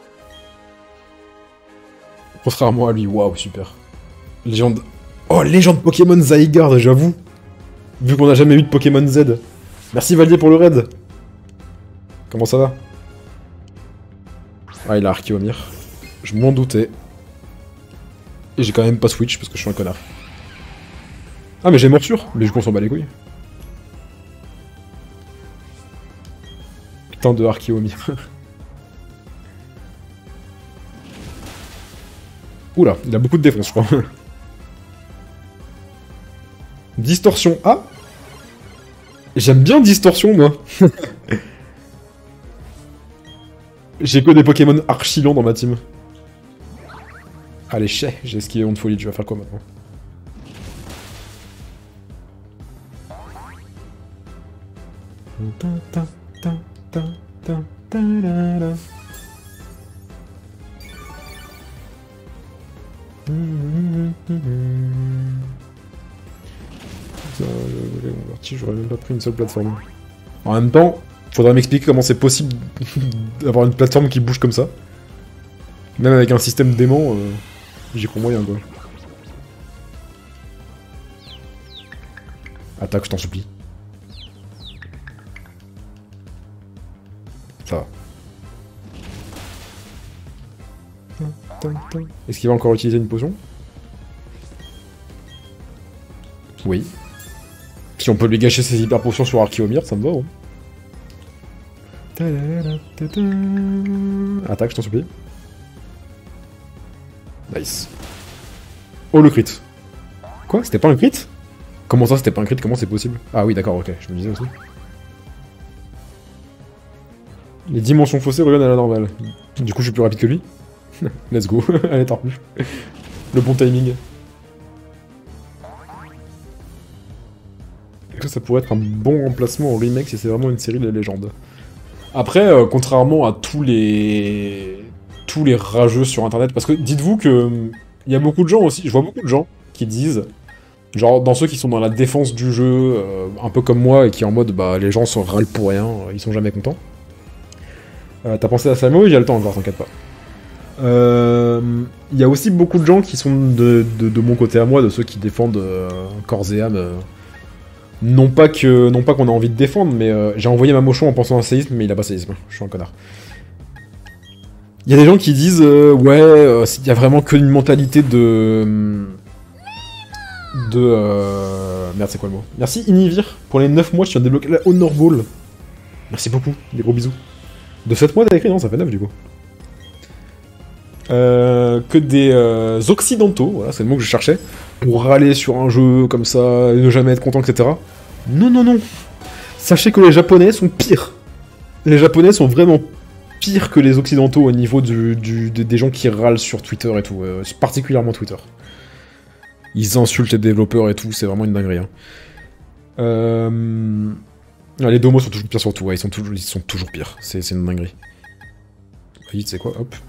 Contrairement à lui, waouh, super. Légende... Oh, légende Pokémon Zygarde, j'avoue. Vu qu'on n'a jamais eu de Pokémon Z. Merci Valier pour le raid. Comment ça va? Ah, il a Archeomir. Je m'en doutais. Et j'ai quand même pas switch parce que je suis un connard. Ah, mais j'ai morsure. Mais je qu'on s'en bat les couilles. Putain de Archeomir. Oula, il a beaucoup de défense, je crois. Distorsion. Ah! J'aime bien Distorsion, moi. J'ai que des Pokémon archi-lents dans ma team. Allez, chais, j'ai esquivé honte folie, tu vas faire quoi maintenant? J'aurais même pas pris une seule plateforme. En même temps, faudrait m'expliquer comment c'est possible d'avoir une plateforme qui bouge comme ça. Même avec un système d'aimant, j'y crois moyen quoi. Attaque, je t'en supplie. Ça va. Est-ce qu'il va encore utiliser une potion? Oui. Si on peut lui gâcher ses hyper potions sur Archeomir, ça me va. Hein. Attaque, je t'en supplie. Nice. Oh, le crit. Quoi? C'était pas un crit? Comment ça, c'était pas un crit? Comment c'est possible? Ah oui, d'accord, ok, je me disais aussi. Les dimensions faussées reviennent à la normale. Du coup, je suis plus rapide que lui. Let's go. Allez, t'as plus. Le bon timing. Ça pourrait être un bon remplacement au remake si c'est vraiment une série de légendes. Après, contrairement à tous les rageux sur internet, parce que dites-vous que il y a beaucoup de gens aussi, je vois beaucoup de gens qui disent, genre dans ceux qui sont dans la défense du jeu, un peu comme moi, et qui en mode bah les gens s'en râlent pour rien, ils sont jamais contents. T'as pensé à Samo? J'ai le temps encore, t'inquiète pas. Il y a aussi beaucoup de gens qui sont de mon côté à moi, de ceux qui défendent corps et âme. Non pas qu'on a envie de défendre, mais j'ai envoyé ma mochon en pensant à séisme, mais il a pas séisme. Je suis un connard. Il y a des gens qui disent ouais, il y a vraiment qu'une mentalité de. Merde, c'est quoi le mot? Merci Inivir pour les 9 mois, je viens de débloquer la Honor Ball. Merci beaucoup, des gros bisous. De 7 mois t'as écrit? Non, ça fait 9 du coup. Que des occidentaux, voilà, c'est le mot que je cherchais, pour râler sur un jeu comme ça, et ne jamais être content, etc. Non, non, non. Sachez que les Japonais sont pires. Les Japonais sont vraiment pires que les Occidentaux au niveau des gens qui râlent sur Twitter et tout, particulièrement Twitter. Ils insultent les développeurs et tout, c'est vraiment une dinguerie. Hein. Les domos sont toujours pires sur tout, ouais, ils sont toujours pires, c'est une dinguerie. Vite, c'est quoi? Hop.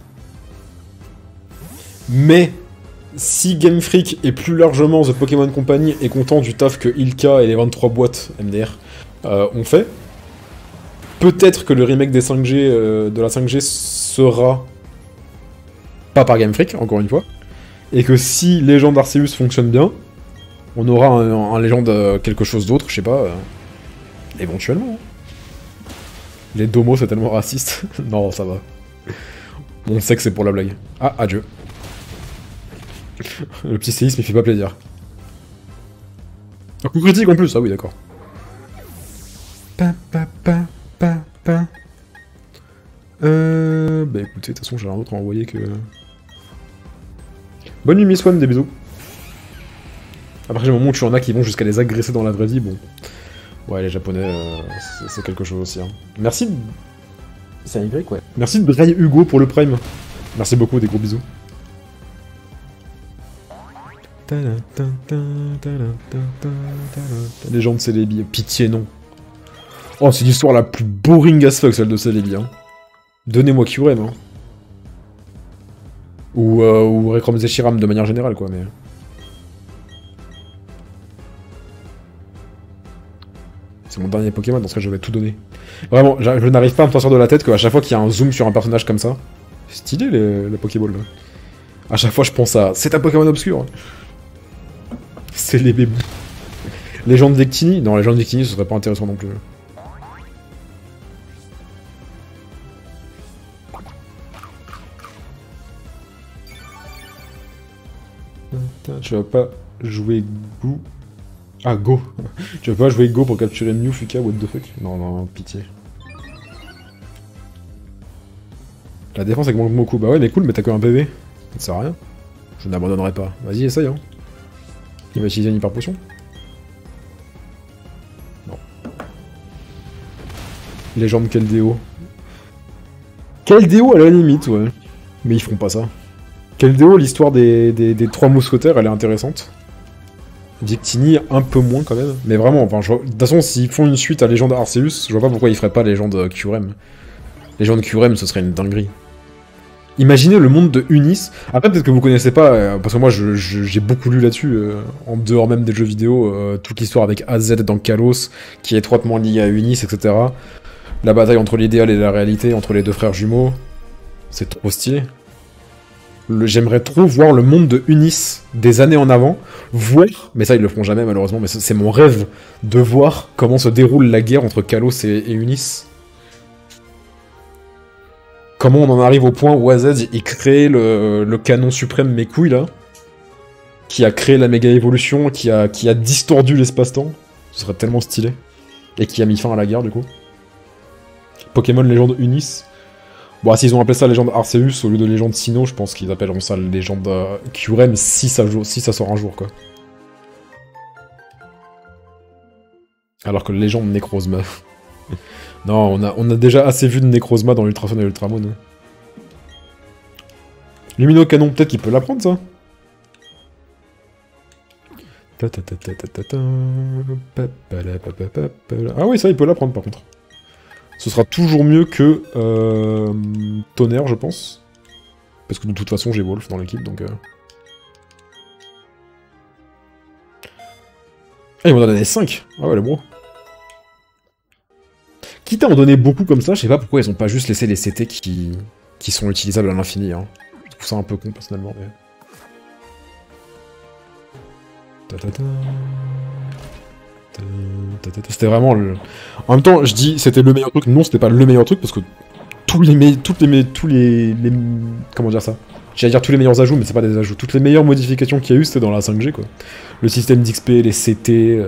Mais si Game Freak et plus largement The Pokémon Company est content du taf que Ilka et les 23 boîtes MDR ont fait, peut-être que le remake des 5G, de la 5G sera pas par Game Freak, encore une fois, et que si Legend Arceus fonctionne bien, on aura un Legend quelque chose d'autre, je sais pas, éventuellement. Les domos c'est tellement raciste. Non, ça va. On sait que c'est pour la blague. Ah, adieu. Le petit séisme il fait pas plaisir. Un coup critique en plus, ah oui d'accord. Bah écoutez, de toute façon j'ai rien d'autre à envoyer que... Bonne nuit Miss One, des bisous. Après j'ai un moment où tu en as qui vont jusqu'à les agresser dans la vraie vie, bon... Ouais les japonais, c'est quelque chose aussi. Hein. Merci de... C'est un Y, ouais. Merci de Bray Hugo pour le prime. Merci beaucoup, des gros bisous. Légende Célébi, pitié non. Oh, c'est l'histoire la plus boring as fuck, celle de Célébi. Hein. Donnez-moi Kyurem. Hein. Ou Rekrom Zeshiram de manière générale, quoi, mais... C'est mon dernier Pokémon, dans ce cas je vais tout donner. Vraiment, je n'arrive pas à me sortir de la tête qu'à chaque fois qu'il y a un zoom sur un personnage comme ça... C'est stylé, le Pokéball, là. À chaque fois, je pense à... C'est un Pokémon obscur. C'est les bébés. Légende Victini? Non, Légende Victini, ce serait pas intéressant non plus. Tu vas pas jouer Go. Ah, Go. Tu vas pas jouer Go pour capturer Mew, Fuka, what the fuck? Non, non, pitié. La défense avec Moku. Bah ouais, mais cool, mais t'as que un PV. Ça sert à rien. Je n'abandonnerai pas. Vas-y, essaye, hein. Il va utiliser une hyper potion. Non. Légende Keldeo. Keldeo à la limite, ouais. Mais ils feront pas ça. Keldeo, l'histoire des trois mousquetaires, elle est intéressante. Victini, un peu moins quand même. Mais vraiment, enfin, de toute façon, s'ils font une suite à Légende Arceus, je vois pas pourquoi ils feraient pas Légende Kyurem. Légende Kyurem, ce serait une dinguerie. Imaginez le monde de Unis. Après, peut-être que vous connaissez pas, parce que moi j'ai beaucoup lu là-dessus, en dehors même des jeux vidéo, toute l'histoire avec AZ dans Kalos, qui est étroitement liée à Unis, etc. La bataille entre l'idéal et la réalité, entre les deux frères jumeaux. C'est trop stylé. J'aimerais trop voir le monde de Unis des années en avant, voir, mais ça ils le feront jamais malheureusement, mais c'est mon rêve de voir comment se déroule la guerre entre Kalos et Unis. Comment on en arrive au point où AZ il crée le canon suprême mes couilles là, qui a créé la méga évolution, qui a distordu l'espace-temps, ce serait tellement stylé, et qui a mis fin à la guerre du coup. Pokémon Légende Unis. Bon, s'ils ont appelé ça Légende Arceus au lieu de Légende Sinnoh, je pense qu'ils appelleront ça Légende Kyurem si ça sort un jour quoi. Alors que Légende Necrozma. Non, on a déjà assez vu de Necrozma dans Ultrason et Ultramon. Lumino Canon, peut-être qu'il peut l'apprendre, ça. Ah oui, ça, il peut l'apprendre, par contre. Ce sera toujours mieux que Tonnerre, je pense. Parce que de toute façon, j'ai Wolf dans l'équipe, donc... Ah, il m'en a donné 5. Ah ouais, le bro. quitte à en donner beaucoup comme ça, je sais pas pourquoi ils ont pas juste laissé les CT qui sont utilisables à l'infini. Hein. Je trouve ça un peu con personnellement. Mais... C'était vraiment le... En même temps, je dis c'était le meilleur truc. Non, c'était pas le meilleur truc parce que tous les comment dire ça? J'allais dire tous les meilleurs ajouts, mais c'est pas des ajouts. Toutes les meilleures modifications qu'il y a eu, c'était dans la 5G, quoi. Le système d'XP, les CT...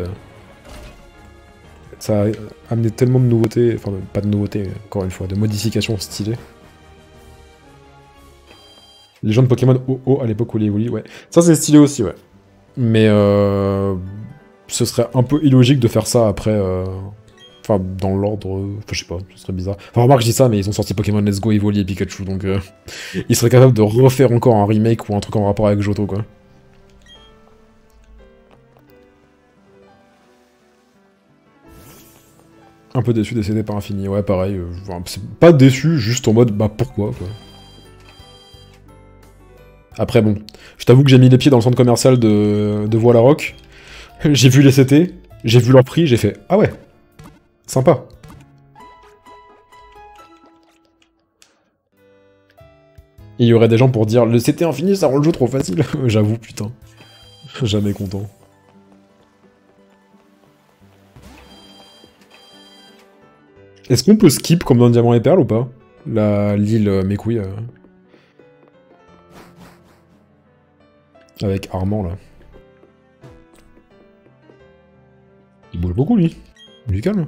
Ça a amené tellement de nouveautés, enfin pas de nouveautés, mais encore une fois, de modifications stylées. Les gens de Pokémon OO à l'époque où il évolue, ouais. Ça c'est stylé aussi, ouais. Mais ce serait un peu illogique de faire ça après... Enfin, dans l'ordre... Enfin, je sais pas, ce serait bizarre. Enfin, remarque, je dis ça, mais ils ont sorti Pokémon Let's Go, Evoli et Pikachu, donc... ils seraient capables de refaire encore un remake ou un truc en rapport avec Johto, quoi. Un peu déçu d'essayer par infini, ouais, pareil. C'est pas déçu, juste en mode, bah pourquoi, quoi. Après, bon, je t'avoue que j'ai mis les pieds dans le centre commercial de Voie-la-Roque. J'ai vu les CT, j'ai vu leur prix, j'ai fait, ah ouais, sympa. Il y aurait des gens pour dire, le CT infini, ça rend le jeu trop facile. J'avoue, putain. Jamais content. Est-ce qu'on peut skip comme dans Diamant et Perle ou pas? L'île mes couilles. Avec Armand là. Il bouge beaucoup lui. Du calme.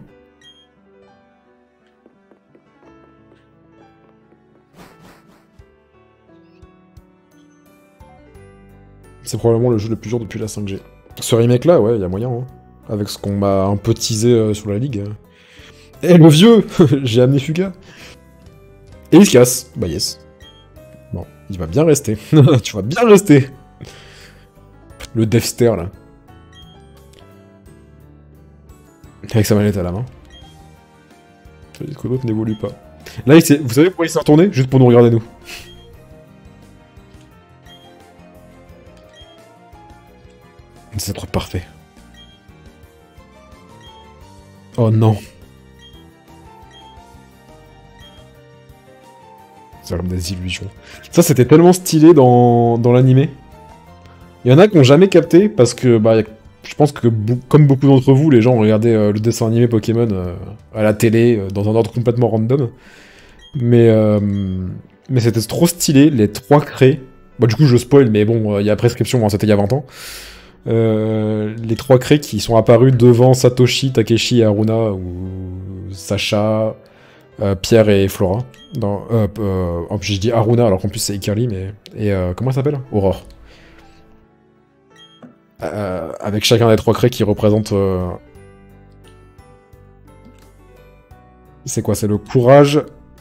C'est probablement le jeu le plus dur depuis la 5G. Ce remake là, ouais, il y a moyen. Hein. Avec ce qu'on m'a un peu teasé sur la ligue. Eh le vieux j'ai amené Fuga. Et il se casse. Bah yes. Bon, il va bien rester. Tu vas bien rester. Le Deathster là. Avec sa manette à la main. Que l'autre n'évolue pas. Là, vous savez pourquoi il s'est retourné? Juste pour nous regarder nous. C'est trop parfait. Oh non. C'est comme des illusions. Ça, c'était tellement stylé dans l'animé. Il y en a qui n'ont jamais capté parce que, bah, je pense que, comme beaucoup d'entre vous, les gens ont regardé le dessin animé Pokémon à la télé, dans un ordre complètement random. Mais c'était trop stylé, les 3 craies. Bah, du coup, je spoil, mais bon, il y a prescription, hein, c'était il y a 20 ans. Les 3 craies qui sont apparus devant Satoshi, Takeshi et Haruna, ou Sacha, Pierre et Flora. En plus, je dis Haruna, alors qu'en plus c'est Ikari, mais... Et comment elle s'appelle? Aurore. Avec chacun des 3 craies qui représentent... C'est quoi? C'est le courage,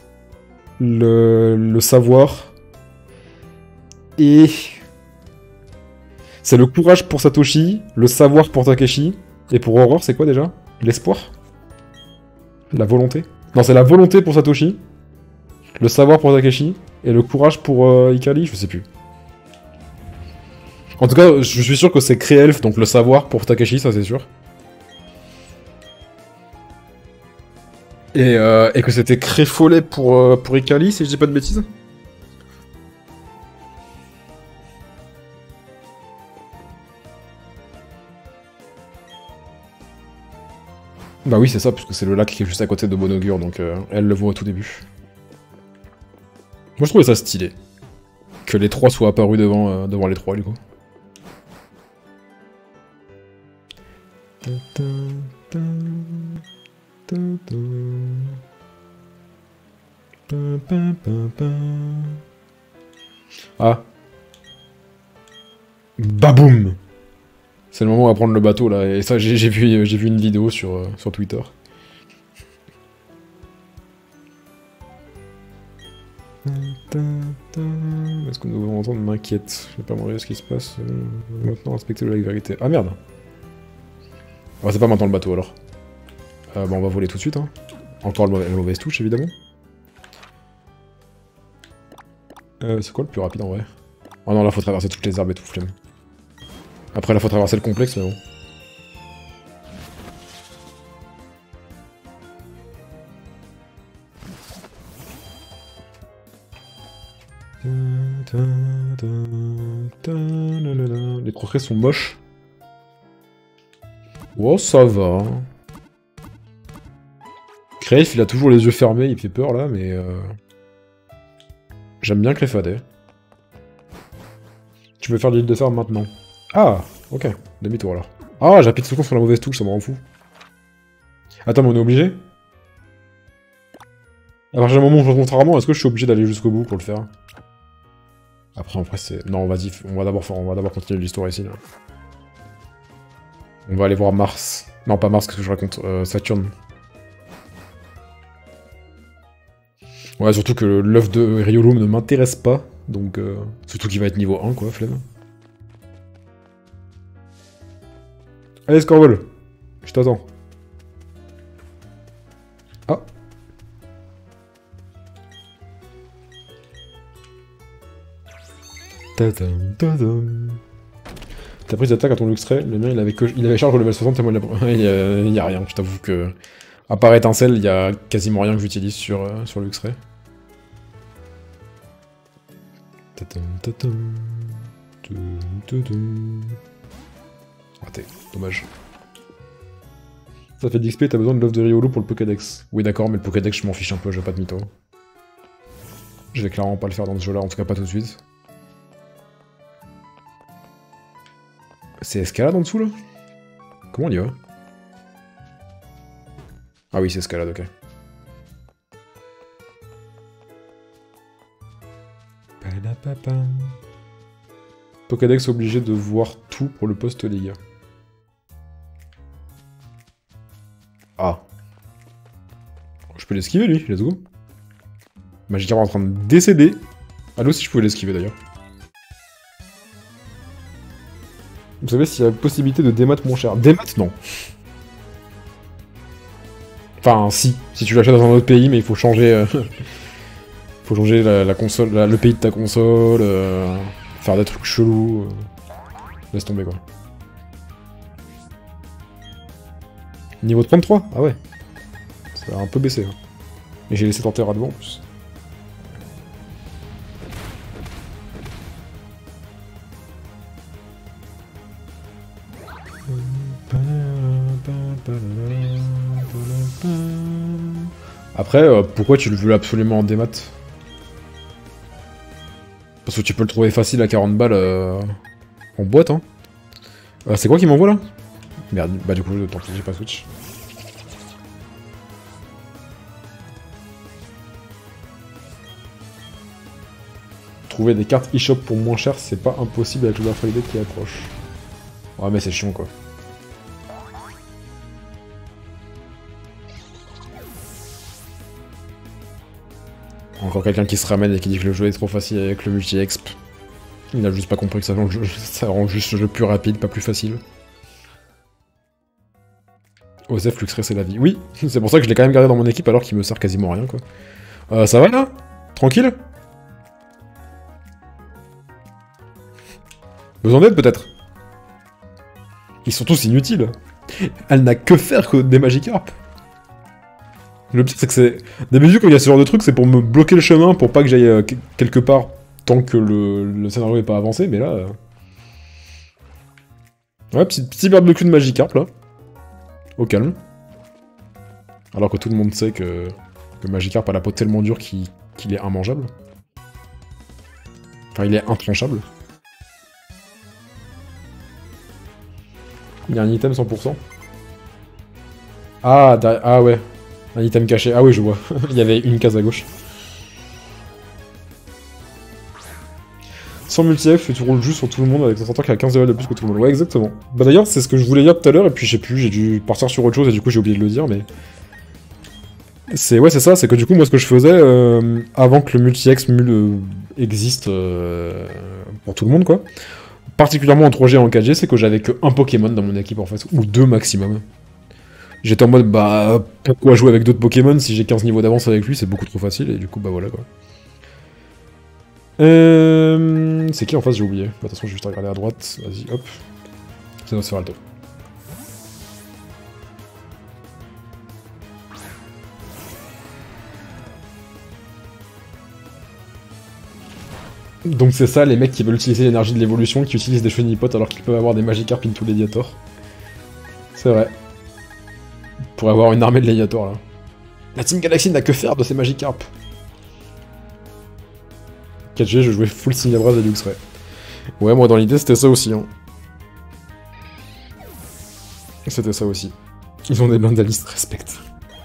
le savoir, et... C'est le courage pour Satoshi, le savoir pour Takeshi, et pour Aurore, c'est quoi déjà? L'espoir? La volonté? Non, c'est la volonté pour Satoshi, le savoir pour Takeshi, et le courage pour Ikari, je sais plus. En tout cas, je suis sûr que c'est Créelf, donc le savoir pour Takeshi, ça c'est sûr. Et que c'était Créfollet pour Ikari, si je dis pas de bêtises. Bah oui, c'est ça, parce que c'est le lac qui est juste à côté de Bon Augure, donc elle le voit au tout début. Moi je trouvais ça stylé. Que les 3 soient apparus devant les 3 du coup. Ah. Baboum. C'est le moment où on va prendre le bateau là, et ça j'ai vu une vidéo sur Twitter. Est-ce que nous devons entendre m'inquiète? Je vais pas me regarder ce qui se passe. Maintenant, inspecter le lac vérité. Ah merde! Ah, c'est pas maintenant le bateau alors. Bah, on va voler tout de suite. Hein. Encore la mauvaise touche évidemment. C'est quoi le plus rapide en vrai? Oh non, là faut traverser toutes les herbes et tout, flemme. Après, là faut traverser le complexe, mais bon. Les croquets sont moches. Oh, ça va. Crave, il a toujours les yeux fermés, il fait peur là, mais... J'aime bien Clefade. Tu veux faire l'île de fer maintenant? Ah, ok. Demi-tour alors. Ah, j'appuie tout le temps sur la mauvaise touche, ça me rend fou. Attends, mais on est obligé? À partir du moment où je rencontre rarement, est-ce que je suis obligé d'aller jusqu'au bout pour le faire? Après, en vrai, c'est... Non, vas-y, on va d'abord continuer l'histoire ici, là. On va aller voir Mars. Non, pas Mars, qu'est-ce que je raconte? Saturne. Ouais, surtout que l'œuf de Riolum ne m'intéresse pas, donc... Surtout qu'il va être niveau 1, quoi, flemme. Allez, Scorvol, je t'attends. Ah. Tadam, tadam. T'as pris d'attaque à ton Luxray, le mien il avait charge au level 60 et moi il y a rien, je t'avoue que... À part étincelle, il y a quasiment rien que j'utilise sur Luxray. Raté, dommage. Ça fait de l'XP, t'as besoin de l'œuf de Riolu pour le Pokédex. Oui d'accord, mais le Pokédex je m'en fiche un peu, je vais pas de mytho. Je vais clairement pas le faire dans ce jeu là, en tout cas pas tout de suite. C'est escalade en dessous là? Comment on y va? Ah oui c'est escalade, ok. Pokédex obligé de voir tout pour le poste Liga. Ah. Je peux l'esquiver lui, let's go. Magikarp en train de décéder. Allo si je pouvais l'esquiver d'ailleurs. Vous savez s'il y a la possibilité de démat mon cher? Démat non. Enfin si tu l'achètes dans un autre pays mais il faut changer... faut changer la console, le pays de ta console, faire des trucs chelous. Laisse tomber quoi. Niveau 33? Ah ouais. Ça a un peu baissé. Hein. Et j'ai laissé tenter Radbo en plus. Après, pourquoi tu le veux absolument en démat? Parce que tu peux le trouver facile à 40 balles en boîte, hein. C'est quoi qui m'envoie là? Merde, bah du coup, tant pis, j'ai pas Switch. Trouver des cartes eShop pour moins cher, c'est pas impossible avec le Black Friday qui approche. Ouais, mais c'est chiant quoi. Encore quelqu'un qui se ramène et qui dit que le jeu est trop facile avec le multi-exp. Il a juste pas compris que ça rend juste le jeu plus rapide, pas plus facile. Osef, Luxray, c'est la vie. Oui, c'est pour ça que je l'ai quand même gardé dans mon équipe alors qu'il me sert quasiment à rien, quoi. Ça va, là? Tranquille? Besoin d'aide, peut-être? Ils sont tous inutiles. Elle n'a que faire que des Magikarp. Le pire, c'est que c'est... D'habitude, quand il y a ce genre de truc, c'est pour me bloquer le chemin, pour pas que j'aille quelque part tant que le scénario n'est pas avancé, mais là... Ouais, petit barbecue de Magikarp, là. Au calme. Alors que tout le monde sait que Magikarp a la peau tellement dure qu'il est immangeable. Enfin, il est intranchable. Il y a un item 100%. Ah, ah ouais. Un item caché. Ah oui, je vois. Il y avait une case à gauche. Sans multi-F, tu roules juste sur tout le monde avec ton centaure qui a 15 levels de plus que tout le monde. Ouais, exactement. Bah d'ailleurs, c'est ce que je voulais dire tout à l'heure, et puis je sais plus, j'ai dû partir sur autre chose, et du coup j'ai oublié de le dire, mais... Ouais, c'est ça, c'est que du coup, moi, ce que je faisais, avant que le multi-X existe pour tout le monde, quoi, particulièrement en 3G et en 4G, c'est que j'avais que un Pokémon dans mon équipe, en fait, ou 2 maximum. J'étais en mode, bah, pourquoi jouer avec d'autres Pokémon si j'ai 15 niveaux d'avance avec lui, c'est beaucoup trop facile, et du coup, bah voilà, quoi. C'est qui en face, j'ai oublié. Attention, je vais juste regarder à droite. Vas-y, hop. C'est Nosferalto. Donc c'est ça les mecs qui veulent utiliser l'énergie de l'évolution, qui utilisent des Chenipotes alors qu'ils peuvent avoir des Magikarp into Léviator. C'est vrai. Pour avoir une armée de Léviator là. La Team Galaxy n'a que faire de ces Magikarp. 4G, je jouais full Cinébras et Luxray. Ouais, moi dans l'idée c'était ça aussi. Hein. C'était ça aussi. Ils ont des Blundalistes, respecte.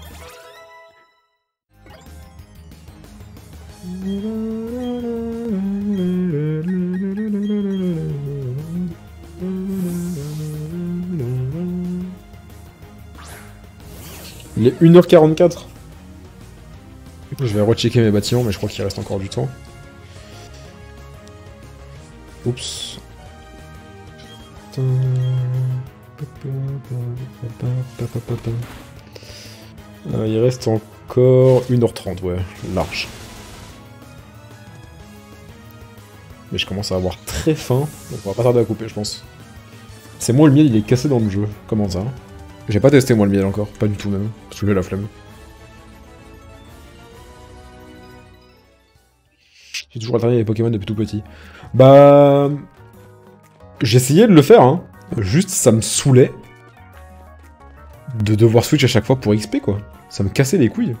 Il est 1h44. Je vais rechecker mes bâtiments, mais je crois qu'il reste encore du temps. Oups. Il reste encore 1h30, ouais, large. Mais je commence à avoir très faim, donc on va pas tarder à couper, je pense. C'est moi le miel, il est cassé dans le jeu. Comment ça? J'ai pas testé moi le miel encore, pas du tout même, parce que j'ai la flemme. J'ai toujours alterné les Pokémon depuis tout petit. Bah... J'essayais de le faire, hein. Juste, ça me saoulait de devoir switch à chaque fois pour XP, quoi. Ça me cassait les couilles.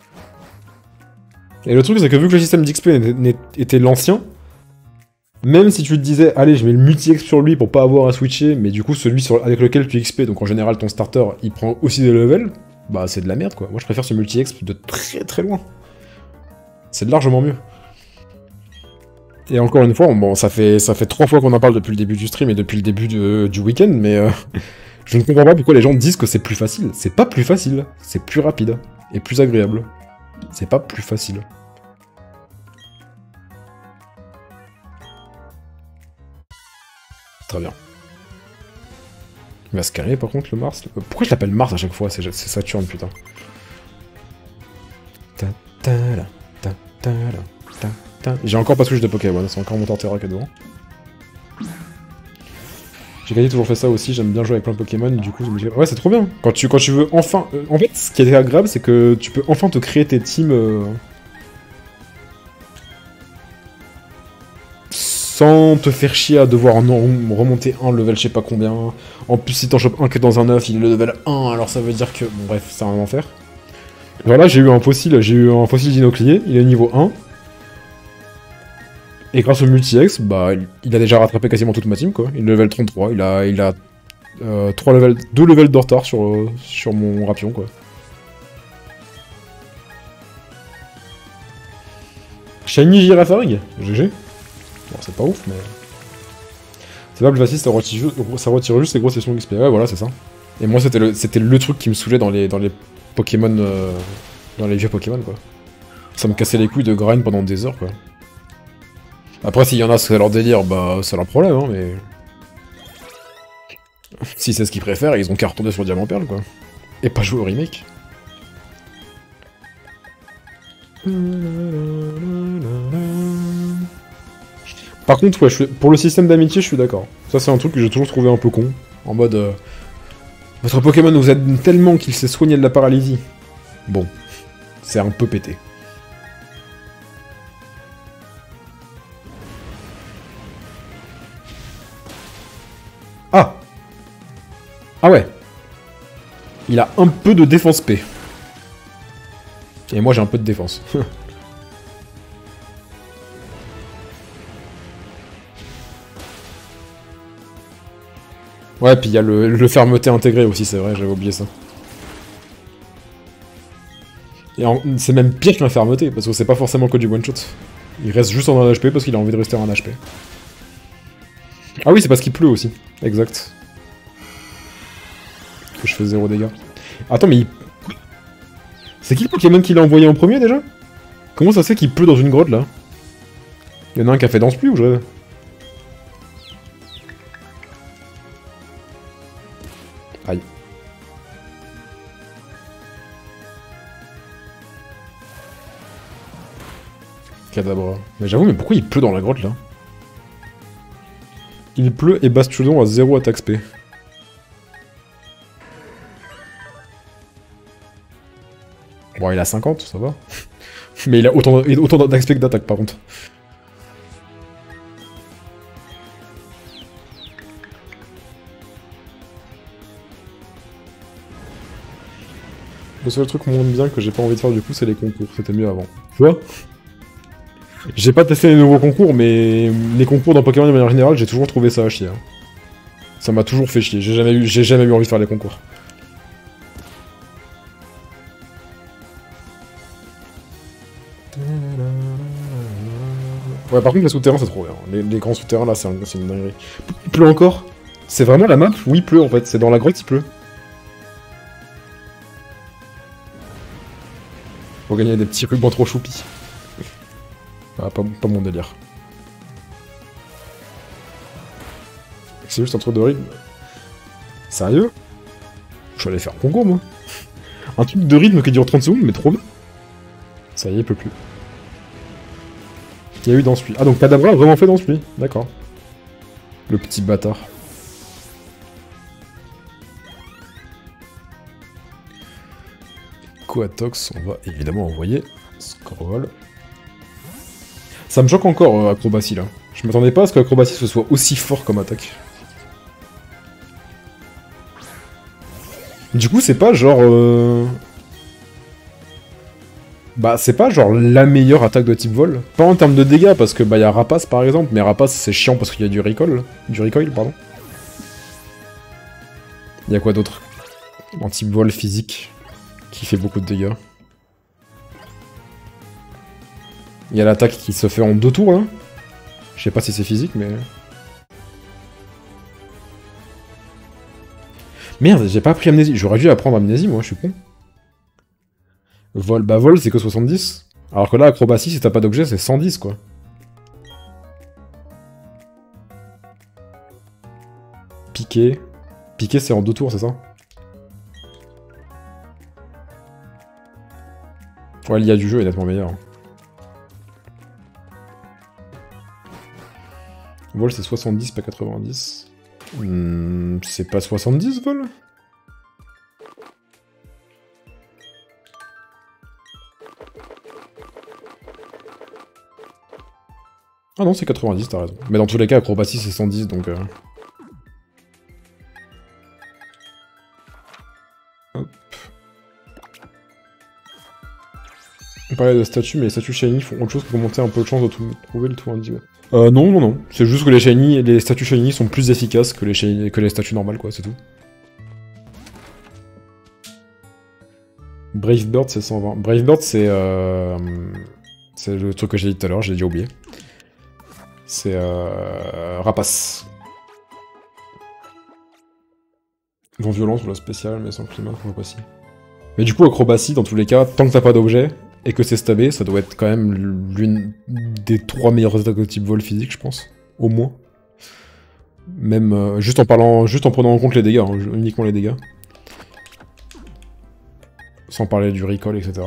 Et le truc, c'est que vu que le système d'XP était l'ancien, même si tu te disais, allez, je mets le multi-exp sur lui pour pas avoir à switcher, mais du coup, celui avec lequel tu XP, donc en général, ton starter, il prend aussi des levels, bah c'est de la merde, quoi. Moi, je préfère ce multi-exp de très très loin. C'est largement mieux. Et encore une fois, bon, ça fait 3 fois qu'on en parle depuis le début du stream et depuis le début du week-end, mais je ne comprends pas pourquoi les gens disent que c'est plus facile. C'est pas plus facile, c'est plus rapide et plus agréable. C'est pas plus facile. Très bien. Il va se calmer par contre le Mars. Pourquoi je l'appelle Mars à chaque fois? C'est Saturne, putain. J'ai encore pas switch de Pokémon, c'est encore mon Torterra qui est devant. J'ai gagné toujours fait ça aussi, j'aime bien jouer avec plein de Pokémon, et du coup, ouais, c'est trop bien. Quand tu veux enfin... En fait, ce qui est agréable, c'est que tu peux enfin te créer tes teams... sans te faire chier à devoir remonter un level je sais pas combien. En plus, si t'en chopes un qui est dans un œuf, il est le level 1, alors ça veut dire que... Bon, bref, c'est un enfer. Voilà, j'ai eu un fossile d'inoclier, il est niveau 1. Et grâce au multi-ex, bah, il a déjà rattrapé quasiment toute ma team, quoi. Il est level 33, il a 2 levels de retard sur mon rapion, quoi. Shiny Girafarig, GG. Bon, c'est pas ouf, mais... C'est pas plus facile, ça retire juste les grosses sessions XP. Ouais, voilà, c'est ça. Et moi, c'était le truc qui me saoulait dans les Pokémon... dans les vieux Pokémon, quoi. Ça me cassait les couilles de grind pendant des heures, quoi. Après, s'il y en a, c'est leur délire, bah, c'est leur problème, hein, mais... Si c'est ce qu'ils préfèrent, ils ont qu'à retourner sur Diamant Perle, quoi. Et pas jouer au remake. Par contre, ouais, pour le système d'amitié, je suis d'accord. Ça, c'est un truc que j'ai toujours trouvé un peu con. En mode... votre Pokémon vous aide tellement qu'il s'est soigné de la paralysie. Bon. C'est un peu pété. Ah! Ah ouais. Il a un peu de défense P. Et moi j'ai un peu de défense. Ouais, puis il y a le fermeté intégré aussi, c'est vrai, j'avais oublié ça. Et c'est même pire qu'un fermeté, parce que c'est pas forcément que du one-shot. Il reste juste en 1 HP parce qu'il a envie de rester en 1 HP. Ah oui, c'est parce qu'il pleut aussi. Exact. Que je fais 0 dégâts. Attends, mais il... C'est qui le Pokémon qui l'a envoyé en premier, déjà? Comment ça se fait qu'il pleut dans une grotte, là? Il y en a un qui a fait danse pluie ou je rêve? Aïe. Cadabra. Mais j'avoue, mais pourquoi il pleut dans la grotte, là? Il pleut et Bastiodon a 0 attaque SP. Bon, il a 50, ça va. Mais il a autant d'attaque SP que d'attaque, par contre. Le seul truc moins bien que j'ai pas envie de faire du coup, c'est les concours. C'était mieux avant. Tu vois? J'ai pas testé les nouveaux concours, mais les concours dans Pokémon de manière générale, j'ai toujours trouvé ça à chier. Hein. Ça m'a toujours fait chier. J'ai jamais eu envie de faire les concours. Ouais, par contre, les souterrains, c'est trop bien. Les grands souterrains, là, c'est une dinguerie. Il pleut encore? C'est vraiment la map où il pleut, en fait. C'est dans la grotte, il pleut. Pour gagner des petits rubans trop choupis. Ah, pas mon délire. C'est juste un truc de rythme. Sérieux? Je suis allé faire un concours, moi. Un truc de rythme qui dure 30 secondes, mais trop bien. Ça y est, il peut plus. Il y a eu dans celui. Ah, donc Kadabra a vraiment fait dans celui. D'accord. Le petit bâtard. Coatox, on va évidemment envoyer Scroll. Ça me choque encore, Acrobatie, là. Je m'attendais pas à ce que Acrobatie ce soit aussi fort comme attaque. Du coup, c'est pas genre... Bah, c'est pas genre la meilleure attaque de type vol. Pas en termes de dégâts, parce que bah y a Rapace par exemple, mais Rapace c'est chiant parce qu'il y a du recoil. Du recoil, pardon. Y a quoi d'autre en type vol physique qui fait beaucoup de dégâts? Y a l'attaque qui se fait en 2 tours là. Je sais pas si c'est physique, mais... Merde, j'ai pas appris Amnésie. J'aurais dû apprendre Amnésie, moi, je suis con. Vol, bah vol c'est que 70. Alors que là, Acrobatie, si t'as pas d'objet, c'est 110 quoi. Piqué. Piqué c'est en 2 tours, c'est ça? Ouais, l'IA du jeu est nettement meilleur. Vol c'est 70, pas 90. C'est pas 70 vol? Ah non, c'est 90, t'as raison. Mais dans tous les cas, Acrobatie, c'est 110, donc... Hop. On parlait de statues, mais les statues shiny font autre chose que monter un peu de chance de trouver le tout indimé. Non. C'est juste que les statues shiny sont plus efficaces que les statues normales, quoi, c'est tout. Brave Bird, c'est 120. Brave Bird, c'est... C'est le truc que j'ai dit tout à l'heure, j'ai déjà oublié. C'est Rapace. Vent violent sur la spéciale, mais sans climat, Acrobatie. Mais du coup, Acrobatie, dans tous les cas, tant que t'as pas d'objet, et que c'est stabé, ça doit être quand même l'une des 3 meilleures attaques de type vol physique, je pense. Au moins. Même juste en prenant en compte les dégâts, hein, uniquement les dégâts. Sans parler du recall, etc.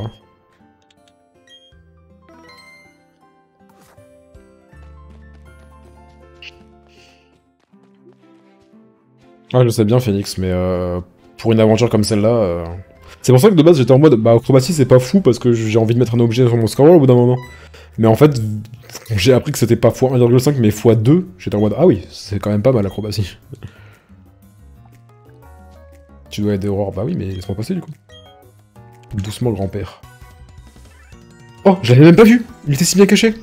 Ah, je sais bien, Phoenix, mais pour une aventure comme celle-là... C'est pour ça que de base, j'étais en mode, bah, Acrobatie, c'est pas fou, parce que j'ai envie de mettre un objet sur mon scroll au bout d'un moment. Mais en fait, j'ai appris que c'était pas x1,5, mais x2, j'étais en mode, ah oui, c'est quand même pas mal, Acrobatie. Tu dois être Aurore, bah oui, mais laisse-moi passer, du coup. Doucement, grand-père. Oh, je l'avais même pas vu! Il était si bien caché!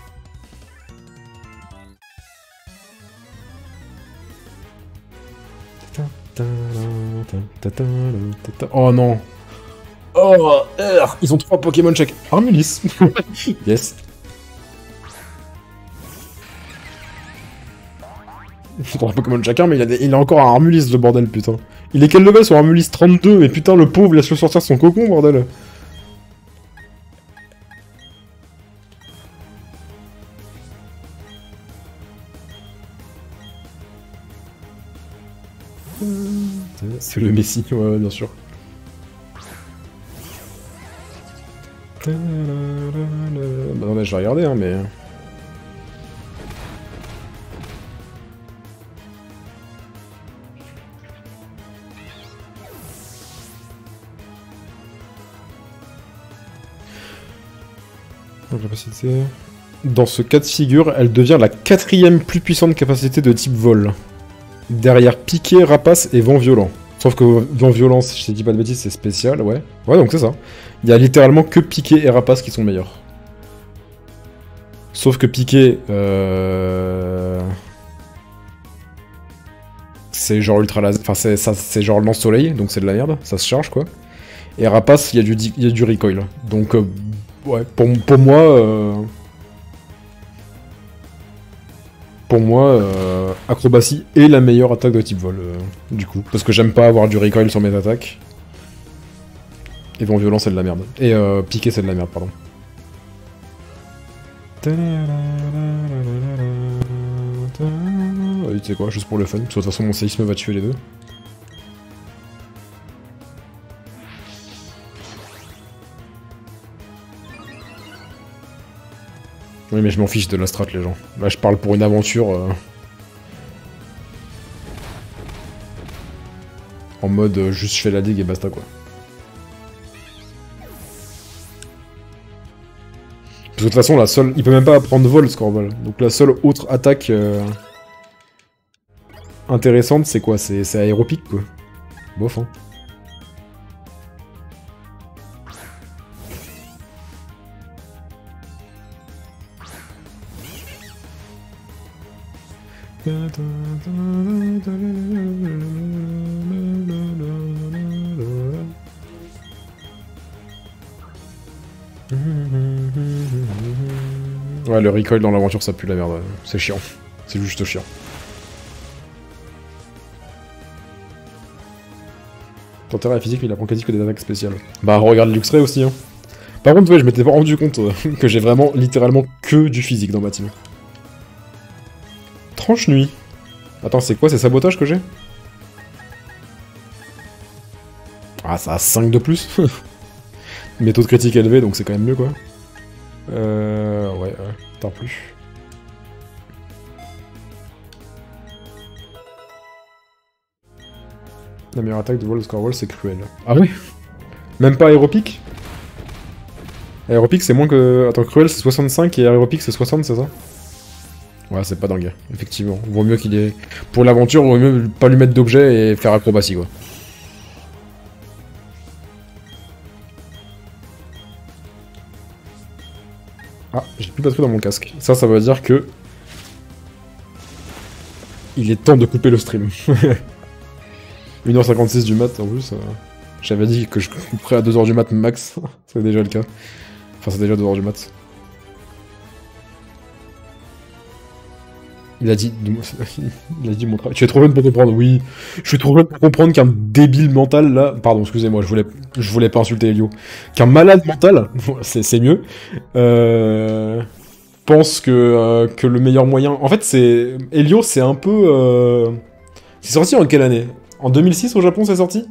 Oh non. Oh, ils ont 3 Pokémon check. Armulis. Yes. 3 Pokémon chacun, mais il a encore un Armulis, le bordel, putain. Il est quel level sur Armulis? 32, mais putain, le pauvre, laisse-le sortir son cocon, bordel. C'est le Messi, ouais, bien sûr. Bah non, mais je vais regarder, hein, mais... Capacité... Dans ce cas de figure, elle devient la 4ème plus puissante capacité de type vol. Derrière Piqué, Rapace et Vent Violent. Sauf que dans Violence, je t'ai dit pas de bêtises, c'est spécial, ouais. Ouais, donc c'est ça. Il y a littéralement que Piqué et Rapace qui sont meilleurs. Sauf que Piqué, c'est genre ultra laser, enfin c'est genre lance-soleil, donc c'est de la merde, ça se charge quoi. Et Rapace, il y a du recoil. Donc ouais, pour moi, acrobatie est la meilleure attaque de type vol, du coup. Parce que j'aime pas avoir du recoil sur mes attaques. Et bon, violence, c'est de la merde. Et piqué, c'est de la merde, pardon. Tu sais quoi, juste pour le fun, parce que de toute façon, mon séisme va tuer les deux. Oui, mais je m'en fiche de la strat, les gens. Là, je parle pour une aventure... en mode, juste je fais la digue et basta, quoi. De toute façon, la seule... Il peut même pas prendre vol, Scorball. Donc la seule autre attaque... intéressante, c'est quoi? C'est aéropique, quoi. Bof, hein. Ouais, le recoil dans l'aventure, ça pue la merde. C'est chiant. C'est juste chiant. Ton terrain est physique, mais il apprend quasi que des attaques spéciales. Bah, regarde Luxray aussi, hein. Par contre, ouais, je m'étais pas rendu compte que j'ai vraiment, littéralement, que du physique dans ma team. Tranche nuit. Attends, c'est quoi? C'est sabotage que j'ai? Ah, ça a 5 de plus. Méthode critique élevée, donc c'est quand même mieux, quoi. Ouais, t'as plus. La meilleure attaque de Wall Scorewall, c'est cruel. Ah oui? Même pas aéropique? Aéropique, c'est moins que... Attends, cruel, c'est 65 et aéropique, c'est 60, c'est ça? Ouais, c'est pas dingue, effectivement. Vaut mieux qu'il ait... Pour l'aventure, vaut mieux pas lui mettre d'objet et faire acrobatie, quoi. Ah, j'ai plus de batterie dans mon casque. Ça veut dire que... Il est temps de couper le stream. 1h56 du mat, en plus. J'avais dit que je couperais à 2h du mat max. C'est déjà le cas. Enfin, c'est déjà 2h du mat. Il a dit mon travail. Tu es trop jeune pour comprendre, oui. Je suis trop jeune pour comprendre qu'un débile mental, là... Pardon, excusez-moi, je voulais pas insulter Elio. Qu'un malade mental, c'est mieux, pense que le meilleur moyen... En fait, c'est... Elio, c'est un peu... C'est sorti en quelle année? En 2006 au Japon, c'est sorti?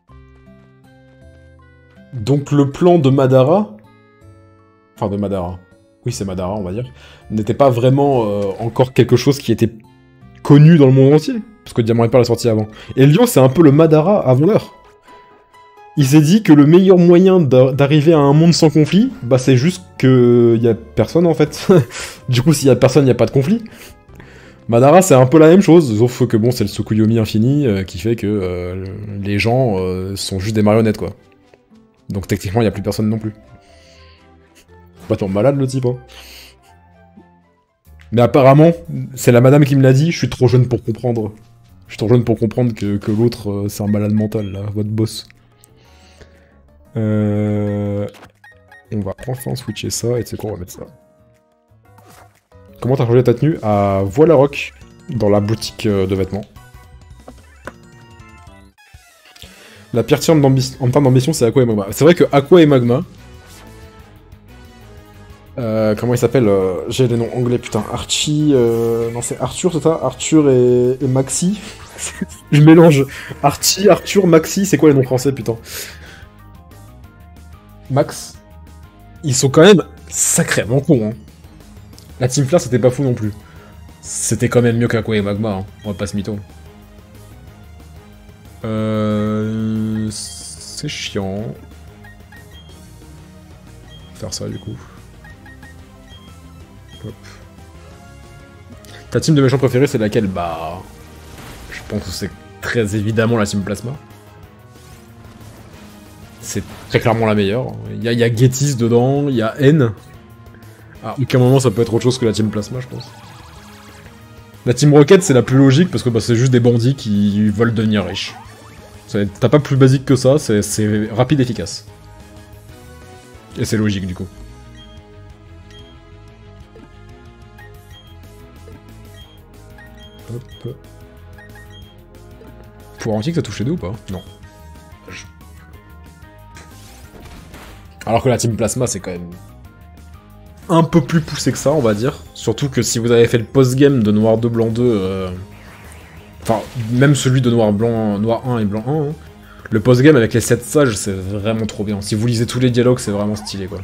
Donc le plan de Madara... Enfin, de Madara... Oui, c'est Madara, on va dire, n'était pas vraiment encore quelque chose qui était connu dans le monde entier, parce que Diamant et Pearl est sorti avant. Et Lyon, c'est un peu le Madara avant l'heure. Il s'est dit que le meilleur moyen d'arriver à un monde sans conflit, bah c'est juste qu'il y a personne en fait. Du coup, s'il y a personne, il n'y a pas de conflit. Madara, c'est un peu la même chose, sauf que bon, c'est le Tsukuyomi infini qui fait que les gens sont juste des marionnettes, quoi. Donc techniquement, il n'y a plus personne non plus. Bah t'es malade le type, hein. Mais apparemment, c'est la madame qui me l'a dit, je suis trop jeune pour comprendre. Je suis trop jeune pour comprendre que l'autre, c'est un malade mental, là, votre boss. On va enfin switcher ça, et tu sais quoi, on va mettre ça. Comment t'as changé ta tenue? À Voilà Rock, dans la boutique de vêtements. La pire tier en termes d'ambition, c'est Aqua et Magma. C'est vrai que Aqua et Magma... comment il s'appelle? J'ai les noms anglais, putain. Archie... Non, c'est Arthur, c'est ça? Arthur et Maxi. Je mélange. Archie, Arthur, Maxi, c'est quoi les noms français, putain? Max. Ils sont quand même sacrément cons, hein. La Team Flare, c'était pas fou non plus. C'était quand même mieux qu'Aqua et Magma, hein. On va pas se mytho. C'est chiant. Faire ça, du coup. Hop. Ta team de méchants préférée, c'est laquelle? Bah... Je pense que c'est très évidemment la team Plasma. c'est très clairement la meilleure. Il y a Gettys dedans, il y a N. À aucun moment ça peut être autre chose que la Team Plasma, je pense. La Team Rocket, c'est la plus logique parce que bah, c'est juste des bandits qui veulent devenir riches. T'as pas plus basique que ça, c'est rapide et efficace. Et c'est logique du coup. Hop. Pour antique, t'as touché 2 ou pas? Non. Alors que la Team Plasma, c'est quand même un peu plus poussé que ça, on va dire. Surtout que si vous avez fait le post-game de Noir 2, Blanc 2... Enfin, même celui de Noir 1 et Blanc 1, hein. Le post-game avec les 7 sages, c'est vraiment trop bien. Si vous lisez tous les dialogues, c'est vraiment stylé, quoi.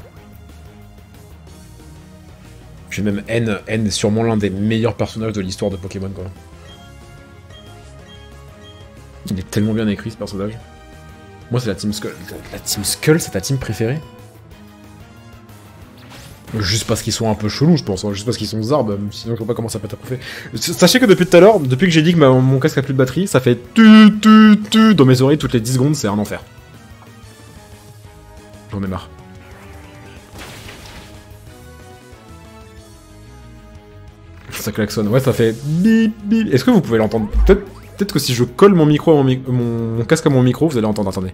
Puis même N est sûrement l'un des meilleurs personnages de l'histoire de Pokémon, quoi. Il est tellement bien écrit, ce personnage. Moi, c'est la Team Skull. La Team Skull, c'est ta team préférée? Juste parce qu'ils sont un peu chelous, je pense. Hein. Juste parce qu'ils sont zarbes. Sinon, je vois pas comment ça peut t'approuver. Sachez que depuis tout à l'heure, depuis que j'ai dit que mon casque a plus de batterie, ça fait tu dans mes oreilles toutes les 10 secondes, c'est un enfer. J'en ai marre. Ça klaxonne. Ouais, ça fait bip bip. Est-ce que vous pouvez l'entendre? Peut-être que si je colle mon micro, mon casque à mon micro, vous allez entendre. Attendez.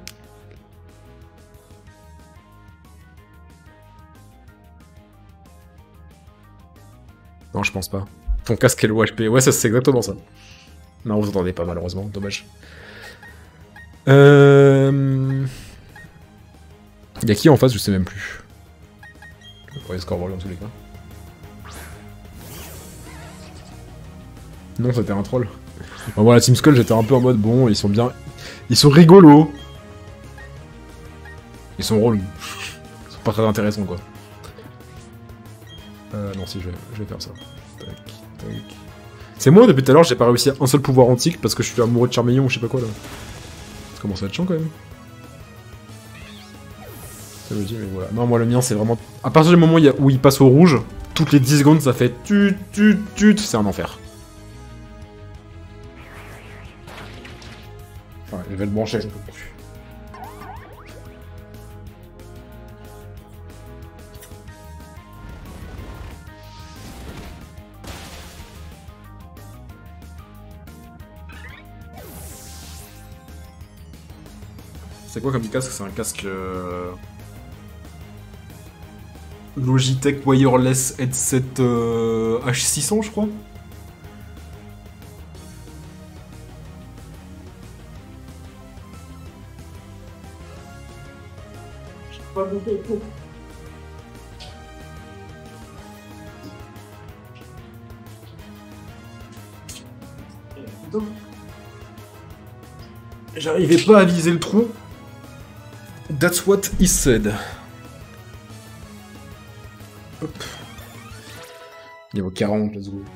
Non, je pense pas. Ton casque est low HP. Ouais, ça c'est exactement ça. Non, vous entendez pas malheureusement, dommage. Y'a qui en face? Je sais même plus. Ouais, Scoreboard dans tous les cas. Non, c'était un troll. Bon, voilà, Team Skull, j'étais un peu en mode bon, ils sont bien. Ils sont rigolos. Ils sont relous. Ils sont pas très intéressants, quoi. Non, si, je vais faire ça. Tac, tac. C'est moi, depuis tout à l'heure, j'ai pas réussi un seul pouvoir antique parce que je suis amoureux de Charmeleon ou je sais pas quoi, là. Ça commence à être chiant, quand même. Ça me dit, mais voilà. Non, moi, le mien, c'est vraiment... À partir du moment où il passe au rouge, toutes les 10 secondes, ça fait tut, c'est un enfer. Enfin, je vais le brancher, je peux plus. C'est quoi comme casque? C'est un casque... Logitech Wireless Headset H600, je crois. Pas beaucoup. J'arrivais pas à viser le trou. That's what he said. Hop. Niveau 40, let's go.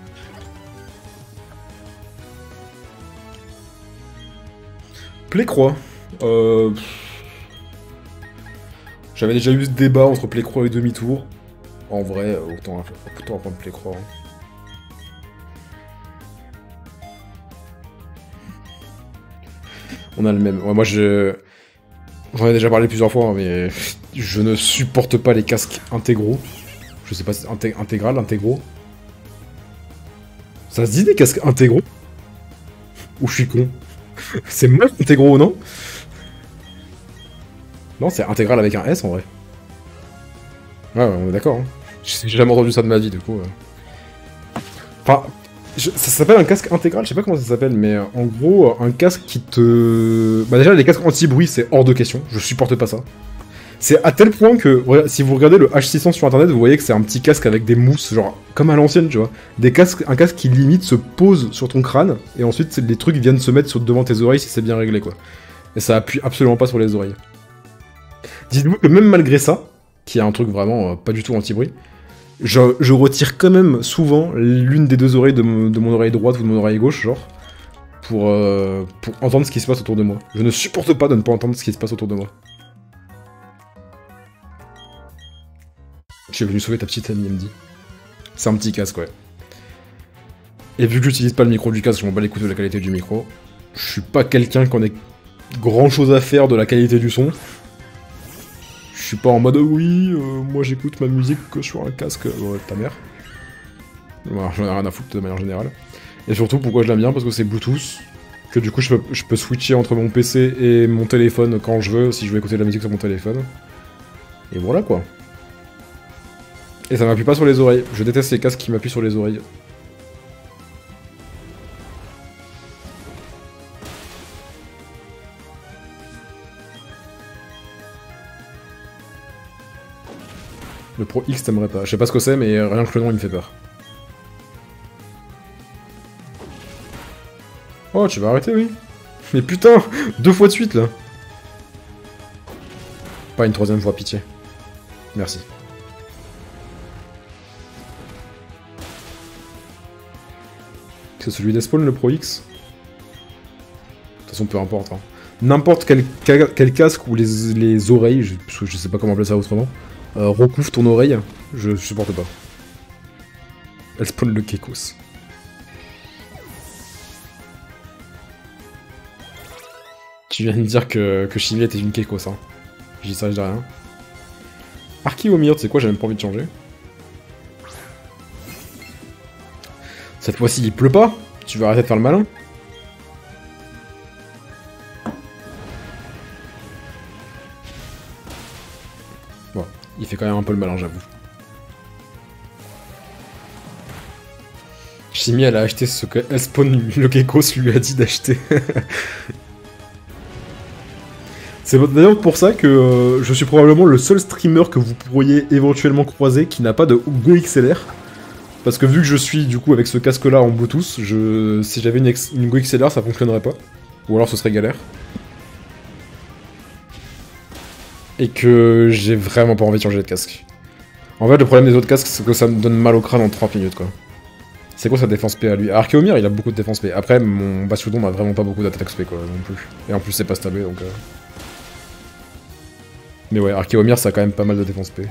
Plécroix. J'avais déjà eu ce débat entre Plécroix et demi-tour. En vrai, autant apprendre Plécroix. Hein. On a le même. Ouais, moi, j'en ai déjà parlé plusieurs fois, hein, mais je ne supporte pas les casques intégraux. Je sais pas si c'est intégral, intégraux. Ça se dit des casques intégraux? Ou je suis con? C'est moche intégraux, non? Non, c'est intégral avec un S en vrai. Ouais, on est d'accord. Hein. J'ai jamais entendu ça de ma vie, du coup. Enfin, ça s'appelle un casque intégral, je sais pas comment ça s'appelle, mais en gros, un casque qui te... Bah déjà, les casques anti-bruit, c'est hors de question, je supporte pas ça. C'est à tel point que, si vous regardez le H600 sur internet, vous voyez que c'est un petit casque avec des mousses, genre, comme à l'ancienne, tu vois. Un casque qui limite se pose sur ton crâne, et ensuite les trucs viennent se mettre devant tes oreilles si c'est bien réglé, quoi. Et ça appuie absolument pas sur les oreilles. Dites-vous que même malgré ça, qui est un truc vraiment pas du tout anti-bruit, je retire quand même souvent l'une des deux oreilles de mon oreille droite ou de mon oreille gauche, genre, pour entendre ce qui se passe autour de moi. Je ne supporte pas de ne pas entendre ce qui se passe autour de moi. Je suis venu sauver ta petite amie, elle me dit. C'est un petit casque, ouais. Et vu que j'utilise pas le micro du casque, je m'en bats les couilles de la qualité du micro. Je suis pas quelqu'un qui en ait grand chose à faire de la qualité du son. suis pas en mode oui, moi j'écoute ma musique que sur un casque, ta mère. Voilà, j'en ai rien à foutre de manière générale. Et surtout, pourquoi je l'aime bien? Parce que c'est Bluetooth. Que du coup, je peux switcher entre mon PC et mon téléphone quand je veux, si je veux écouter de la musique sur mon téléphone. Et voilà quoi. Et ça m'appuie pas sur les oreilles. Je déteste les casques qui m'appuient sur les oreilles. Le Pro X t'aimerais pas. Je sais pas ce que c'est, mais rien que le nom il me fait peur. Oh, tu vas arrêter, oui. Mais putain, 2 fois de suite, là. Pas une 3ème fois, pitié. Merci. C'est celui d'Espawn, le Pro X? De toute façon, peu importe. Hein. N'importe quel casque ou les oreilles, je sais pas comment appeler ça autrement, recouvre ton oreille, je supporte pas. Elle spawn le Kekos. Tu viens de dire que Chimie était une Kekos, hein. Je dis ça, je dis rien. Archeomir, tu sais quoi, j'ai même pas envie de changer. Cette fois-ci, il pleut pas. Tu vas arrêter de faire le malin. Bon, il fait quand même un peu le malin, j'avoue. Chimie, elle a acheté ce que Spawn, le Kekos, lui a dit d'acheter. C'est d'ailleurs pour ça que je suis probablement le seul streamer que vous pourriez éventuellement croiser qui n'a pas de Go XLR. Parce que vu que je suis du coup avec ce casque là en Bluetooth, si j'avais une Go XLR ça fonctionnerait pas. Ou alors ce serait galère. Et que j'ai vraiment pas envie de changer de casque. En fait le problème des autres casques c'est que ça me donne mal au crâne en 30 minutes quoi. C'est quoi sa défense P à lui? Archeomir il a beaucoup de défense P. Après mon Bastiodon n'a vraiment pas beaucoup d'attaque P quoi non plus. Et en plus c'est pas stabé donc... Mais ouais, Archeomir ça a quand même pas mal de défense P.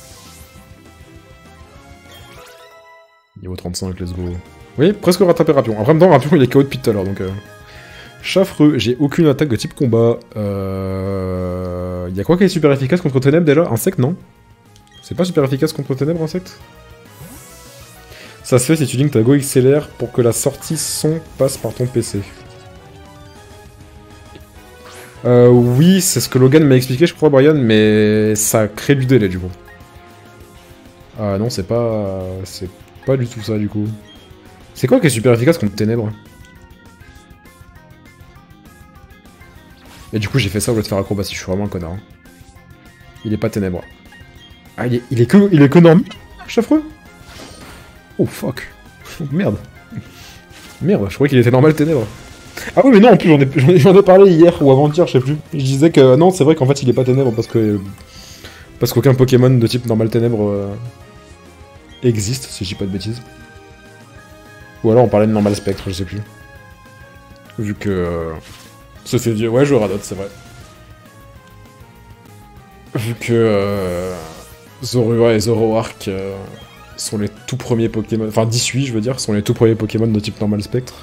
Niveau 35, let's go. Oui, presque rattrapé Rapion. Après, en même temps, Rapion il est KO depuis tout à l'heure donc... Chaffreux, j'ai aucune attaque de type combat. Y'a quoi qui est super efficace contre Ténèbres déjà? Insecte, non? C'est pas super efficace contre Ténèbres, Insecte? Ça se fait si tu links ta Go XLR pour que la sortie son passe par ton PC. Oui, c'est ce que Logan m'a expliqué, je crois, Brian, mais ça crée du délai, du coup. Ah non, c'est pas du tout ça, du coup. C'est quoi qui est super efficace contre Ténèbres? Et du coup, j'ai fait ça au lieu de faire acrobatie, je suis vraiment un connard. Hein. Il est pas Ténèbres. Ah, il est que normal, Chaffreux? Oh, fuck. Merde. Merde, je croyais qu'il était normal Ténèbres. Ah oui mais non en plus j'en ai parlé hier ou avant-hier je sais plus. Je disais que non c'est vrai qu'en fait il est pas Ténèbres parce qu'aucun Pokémon de type normal Ténèbres existe si je dis pas de bêtises. Ou alors on parlait de normal Spectre je sais plus. Vu que se fait vieux. Ouais je radote c'est vrai. Vu que Zorua et Zoroark sont les tout premiers Pokémon, enfin 18 je veux dire, sont les tout premiers Pokémon de type normal Spectre.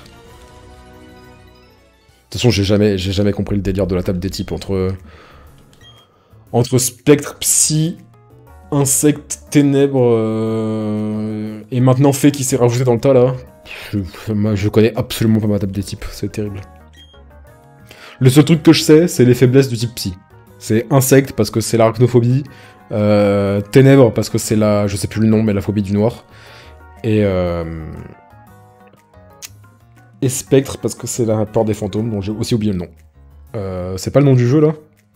De toute façon, j'ai jamais compris le délire de la table des types entre Spectre, Psy, Insecte, Ténèbres et maintenant Fée qui s'est rajouté dans le tas là. Je connais absolument pas ma table des types, c'est terrible. Le seul truc que je sais, c'est les faiblesses du type Psy. C'est Insecte parce que c'est l'arachnophobie, Ténèbres parce que c'est la, je sais plus le nom, mais la phobie du noir. Et Spectre parce que c'est la peur des fantômes, dont j'ai aussi oublié le nom. C'est pas le nom du jeu là?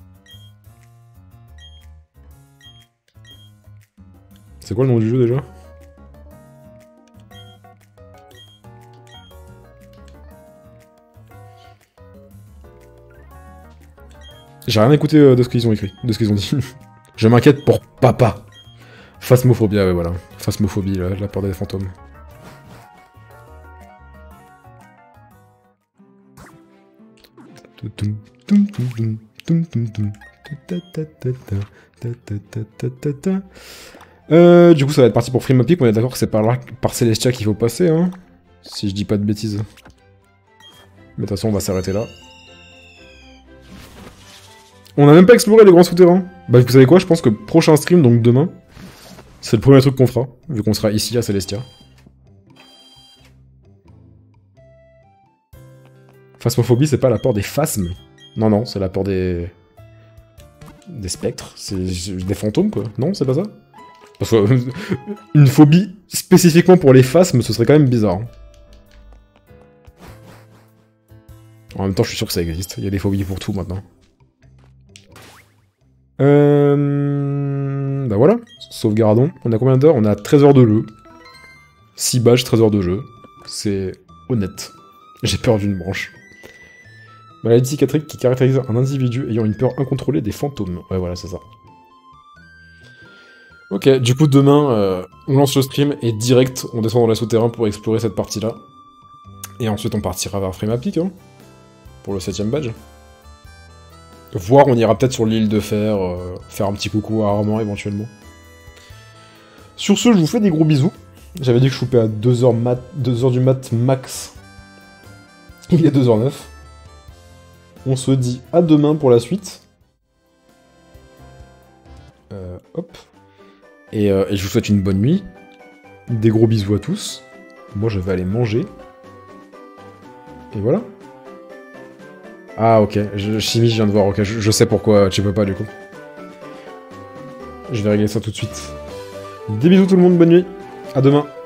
C'est quoi le nom du jeu déjà? J'ai rien écouté de ce qu'ils ont écrit, de ce qu'ils ont dit. Je m'inquiète pour papa. Phasmophobie, ouais voilà. Phasmophobie, la peur des fantômes. Du coup ça va être parti pour Freemapic, on est d'accord que c'est par Celestia qu'il faut passer, hein. Si je dis pas de bêtises. Mais de toute façon on va s'arrêter là. On a même pas exploré les grands souterrains. Bah vous savez quoi, je pense que prochain stream, donc demain, c'est le premier truc qu'on fera, vu qu'on sera ici à Celestia. Phasmophobie, c'est pas la peur des phasmes. Non, non, c'est la peur des... Des spectres. C'est des fantômes, quoi. Non, c'est pas ça? Parce que une phobie spécifiquement pour les phasmes, ce serait quand même bizarre. Hein. En même temps, je suis sûr que ça existe. Il y a des phobies pour tout, maintenant. Bah voilà. Sauvegardons. On a combien d'heures? On a 13 heures de jeu. 6 badges, 13 heures de jeu. C'est honnête. J'ai peur d'une branche. Maladie psychiatrique qui caractérise un individu ayant une peur incontrôlée des fantômes. Ouais, voilà, c'est ça. Ok, du coup, demain, on lance le stream et direct, on descend dans les souterrains pour explorer cette partie-là. Et ensuite, on partira vers Frémapic, hein, pour le 7ème badge. Voire, on ira peut-être sur l'île de Fer, faire un petit coucou à Armand, éventuellement. Sur ce, je vous fais des gros bisous. J'avais dit que je choupais à 2h du mat max. Il est 2h09. On se dit à demain pour la suite. Hop. Et je vous souhaite une bonne nuit. Des gros bisous à tous. Moi, je vais aller manger. Et voilà. Ah, ok. Chimie, je viens de voir. Ok, je sais pourquoi tu peux pas, du coup. Je vais régler ça tout de suite. Des bisous tout le monde, bonne nuit. À demain.